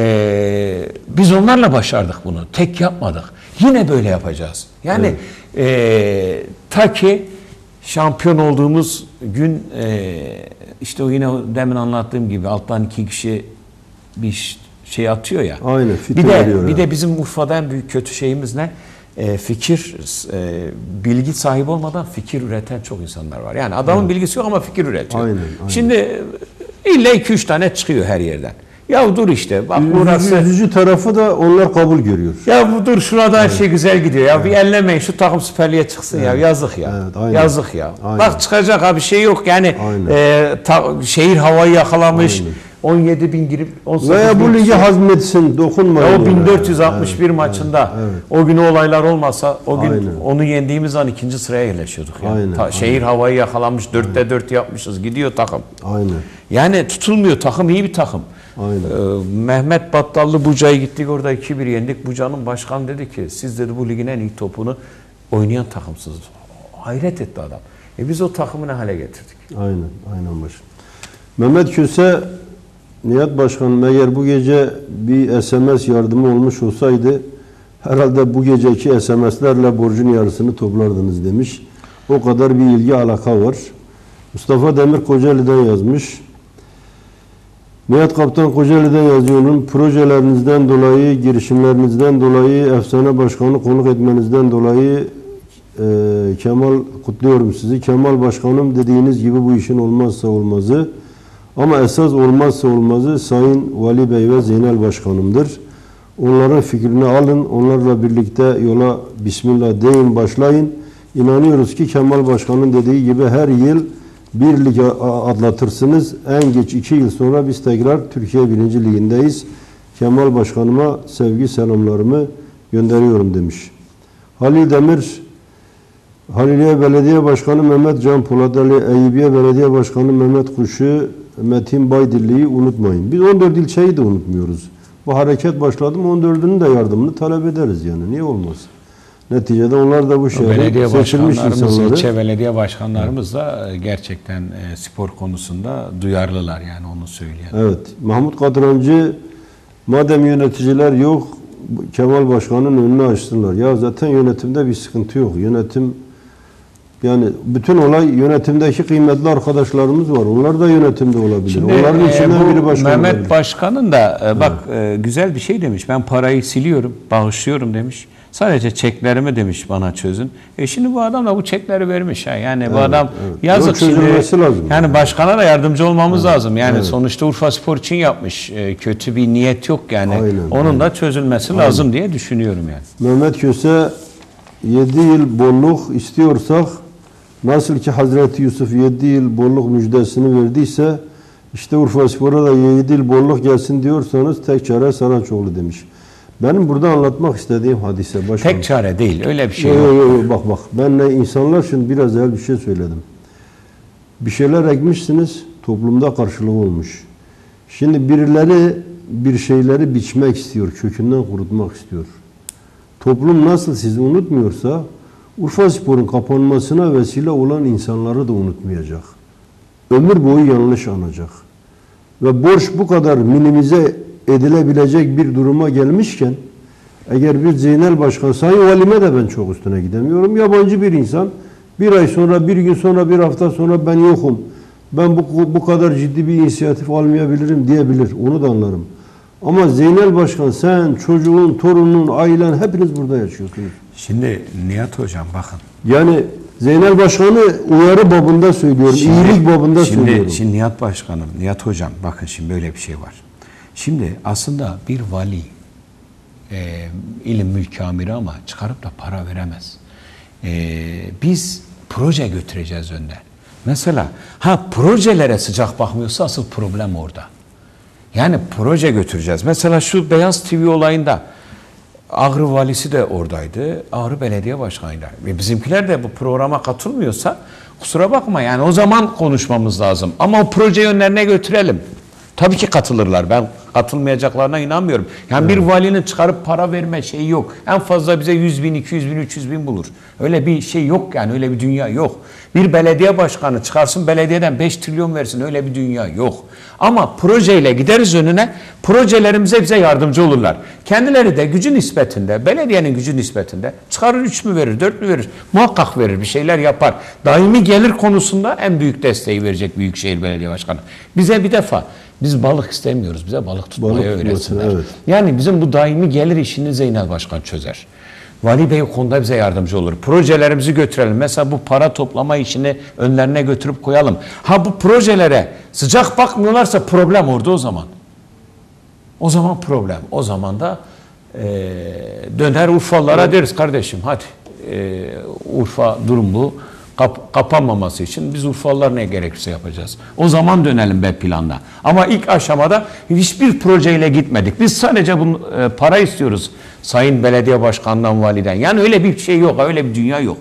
biz onlarla başardık bunu. Tek yapmadık. Yine böyle yapacağız. Yani ta ki şampiyon olduğumuz gün işte o yine demin anlattığım gibi alttan 2 kişi bir şey atıyor ya. Aynen. Bir de bizim Urfa'da en büyük kötü şeyimiz ne? Fikir, bilgi sahibi olmadan fikir üreten çok insanlar var. Yani adamın bilgisi yok ama fikir üretiyor. Aynen. Şimdi illa 2-3 tane çıkıyor her yerden. Ya dur işte bak burası. Üzücü tarafı da onlar kabul görüyor. Ya bu dur şurada her şey güzel gidiyor ya. Bir ellemeyin şu takım Süper Lig'e çıksın ya. Yazık ya. Yazık ya. Aynen. Bak çıkacak abi şey yok yani. Şehir havayı yakalamış. 17.000 girip 18.000 veya bu ligi hazmetsin, dokunmayın. O 1461 maçında o gün olaylar olmasa o gün onu yendiğimiz an 2. sıraya yerleşiyorduk. Yani. Şehir havayı yakalamış, 4'te 4 yapmışız. Gidiyor takım. Aynen. Yani tutulmuyor takım, iyi bir takım. Aynen. Mehmet Battallı Buca'ya gittik, orada 2-1 yendik. Buca'nın başkanı dedi ki siz dedi bu ligin en iyi topunu oynayan takımsınız. Hayret etti adam. Biz o takımı ne hale getirdik? Aynen başkanım. Mehmet Köse, Nihat Başkanım, eğer bu gece bir SMS yardımı olmuş olsaydı herhalde bu geceki SMS'lerle borcun yarısını toplardınız demiş. O kadar bir ilgi alaka var. Mustafa Demir Kocaeli'den yazmış. Nihat Kaptan Kocaeli'den yazıyorum. Projelerinizden dolayı, girişimlerinizden dolayı, efsane başkanı konuk etmenizden dolayı Kemal, kutluyorum sizi. Kemal Başkanım, dediğiniz gibi bu işin olmazsa olmazı. Ama esas olmazsa olmazı Sayın Vali Bey ve Zeynel Başkanım'dır. Onların fikrini alın, onlarla birlikte yola bismillah deyin, başlayın. İnanıyoruz ki Kemal Başkan'ın dediği gibi her yıl bir lig atlatırsınız. En geç 2 yıl sonra biz tekrar Türkiye 1. Ligi'ndeyiz. Kemal Başkanıma sevgi selamlarımı gönderiyorum demiş. Halil Demir, Haliliye Belediye Başkanı Mehmet Can Polateli, Eyüpiye Belediye Başkanı Mehmet Kuşu, Metin Baydilli'yi unutmayın. Biz 14 ilçeyi de unutmuyoruz. Bu hareket başladı mı 14'ünün de yardımını talep ederiz yani. Niye olmaz? Neticede onlar da bu şehrin seçilmiş insanları. İlçe belediye başkanlarımız da gerçekten spor konusunda duyarlılar yani, onu söyleyelim. Evet. Mahmut Katırancı, madem yöneticiler yok, Kemal Başkan'ın önünü açtılar. Ya zaten yönetimde bir sıkıntı yok. Yönetim, yani bütün olay yönetimdeki kıymetli arkadaşlarımız var. Onlar da yönetimde olabilir. Şimdi, onların içinden biri başkan Mehmet olabilir. Başkan'ın da bak güzel bir şey demiş. Ben parayı siliyorum, bağışlıyorum demiş. Sadece çeklerimi demiş bana çözün. Şimdi bu adam da bu çekleri vermiş. Yani bu adam yazık şimdi. Lazım. Yani başkana da yardımcı olmamız lazım. Yani sonuçta Urfaspor için yapmış. Kötü bir niyet yok yani. Onun da çözülmesi lazım diye düşünüyorum yani. Mehmet Köse, 7 yıl bolluk istiyorsak, nasıl ki Hazreti Yusuf 7 yıl bolluk müjdesini verdiyse, işte Urfaspor'a da 7 yıl bolluk gelsin diyorsanız tek çare Saraçoğlu demiş. Benim burada anlatmak istediğim hadise başkanım. Tek çare değil, öyle bir şey yok. Bak ben ne insanlar, şimdi biraz evvel bir şey söyledim. Bir şeyler ekmişsiniz, toplumda karşılığı olmuş. Şimdi birileri bir şeyleri biçmek istiyor, kökünden kurutmak istiyor. Toplum nasıl sizi unutmuyorsa, Urfaspor'un kapanmasına vesile olan insanları da unutmayacak. Ömür boyu yanlış anacak. Ve borç bu kadar minimize edilebilecek bir duruma gelmişken, eğer bir Zeynel Başkan, Sayın Valime de ben çok üstüne gidemiyorum. Yabancı bir insan, bir ay sonra, bir gün sonra, bir hafta sonra ben yokum, ben bu kadar ciddi bir inisiyatif almayabilirim diyebilir. Onu da anlarım. Ama Zeynel Başkan, sen, çocuğun, torunun, ailen hepiniz burada yaşıyorsunuz. Şimdi Nihat Hocam bakın. Yani Zeynel Başkan'ı uyarı babında söylüyorum, iyilik babında söylüyorum. Şimdi Nihat Başkanım, Nihat Hocam bakın şimdi böyle bir şey var. Şimdi aslında bir vali ilim mülk amiri ama çıkarıp da para veremez. Biz proje götüreceğiz önden. Mesela projelere sıcak bakmıyorsa asıl problem orada. Yani proje götüreceğiz. Mesela şu Beyaz TV olayında Ağrı valisi de oradaydı. Ağrı belediye başkanıydı. Ve bizimkiler de bu programa katılmıyorsa kusura bakma yani, o zaman konuşmamız lazım. Ama o proje yönlerine götürelim. Tabii ki katılırlar. Ben katılmayacaklarına inanmıyorum. Yani bir valinin çıkarıp para verme şeyi yok. En fazla bize 100 bin, 200 bin, 300 bin bulur. Öyle bir şey yok yani, öyle bir dünya yok. Bir belediye başkanı çıkarsın belediyeden 5 trilyon versin, öyle bir dünya yok. Ama projeyle gideriz önüne, projelerimize bize yardımcı olurlar. Kendileri de gücü nispetinde, belediyenin gücü nispetinde çıkarır 3 mü verir, 4 mü verir, muhakkak verir, bir şeyler yapar. Daimi gelir konusunda en büyük desteği verecek Büyükşehir Belediye Başkanı. Bize bir defa, biz balık istemiyoruz, bize balık tutmayı öğretsinler. Evet. Yani bizim bu daimi gelir işini Zeynel Başkan çözer. Vali Bey o konuda bize yardımcı olur. Projelerimizi götürelim. Mesela bu para toplama işini önlerine götürüp koyalım. Bu projelere sıcak bakmıyorlarsa problem orada o zaman. O zaman problem. O zaman da döner Urfalılara deriz kardeşim hadi Urfa durum bu. Kapanmaması için biz Urfalılar ne gerekirse yapacağız. O zaman dönelim B planda. Ama ilk aşamada hiçbir projeyle gitmedik. Biz sadece para istiyoruz Sayın Belediye Başkanı'ndan, validen. Yani öyle bir şey yok, öyle bir dünya yok.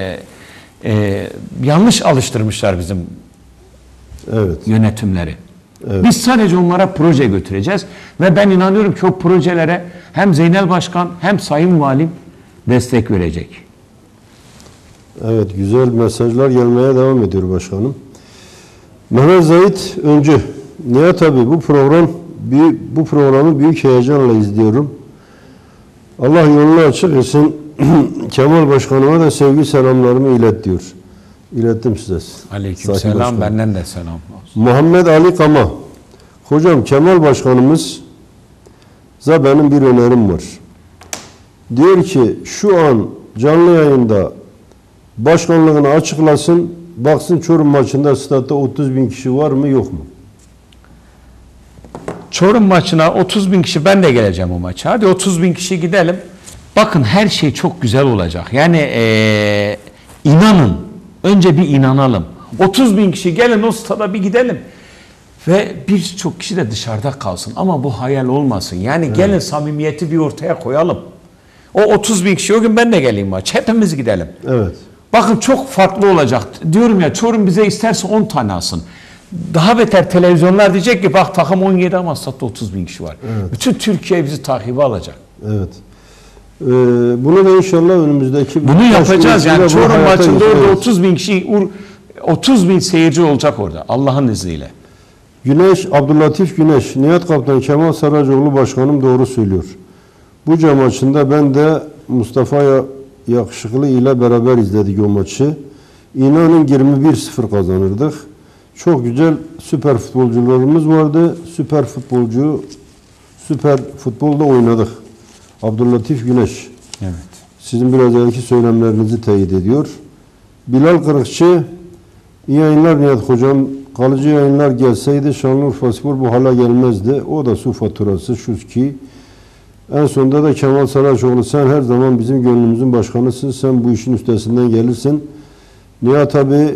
Yanlış alıştırmışlar bizim yönetimleri. Evet. Biz sadece onlara proje götüreceğiz ve ben inanıyorum ki o projelere hem Zeynel Başkan hem Sayın Valim destek verecek. Evet, güzel mesajlar gelmeye devam ediyor başkanım. Mehmet Zahit Öncü, Nihat abi bu programı büyük heyecanla izliyorum. Allah yolunu açık etsin. Kemal Başkanıma da sevgi selamlarımı ilet diyor. İlettim size. Aleykümselam, benden de selam olsun. Muhammed Ali Kama, hocam Kemal Başkanımıza benim bir önerim var. Diyor ki şu an canlı yayında başkanlığını açıklasın, baksın Çorum maçında statta 30.000 kişi var mı yok mu? Çorum maçına 30.000 kişi, ben de geleceğim o maça. Hadi 30.000 kişi gidelim. Bakın her şey çok güzel olacak. Yani inanın. Önce bir inanalım. 30.000 kişi gelin o stada bir gidelim. Ve birçok kişi de dışarıda kalsın. Ama bu hayal olmasın. Yani gelin samimiyeti bir ortaya koyalım. O 30.000 kişi o gün ben de geleyim maç. Hepimiz gidelim. Evet. Bakın çok farklı olacak. Diyorum ya, Çorum bize isterse 10 tane alsın. Daha beter televizyonlar diyecek ki bak takım 17 ama statta 30.000 kişi var. Evet. Bütün Türkiye bizi takibe alacak. Evet. Bunu da inşallah önümüzdeki... Bunu yapacağız yani. Çorum maçında orada geçiririz. 30.000 kişi, 30.000 seyirci olacak orada Allah'ın izniyle. Abdüllatif Güneş, Nihat Kaptan Kemal Saracoğlu Başkanım doğru söylüyor. Buca maçında ben de Mustafa Yakışıklı ile beraber izledik o maçı. İnanın 21-0 kazanırdık. Çok güzel süper futbolcularımız vardı. Süper futbolda oynadık. Abdüllatif Güneş. Evet. Sizin biraz evvelki söylemlerinizi teyit ediyor. Bilal Kırıkçı, iyi yayınlar Nihat Hocam. Kalıcı yayınlar gelseydi Şanlıurfaspor bu hala gelmezdi. O da su faturası şu ki. En sonunda da Kemal Saracoğlu, sen her zaman bizim gönlümüzün başkanısın. Sen bu işin üstesinden gelirsin. Nihat abi,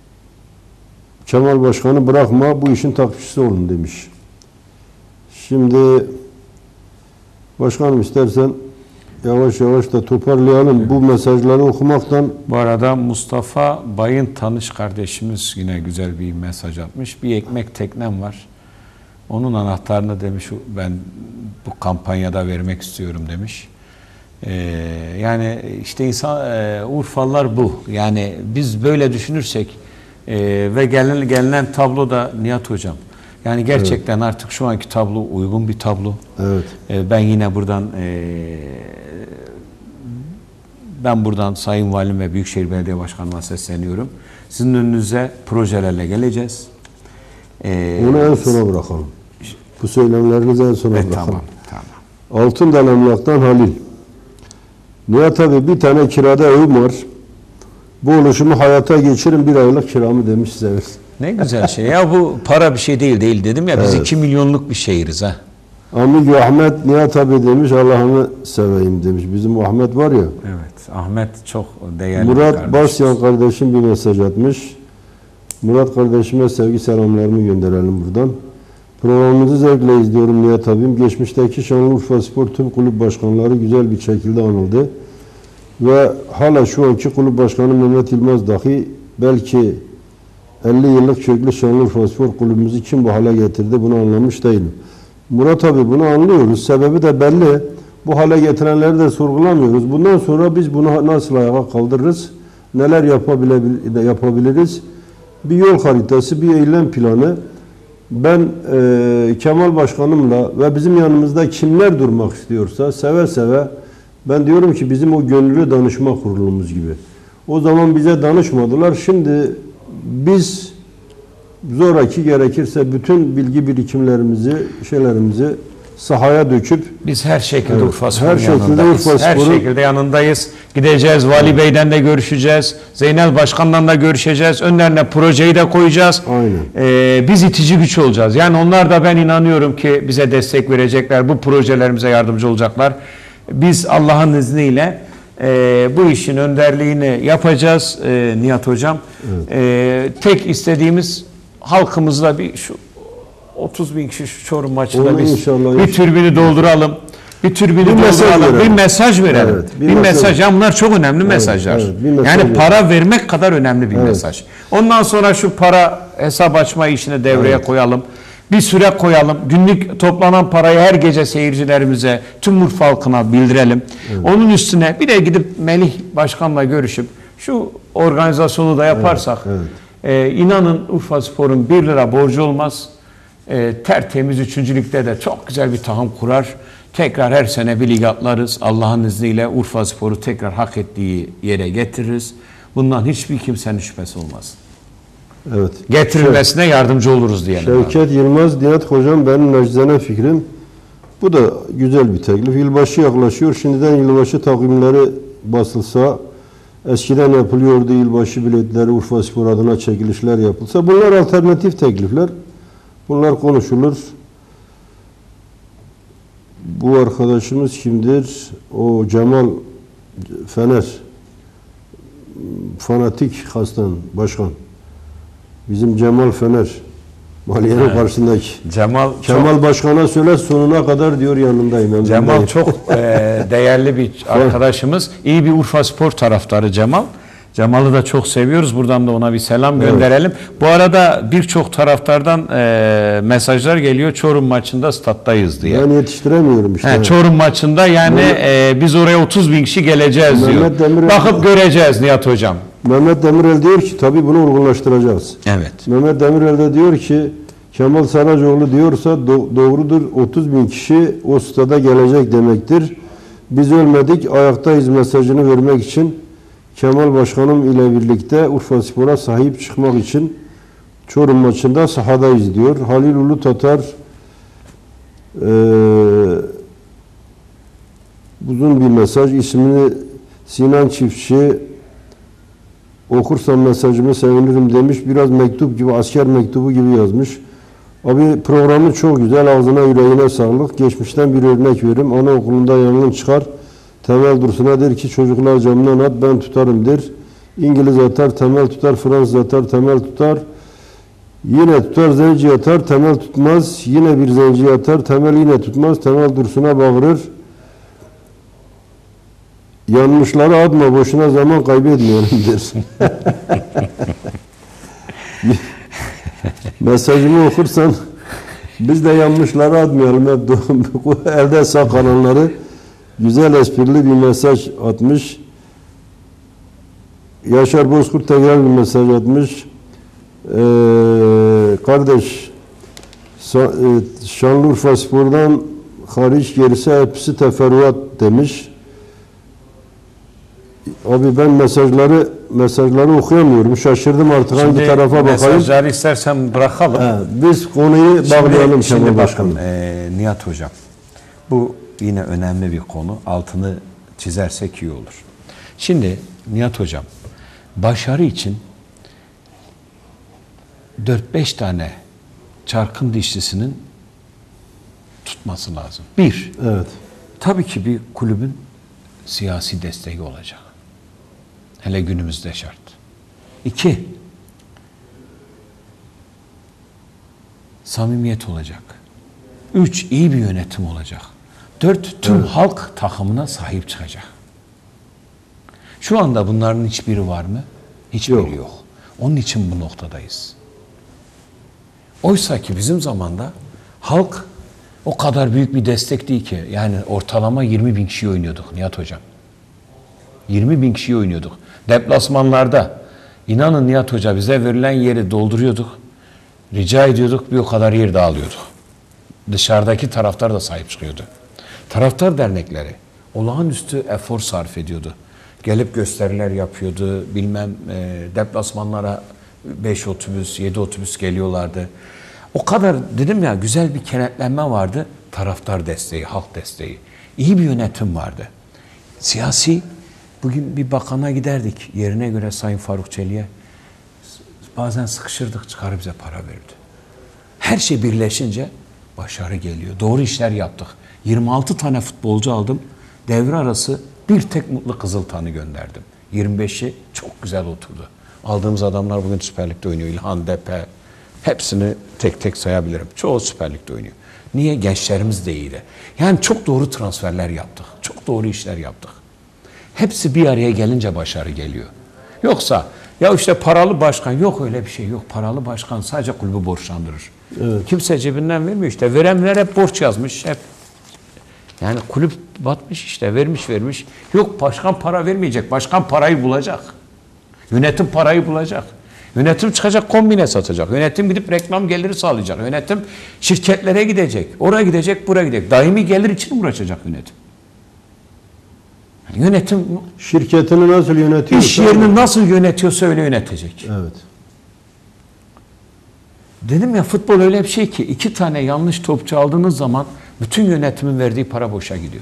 Kemal Başkanı bırakma, bu işin takipçisi olun demiş. Şimdi başkanım istersen yavaş yavaş da toparlayalım. Bu mesajları okumaktan. Bu arada Mustafa Bayın Tanış kardeşimiz yine güzel bir mesaj atmış. Bir ekmek teknem var. Onun anahtarını demiş ben bu kampanyada vermek istiyorum demiş. Yani işte Urfalılar bu. Yani biz böyle düşünürsek ve gelinen tablo da Nihat Hocam. Yani gerçekten artık şu anki tablo uygun bir tablo. Evet. Ben buradan Sayın Valim ve Büyükşehir Belediye Başkanı'na sesleniyorum. Sizin önünüze projelerle geleceğiz. Onu en sona bırakalım. Bu söylemlerinizi en sona bırakalım. Tamam. Altındal Emlak'tan Halil. Nihat abi bir tane kirada evim var. Bu oluşumu hayata geçirin, bir aylık kiramı demiş size. Ne güzel şey. Ya bu para bir şey değil dedim ya, biz 2 milyonluk bir şehiriz ha. Amil Ahmet Nihat abi demiş, Allah'ını seveyim demiş. Bizim Ahmet var ya. Evet, Ahmet çok değerli. Murat Basyan kardeşim bir mesaj atmış. Murat kardeşime sevgi selamlarımı gönderelim buradan. Programımızı zevkle izliyorum Nihat abim. Geçmişteki Şanlıurfaspor tüm kulüp başkanları güzel bir şekilde anıldı. Ve hala şu anki kulüp başkanı Mehmet İlmaz dahi belki 50 yıllık köklü Şanlıurfaspor kulübümüzü kim bu hale getirdi bunu anlamış değilim. Murat abi bunu anlıyoruz. Sebebi de belli. Bu hale getirenleri de sorgulamıyoruz. Bundan sonra biz bunu nasıl ayağa kaldırırız? Neler yapabiliriz? Bir yol haritası, bir eylem planı. Ben Kemal Başkanımla ve bizim yanımızda kimler durmak istiyorsa seve seve ben diyorum ki bizim o gönüllü danışma kurulumuz gibi. O zaman bize danışmadılar. Şimdi biz zoraki gerekirse bütün bilgi birikimlerimizi, şeylerimizi sahaya döküp biz her şekilde Urfaspor'un her şekilde yanındayız. Her şekilde yanındayız. Gideceğiz, Vali Bey'den de görüşeceğiz. Zeynel Başkan'dan da görüşeceğiz. Önlerine projeyi de koyacağız. Aynen. Biz itici güç olacağız. Yani onlar da ben inanıyorum ki bize destek verecekler. Bu projelerimize yardımcı olacaklar. Biz Allah'ın izniyle bu işin önderliğini yapacağız Nihat Hocam. Evet. Tek istediğimiz halkımızla bir şu 30.000 kişi şu Çorum maçında bir türbünü dolduralım. Bir türbünü dolduralım. Bir mesaj verelim. Evet, bir mesaj. Ya bunlar çok önemli mesajlar. Evet, yani para vermek kadar önemli bir mesaj. Ondan sonra şu para hesap açma işini devreye koyalım. Bir süre koyalım. Günlük toplanan parayı her gece seyircilerimize, tüm Urfa halkına bildirelim. Evet. Onun üstüne bir de gidip Melih Başkan'la görüşüp şu organizasyonu da yaparsak, inanın Urfaspor'un 1 lira borcu olmaz. Tertemiz 3. ligde de çok güzel bir takım kurar. Tekrar her sene bir lig atlarız. Allah'ın izniyle Urfaspor'u tekrar hak ettiği yere getiririz. Bundan hiçbir kimsenin şüphesi olmaz. Evet. Getirilmesine yardımcı oluruz diyelim. Şevket Yılmaz, Nihat Hocam, benim nacizane fikrim. Bu da güzel bir teklif. Yılbaşı yaklaşıyor. Şimdiden yılbaşı takvimleri basılsa, eskiden yapılıyordu yılbaşı biletleri, Urfaspor adına çekilişler yapılsa. Bunlar alternatif teklifler. Bunlar konuşulur. Bu arkadaşımız kimdir? O Cemal Fener. Fanatik hastan, başkan. Bizim Cemal Fener. Maliyenin karşısındaki. Kemal Başkan'a söyle sonuna kadar diyor yanındayım. Cemal çok değerli bir arkadaşımız. İyi bir Urfaspor taraftarı Cemal. Cemal'ı da çok seviyoruz. Buradan da ona bir selam gönderelim. Bu arada birçok taraftardan mesajlar geliyor. Çorum maçında stat'tayız diye. Ben yetiştiremiyorum işte. Çorum maçında yani biz oraya 30.000 kişi geleceğiz diyor. Bakıp göreceğiz Nihat Hocam. Mehmet Demirel diyor ki tabii bunu uygulaştıracağız. Evet. Mehmet Demirel de diyor ki Kemal Saracoğlu diyorsa doğrudur, 30.000 kişi o stada gelecek demektir. Biz ölmedik, ayaktayız mesajını vermek için Kemal Başkanım ile birlikte Urfaspor'a sahip çıkmak için Çorum maçında sahadayız diyor. Halil Ulu Tatar uzun bir mesaj, ismini Sinan Çiftçi, okursam mesajımı sevinirim demiş. Biraz mektup gibi, asker mektubu gibi yazmış. Abi programın çok güzel, ağzına yüreğine sağlık. Geçmişten bir örnek vereyim. Anaokulunda yangın çıkar. Temel Dursun'a der ki çocuklar camdan at, ben tutarım der. İngiliz atar, temel tutar. Fransız atar, temel tutar. Yine tutar, zenci atar, temel tutmaz. Yine bir zenci atar, temel yine tutmaz. Temel Dursun'a bağırır. Yanmışları atma, boşuna zaman kaybetmeyelim der. Mesajımı okursan biz de yanmışları atmayalım. Elde sağ kalanları. Güzel esprili bir mesaj atmış. Yaşar Bozkurt tekrar bir mesaj atmış. Kardeş Şanlıurfaspor'dan hariç gerisi hepsi teferruat demiş. Abi ben mesajları okuyamıyorum. Şaşırdım artık. Şimdi hangi tarafa bakayım. Mesajları istersen bırakalım. Biz konuyu bağlayalım. Şimdi bakın Nihat Hocam. Bu yine önemli bir konu. Altını çizersek iyi olur. Şimdi Nihat Hocam, başarı için 4-5 tane çarkın dişlisinin tutması lazım. Bir, tabii ki bir kulübün siyasi desteği olacak. Hele günümüzde şart. 2, samimiyet olacak. 3, iyi bir yönetim olacak. 4, tüm halk takımına sahip çıkacak. Şu anda bunların hiçbiri var mı? Hiçbiri yok. Onun için bu noktadayız. Oysa ki bizim zamanda halk o kadar büyük bir destek değil ki. Yani ortalama 20.000 kişi oynuyorduk Nihat Hocam. 20.000 kişi oynuyorduk. Deplasmanlarda inanın Nihat Hoca bize verilen yeri dolduruyorduk. Rica ediyorduk, bir o kadar yer dağılıyorduk. Dışarıdaki taraftar da sahip çıkıyordu. Taraftar dernekleri olağanüstü efor sarf ediyordu. Gelip gösteriler yapıyordu. Bilmem deplasmanlara 5 otobüs, 7 otobüs geliyorlardı. O kadar dedim ya güzel bir kenetlenme vardı. Taraftar desteği, halk desteği. İyi bir yönetim vardı. Siyasi, bugün bir bakana giderdik. Yerine göre Sayın Faruk Çelik'e bazen sıkışırdık, çıkarıp bize para verirdi. Her şey birleşince başarı geliyor. Doğru işler yaptık. 26 tane futbolcu aldım. Devre arası bir tek Mutlu Kızıltan'ı gönderdim. 25'i çok güzel oturdu. Aldığımız adamlar bugün Süper Lig'de oynuyor. İlhan Depe, hepsini tek tek sayabilirim. Çoğu Süper Lig'de oynuyor. Niye? Gençlerimiz de iyiydi. Yani çok doğru transferler yaptık. Çok doğru işler yaptık. Hepsi bir araya gelince başarı geliyor. Yoksa Ya işte paralı başkan, yok öyle bir şey yok. Paralı başkan sadece kulübü borçlandırır. Evet. Kimse cebinden vermiyor işte. Verenler hep borç yazmış. Hep yani kulüp batmış işte, vermiş. Yok, başkan para vermeyecek. Başkan parayı bulacak. Yönetim parayı bulacak. Yönetim çıkacak, kombine satacak. Yönetim gidip reklam geliri sağlayacak. Yönetim şirketlere gidecek. Oraya gidecek, buraya gidecek. Daimi gelir için uğraşacak yönetim. Yönetim Şirketini nasıl yönetiyor? iş yerini nasıl yönetiyorsa öyle yönetecek. Evet. Dedim ya, futbol öyle bir şey ki 2 tane yanlış topçu aldığınız zaman bütün yönetimin verdiği para boşa gidiyor.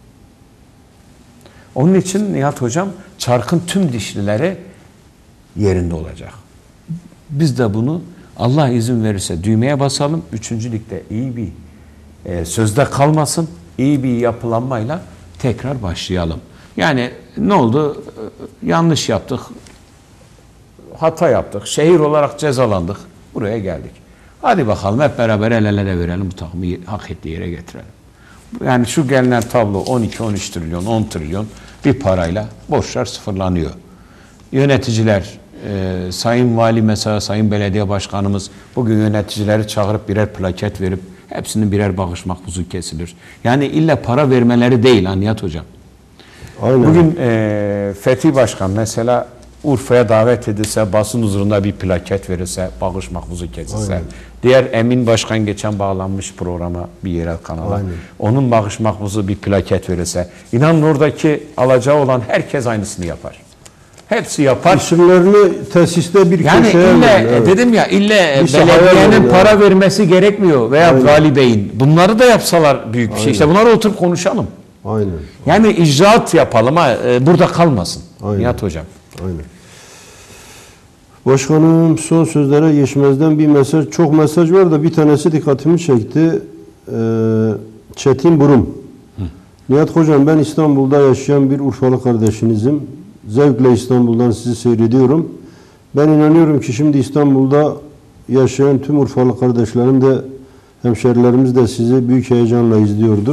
Onun için Nihat Hocam, çarkın tüm dişlileri yerinde olacak. Biz de bunu Allah izin verirse düğmeye basalım. 3. ligde iyi bir sözde kalmasın. İyi bir yapılanmayla tekrar başlayalım. Yani ne oldu? Yanlış yaptık. Hata yaptık. Şehir olarak cezalandık. Buraya geldik. Hadi bakalım hep beraber el ele verelim, bu takımı hak ettiği yere getirelim. Yani şu gelinen tablo 12-13 trilyon, 10 trilyon bir parayla borçlar sıfırlanıyor. Yöneticiler, Sayın Vali mesela, Sayın Belediye Başkanımız bugün yöneticileri çağırıp birer plaket verip hepsinin birer bağış makbuzu kesilir. Yani illa para vermeleri değil Nihat Hocam. Aynen. Bugün Fethi Başkan mesela Urfa'ya davet edilse, basın huzurunda bir plaket verirse, bağış makbuzu kesilse. Aynen. Diğer Emin Başkan geçen bağlanmış programa, bir yerel kanala. Aynen. Onun bağış makbuzu bir plaket verirse, inanın oradaki alacağı olan herkes aynısını yapar. Hepsi yapar. İsimlerini tesiste bir Yani köşeye ille verin, evet. dedim ya, ille Bir sahaya belediyenin verin, para evet. vermesi gerekmiyor veya Aynen. Vali Bey'in. Bunları da yapsalar büyük bir şey. Aynen. İşte bunları oturup konuşalım. Aynen. Yani icraat yapalım ha, burada kalmasın. Aynen. Nihat Hocam. Aynen. Başkanım, son sözlere geçmezden bir mesaj, çok mesaj var da bir tanesi dikkatimi çekti. Çetin Burum. Nihat Hocam, ben İstanbul'da yaşayan bir Urfalı kardeşinizim. Zevkle İstanbul'dan sizi seyrediyorum. Ben inanıyorum ki şimdi İstanbul'da yaşayan tüm Urfalı kardeşlerim de, hemşerilerimiz de sizi büyük heyecanla izliyordur.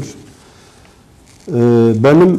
Benim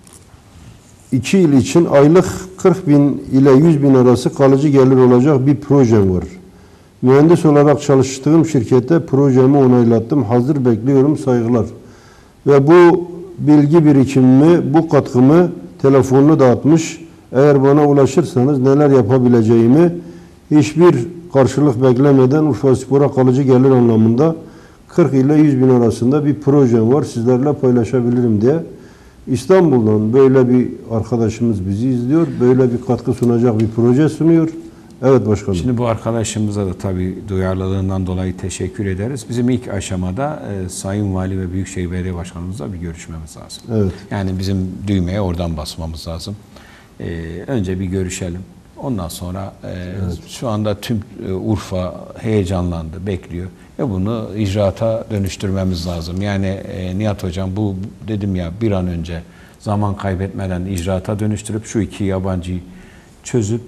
2 yıl için aylık 40 bin ile 100 bin arası kalıcı gelir olacak bir projem var. Mühendis olarak çalıştığım şirkette projemi onaylattım. Hazır bekliyorum, saygılar. Ve bu bilgi birikimimi, bu katkımı telefonunu dağıtmış. Eğer bana ulaşırsanız neler yapabileceğimi hiçbir karşılık beklemeden Urfaspor'a kalıcı gelir anlamında 40 ile 100 bin arasında bir projem var. Sizlerle paylaşabilirim diye. İstanbul'dan böyle bir arkadaşımız bizi izliyor. Böyle bir katkı sunacak bir proje sunuyor. Evet başkanım. Şimdi bu arkadaşımıza da tabii duyarlılığından dolayı teşekkür ederiz. Bizim ilk aşamada Sayın Vali ve Büyükşehir Belediye Başkanımızla bir görüşmemiz lazım. Evet. Yani bizim düğmeye oradan basmamız lazım. Önce bir görüşelim. Ondan sonra Evet. şu anda tüm Urfa heyecanlandı, bekliyor. Ve bunu icraata dönüştürmemiz lazım. Yani Nihat Hocam, bu dedim ya, bir an önce zaman kaybetmeden icraata dönüştürüp şu 2 yabancıyı çözüp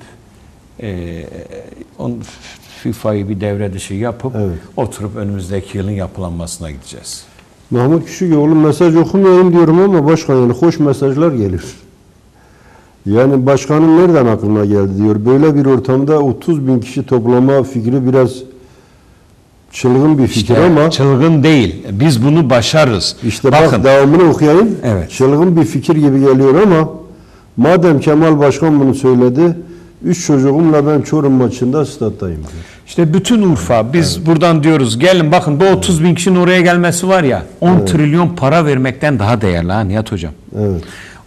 FIFA'yı bir devre dışı yapıp Evet. oturup önümüzdeki yılın yapılanmasına gideceğiz. Mahmut Küçükoğlu, mesaj okumayayım diyorum ama başkan, yani hoş mesajlar gelir. Yani başkanın nereden aklına geldi diyor. Böyle bir ortamda 30 bin kişi toplama fikri biraz çılgın bir fikir ama çılgın değil. Biz bunu başarırız. işte bakın, bak, devamını okuyayım. Evet. Çılgın bir fikir gibi geliyor ama madem Kemal Başkan bunu söyledi, 3 çocuğumla ben Çorum maçında stattayım diyor. İşte bütün Urfa, biz buradan diyoruz, gelin bakın, bu 30 bin kişinin oraya gelmesi var ya, 10 trilyon para vermekten daha değerli ha Nihat Hocam. Evet.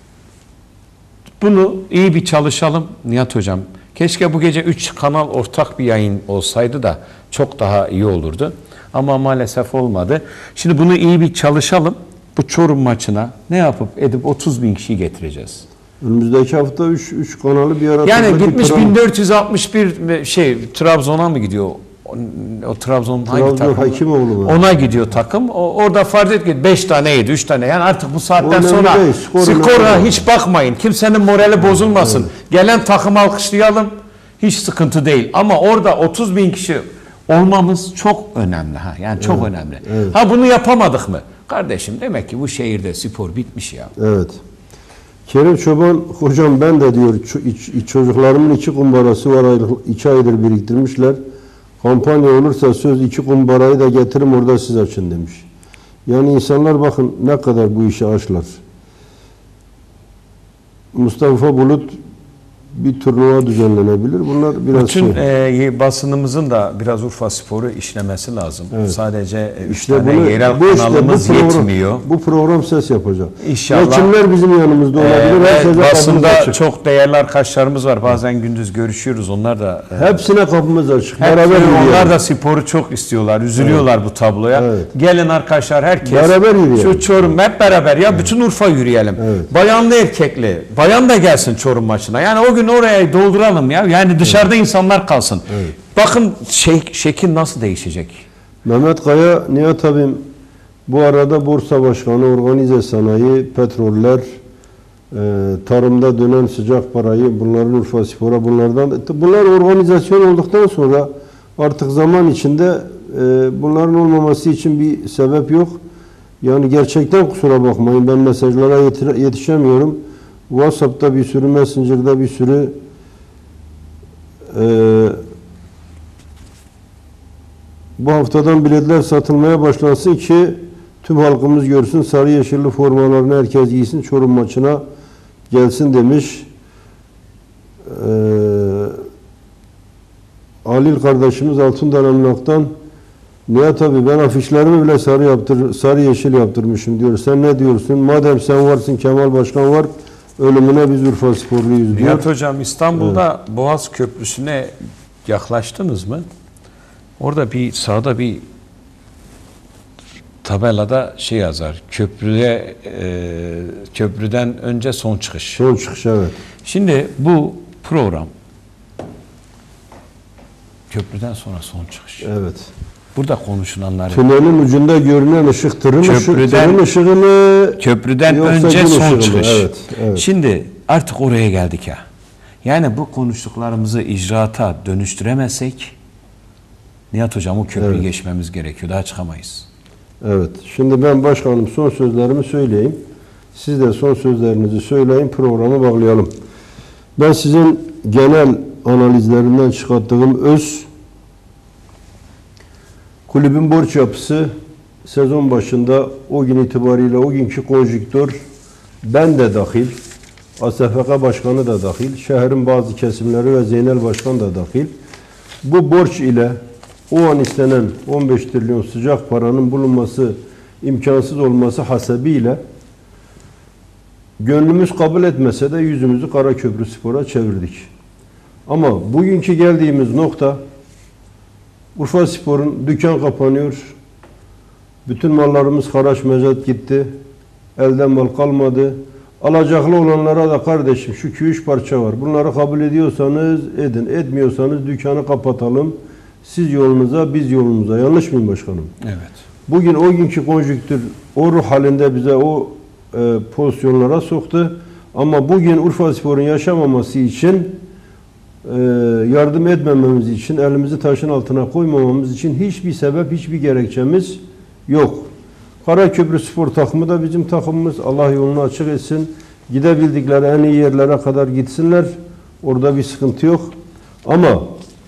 Bunu iyi bir çalışalım Nihat Hocam. Keşke bu gece 3 kanal ortak bir yayın olsaydı da çok daha iyi olurdu. Ama maalesef olmadı. Şimdi bunu iyi bir çalışalım. Bu Çorum maçına ne yapıp edip 30 bin kişiyi getireceğiz. Önümüzdeki hafta 3 kanalı bir arada. Yani gitmiş 1461 Trabzon'a mı gidiyor? O Trabzon'un hangi Trabzon takımı? Hakimoğlu mu? Ona gidiyor takım. Orada fark et ki 5 tane yedi, 3 tane. Yani artık bu saatten O sonra önemli değil, skora önemli. hiç bakmayın. Kimsenin morali bozulmasın. Gelen takımı alkışlayalım. Hiç sıkıntı değil. Ama orada 30 bin kişi olmamız çok önemli. Yani çok önemli. evet. Ha, bunu yapamadık mı? Kardeşim, demek ki bu şehirde spor bitmiş ya. Evet. Kerim Çoban, hocam ben de diyor çocuklarımın 2 kumbarası var, 2 aydır biriktirmişler. Kampanya olursa söz 2 kumbarayı da getirin orada siz açın demiş. Yani insanlar bakın ne kadar bu işi aşlar. Mustafa Bulut, bir turnuva düzenlenebilir. Bunlar biraz bütün basınımızın da biraz Urfaspor'u işlemesi lazım. Evet. Sadece 3 İşte tane bunu, yerel bu kanalımız program, yetmiyor. Bu program ses yapacak. İnşallah. Ve kimler bizim yanımızda olabilir? Herkese Basında kapımız açık. çok değerli arkadaşlarımız var. Bazen gündüz görüşüyoruz. Onlar da Hepsine kapımız açık. onlar yürüyelim. da sporu çok istiyorlar. Üzülüyorlar bu tabloya. Evet. Gelin arkadaşlar herkes. Beraber yürüyelim. Şu Çorum hep beraber ya bütün Urfa yürüyelim. Evet. Bayanlı erkekli. Bayan da gelsin Çorum maçına. Yani o gün oraya dolduralım ya. Yani dışarıda insanlar kalsın. Evet. Bakın şekil nasıl değişecek? Mehmet Kaya, Nihat abim, bu arada Borsa Başkanı, organize sanayi, petroller, tarımda dönen sıcak parayı, bunların Urfaspor'a, bunlar organizasyon olduktan sonra artık zaman içinde bunların olmaması için bir sebep yok. Yani gerçekten kusura bakmayın, ben mesajlara yetişemiyorum. WhatsApp'ta bir sürü, Messenger'da bir sürü bu haftadan biletler satılmaya başlansın ki tüm halkımız görsün, sarı yeşilli formalarını herkes giysin, Çorum maçına gelsin demiş. Halil kardeşimiz Altındağ Emlak'tan, Nihat abi ben afişlerimi bile sarı yeşil yaptırmışım diyor. Sen ne diyorsun? Madem sen varsın, Kemal Başkan var, ölümüne biz Urfasporluyuz diyor. Nihat Hocam, İstanbul'da Boğaz Köprüsü'ne yaklaştınız mı? Orada sağda bir tabelada şey yazar. Köprüden önce son çıkış. Son çıkış, evet. Şimdi bu program köprüden sonra son çıkış. Evet. Burada konuşulanları Tünelin ucunda görünen ışık tırın ışığı mı? Köprüden yoksa önce gün son ışığı mı? çıkış. Evet, evet. Şimdi artık oraya geldik ya. Yani bu konuştuklarımızı icraata dönüştüremezsek Nihat Hocam o köprüyü Evet. geçmemiz gerekiyor. Daha çıkamayız. Evet. Şimdi ben başkanım son sözlerimi söyleyeyim. Siz de son sözlerinizi söyleyin. Programı bağlayalım. Ben sizin genel analizlerinden çıkarttığım kulübün borç yapısı sezon başında o gün itibariyle o günkü konjüktör, ben de dahil, ASFK Başkanı da dahil, şehrin bazı kesimleri ve Zeynel Başkan da dahil, bu borç ile o an istenen 15 trilyon sıcak paranın bulunması, imkansız olması hasebiyle gönlümüz kabul etmese de yüzümüzü Karaköprüspor'a çevirdik. Ama bugünkü geldiğimiz nokta, Urfaspor'un dükkan kapanıyor, bütün mallarımız haraç mezat gitti, elden mal kalmadı. Alacaklı olanlara da kardeşim şu 2-3 parça var. Bunları kabul ediyorsanız edin, etmiyorsanız dükkanı kapatalım. Siz yolunuza, biz yolumuza. Yanlış mıyım başkanım? Evet. Bugün o günkü konjüktür o ruh halinde bize o pozisyonlara soktu. Ama bugün Urfaspor'un yaşamaması için, yardım etmememiz için, elimizi taşın altına koymamamız için hiçbir sebep, hiçbir gerekçemiz yok. Karaköprü Spor takımı da bizim takımımız. Allah yolunu açık etsin. Gidebildikleri en iyi yerlere kadar gitsinler. Orada bir sıkıntı yok. Ama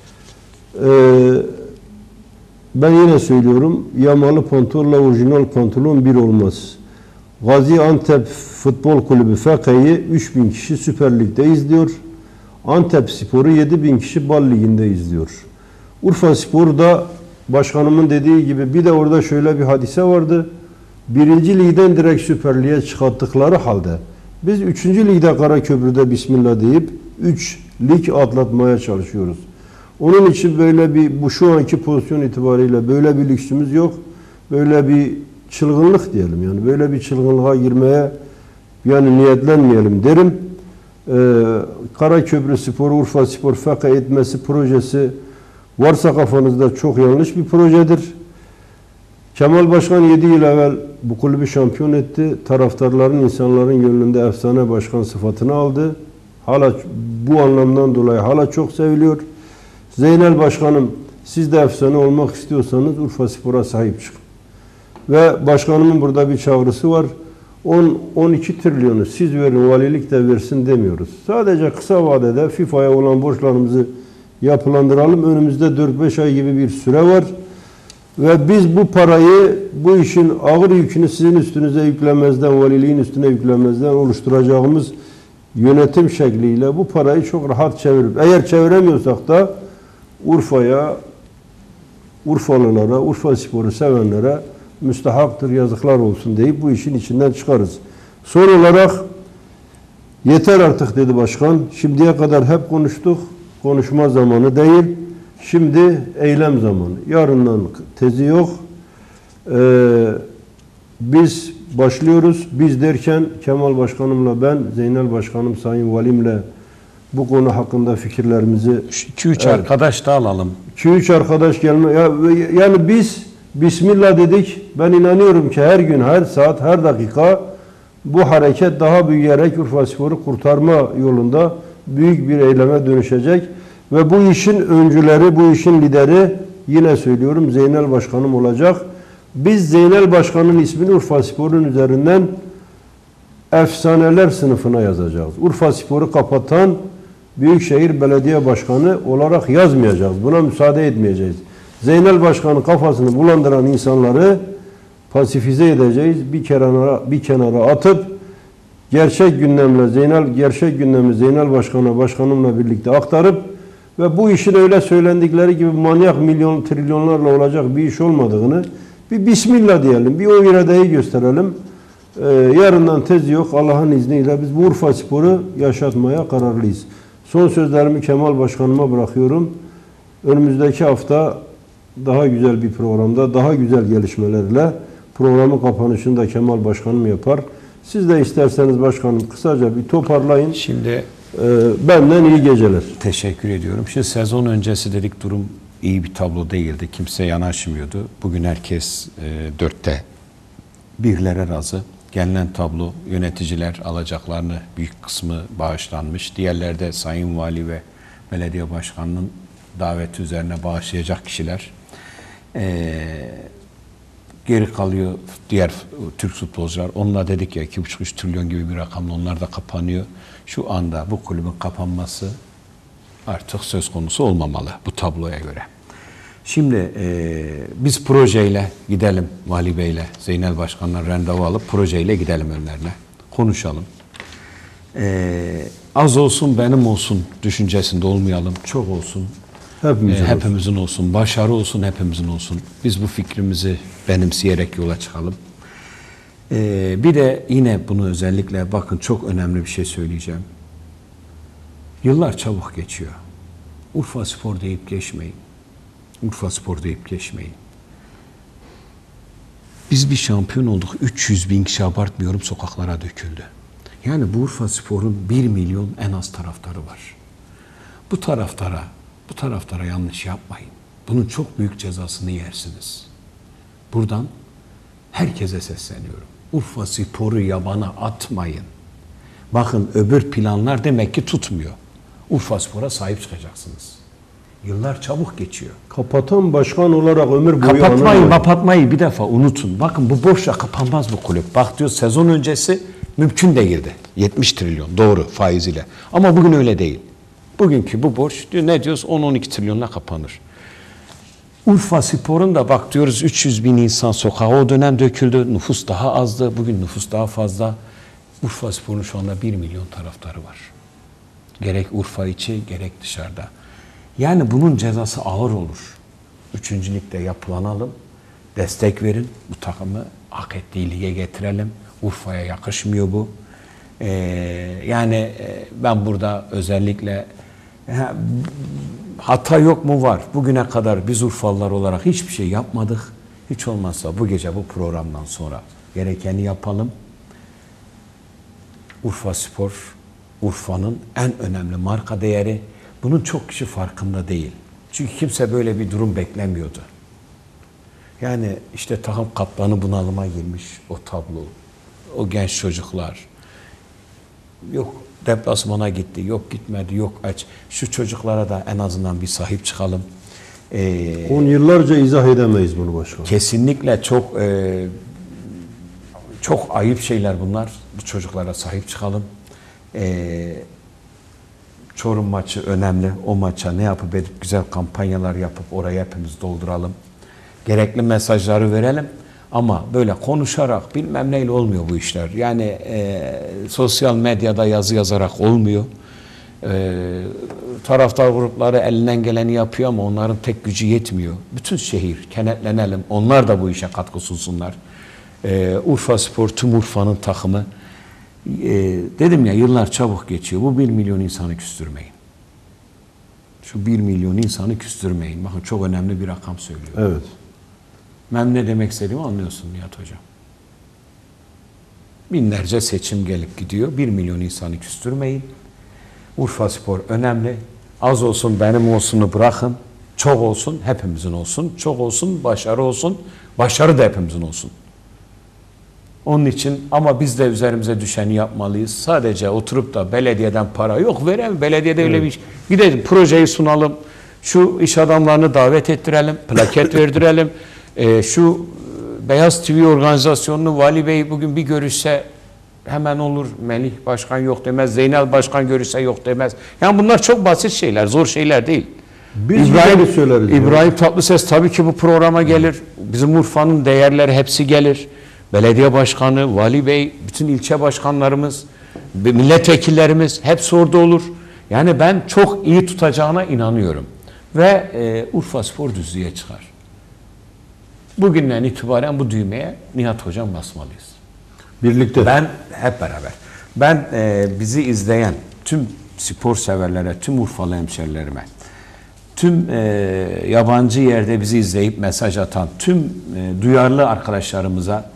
ben yine söylüyorum, yamalı pantolonla orijinal pantolon bir olmaz. Gaziantep Futbol Kulübü FK'yi 3000 kişi Süper Lig'de izliyor. Antep Spor'u 7000 kişi Bal Ligi'nde izliyor. Urfaspor da başkanımın dediği gibi bir de orada şöyle bir hadise vardı. 1. Lig'den direkt Süper Lig'e çıkarttıkları halde biz 3. Lig'de Karaköprü'de Bismillah deyip 3 lig atlatmaya çalışıyoruz. Onun için böyle bu şu anki pozisyon itibariyle böyle bir lüksümüz yok. Böyle bir çılgınlık diyelim, yani böyle bir çılgınlığa girmeye yani niyetlenmeyelim derim. Karaköprü Spor, Urfaspor FK etmesi projesi varsa kafanızda çok yanlış bir projedir. Kemal Başkan 7 yıl evvel bu kulübü şampiyon etti. Taraftarların, insanların gönlünde efsane başkan sıfatını aldı. Hala bu anlamdan dolayı hala çok seviliyor. Zeynel Başkanım, siz de efsane olmak istiyorsanız Urfaspor'a sahip çıkın. Ve başkanımın burada bir çağrısı var. 10-12 trilyonu siz verin, valilik de versin demiyoruz. Sadece kısa vadede FIFA'ya olan borçlarımızı yapılandıralım. Önümüzde 4-5 ay gibi bir süre var. Ve biz bu parayı, bu işin ağır yükünü sizin üstünüze yüklemezden, valiliğin üstüne yüklemezden oluşturacağımız yönetim şekliyle bu parayı çok rahat çevirip, eğer çeviremiyorsak da Urfa'ya, Urfalılara, Urfaspor'u sevenlere müstehaktır, yazıklar olsun deyip bu işin içinden çıkarız. Son olarak yeter artık dedi başkan. Şimdiye kadar hep konuştuk. Konuşma zamanı değil. Şimdi eylem zamanı. Yarından tezi yok. Biz başlıyoruz. Biz derken Kemal Başkanımla ben, Zeynel Başkanım, Sayın Valimle bu konu hakkında fikirlerimizi 2-3 arkadaş da alalım. 2-3 arkadaş gelme. Yani biz Bismillah dedik. Ben inanıyorum ki her gün, her saat, her dakika bu hareket daha büyüyerek Urfaspor'u kurtarma yolunda büyük bir eyleme dönüşecek. Ve bu işin öncüleri, bu işin lideri yine söylüyorum Zeynel Başkanım olacak. Biz Zeynel Başkan'ın ismini Urfaspor'un üzerinden efsaneler sınıfına yazacağız. Urfaspor'u kapatan Büyükşehir Belediye Başkanı olarak yazmayacağız. Buna müsaade etmeyeceğiz. Zeynel Başkan'ın kafasını bulandıran insanları pasifize edeceğiz. Bir kenara atıp gerçek gündemi Zeynel Başkan'a, başkanımla birlikte aktarıp ve bu işin öyle söylendikleri gibi manyak trilyonlarla olacak bir iş olmadığını bir bismillah diyelim, bir o iradeyi gösterelim. Yarından tezi yok. Allah'ın izniyle biz bu Urfaspor'u yaşatmaya kararlıyız. Son sözlerimi Kemal Başkanıma bırakıyorum. Önümüzdeki hafta daha güzel bir programda, daha güzel gelişmelerle programın kapanışını da Kemal Başkanım yapar. Siz de isterseniz başkanım kısaca bir toparlayın. Şimdi benden iyi geceler. Teşekkür ediyorum. Şimdi sezon öncesi dedik durum iyi bir tablo değildi. Kimse yanaşmıyordu. Bugün herkes dörtte birlere razı. Gelinen tablo, yöneticiler alacaklarını büyük kısmı bağışlanmış. Diğerleri de Sayın Vali ve Belediye Başkanı'nın daveti üzerine bağışlayacak kişiler. Geri kalıyor diğer Türk futbolcular. Onunla dedik ya 2,5-3 trilyon gibi bir rakamla onlar da kapanıyor. Şu anda bu kulübün kapanması artık söz konusu olmamalı bu tabloya göre. Şimdi biz projeyle gidelim Vali Bey'le, Zeynel Başkan'la randevu alıp projeyle gidelim önlerine. Konuşalım. Az olsun benim olsun düşüncesinde olmayalım. Çok olsun. Hepimizin olsun. Başarı olsun, hepimizin olsun. Biz bu fikrimizi benimseyerek yola çıkalım. Bir de yine bunu özellikle bakın çok önemli bir şey söyleyeceğim. Yıllar çabuk geçiyor. Urfaspor deyip geçmeyin. Urfaspor deyip geçmeyin. Biz bir şampiyon olduk. 300 bin kişi abartmıyorum sokaklara döküldü. Yani bu Urfaspor'un 1 milyon en az taraftarı var. Bu taraftara yanlış yapmayın. Bunun çok büyük cezasını yersiniz. Buradan herkese sesleniyorum. Urfaspor'u yabana atmayın. Bakın öbür planlar demek ki tutmuyor. Urfaspor'a sahip çıkacaksınız. Yıllar çabuk geçiyor. Kapatan başkan olarak ömür boyu kapatmayı bir defa unutun. Bakın bu borçla kapanmaz bu kulüp. Bak diyor sezon öncesi mümkün değildi. 70 trilyon doğru faiziyle. Ama bugün öyle değil. Bugünkü bu borç diyor ne diyoruz 10-12 trilyonla kapanır. Urfaspor'un da bak diyoruz 300 bin insan sokağa o dönem döküldü. Nüfus daha azdı. Bugün nüfus daha fazla. Urfaspor'un şu anda 1 milyon taraftarı var. Gerek Urfa içi gerek dışarıda. Yani bunun cezası ağır olur. 3. ligde yapılanalım. Destek verin. Bu takımı hak ettiği lige getirelim. Urfa'ya yakışmıyor bu. Ben burada özellikle hata yok mu var. Bugüne kadar biz Urfalılar olarak hiçbir şey yapmadık. Hiç olmazsa bu gece bu programdan sonra gerekeni yapalım. Urfaspor, Urfa'nın en önemli marka değeri. Bunun çok kişi farkında değil. Çünkü kimse böyle bir durum beklemiyordu. Yani işte takım kaptanı bunalıma girmiş o tablo. O genç çocuklar. Yok deplasmana gitti, yok gitmedi, yok aç. Şu çocuklara da en azından bir sahip çıkalım. 10 yıllarca izah edemeyiz bunu başkanım. Kesinlikle Çok ayıp şeyler bunlar. Bu çocuklara sahip çıkalım. Çorum maçı önemli. O maça ne yapıp edip güzel kampanyalar yapıp orayı hepimiz dolduralım. Gerekli mesajları verelim. Ama böyle konuşarak bilmem neyle olmuyor bu işler. Yani sosyal medyada yazı yazarak olmuyor. Taraftar grupları elinden geleni yapıyor ama onların tek gücü yetmiyor. Bütün şehir kenetlenelim. Onlar da bu işe katkı sunsunlar. Urfaspor, tüm Urfa'nın takımı. Dedim ya, yıllar çabuk geçiyor. Bu 1 milyon insanı küstürmeyin. Şu 1 milyon insanı küstürmeyin. Bakın çok önemli bir rakam söylüyorum. Evet. Ben ne demek istediğimi anlıyorsun Nihat Hocam. Binlerce seçim gelip gidiyor. 1 milyon insanı küstürmeyin. Urfaspor önemli. Az olsun benim olsunu bırakın. Çok olsun hepimizin olsun. Çok olsun başarı olsun. Başarı da hepimizin olsun. Onun için ama biz de üzerimize düşeni yapmalıyız. Sadece oturup da belediyeden para yok verelim. Belediyede öyle bir gidelim, projeyi sunalım. Şu iş adamlarını davet ettirelim. Plaket verdirelim. Şu Beyaz TV organizasyonunu Vali Bey bugün bir görüşse hemen olur. Melih Başkan yok demez. Zeynel Başkan görüşse yok demez. Yani bunlar çok basit şeyler. Zor şeyler değil. Biz İbrahim Tatlıses tabii ki bu programa gelir. Bizim Urfa'nın değerleri hepsi gelir. Belediye başkanı, vali bey, bütün ilçe başkanlarımız, milletvekillerimiz hepsi orada olur. Yani ben çok iyi tutacağına inanıyorum. Ve Urfaspor düzlüğe çıkar. Bugünden itibaren bu düğmeye Nihat Hocam basmalıyız. Birlikte. Ben hep beraber. Ben bizi izleyen tüm spor severlere, tüm Urfalı hemşerilerime, tüm yabancı yerde bizi izleyip mesaj atan tüm duyarlı arkadaşlarımıza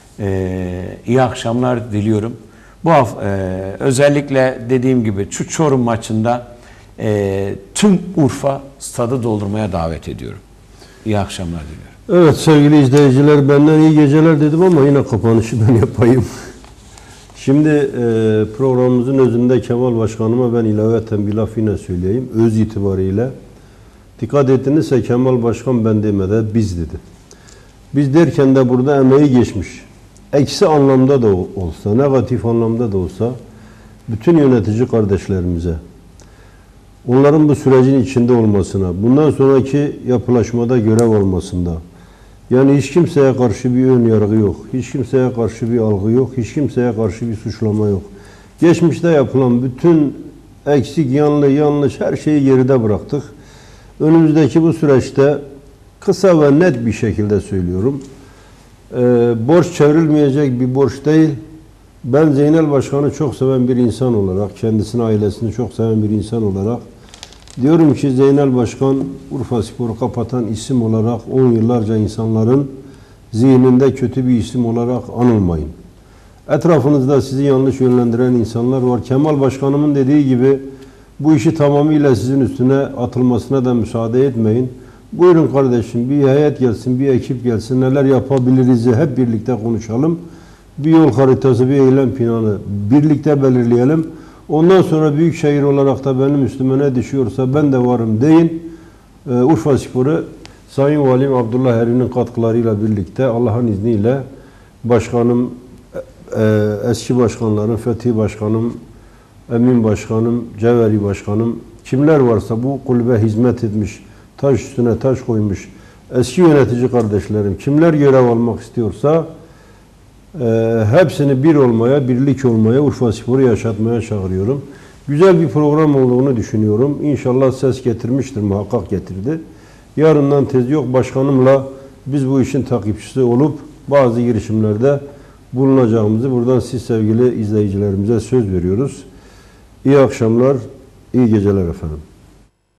iyi akşamlar diliyorum. Bu hafta özellikle dediğim gibi şu Çorum maçında tüm Urfa stadı doldurmaya davet ediyorum. İyi akşamlar diliyorum. Evet sevgili izleyiciler, benden iyi geceler dedim ama yine kapanışı ben yapayım. Şimdi programımızın özünde Kemal Başkanıma ben ilaveten bir laf yine söyleyeyim. Öz itibariyle dikkat ettinizse Kemal Başkan ben demeden biz dedi. Biz derken de burada emeği geçmiş. Eksi anlamda da olsa, negatif anlamda da olsa bütün yönetici kardeşlerimize, onların bu sürecin içinde olmasına, bundan sonraki yapılaşmada görev almasında, yani hiç kimseye karşı bir ön yargı yok, hiç kimseye karşı bir algı yok, hiç kimseye karşı bir suçlama yok. Geçmişte yapılan bütün eksik, yanlış her şeyi geride bıraktık. Önümüzdeki bu süreçte kısa ve net bir şekilde söylüyorum. Borç çevrilmeyecek bir borç değil. Ben Zeynel Başkan'ı çok seven bir insan olarak, kendisini, ailesini çok seven bir insan olarak diyorum ki Zeynel Başkan Urfaspor'u kapatan isim olarak 10 yıllarca insanların zihninde kötü bir isim olarak anılmayın. Etrafınızda sizi yanlış yönlendiren insanlar var. Kemal Başkanımın dediği gibi bu işi tamamıyla sizin üstüne atılmasına da müsaade etmeyin. Buyurun kardeşim, bir heyet gelsin, bir ekip gelsin, neler yapabiliriz hep birlikte konuşalım. Bir yol haritası, bir eylem planı birlikte belirleyelim. Ondan sonra büyükşehir olarak da benim üstüme ne düşüyorsa ben de varım deyin. Urfaspor'u Sayın Valim Abdullah Erün'ün katkılarıyla birlikte Allah'ın izniyle başkanım, eski başkanlarım, Fethi Başkanım, Emin Başkanım, Cevheri Başkanım, kimler varsa bu kulübe hizmet etmiş, taş üstüne taş koymuş eski yönetici kardeşlerim, kimler görev almak istiyorsa hepsini bir olmaya, birlik olmaya, Urfaspor'u yaşatmaya çağırıyorum. Güzel bir program olduğunu düşünüyorum. İnşallah ses getirmiştir, muhakkak getirdi. Yarından tez yok, başkanımla biz bu işin takipçisi olup bazı girişimlerde bulunacağımızı buradan siz sevgili izleyicilerimize söz veriyoruz. İyi akşamlar, iyi geceler efendim.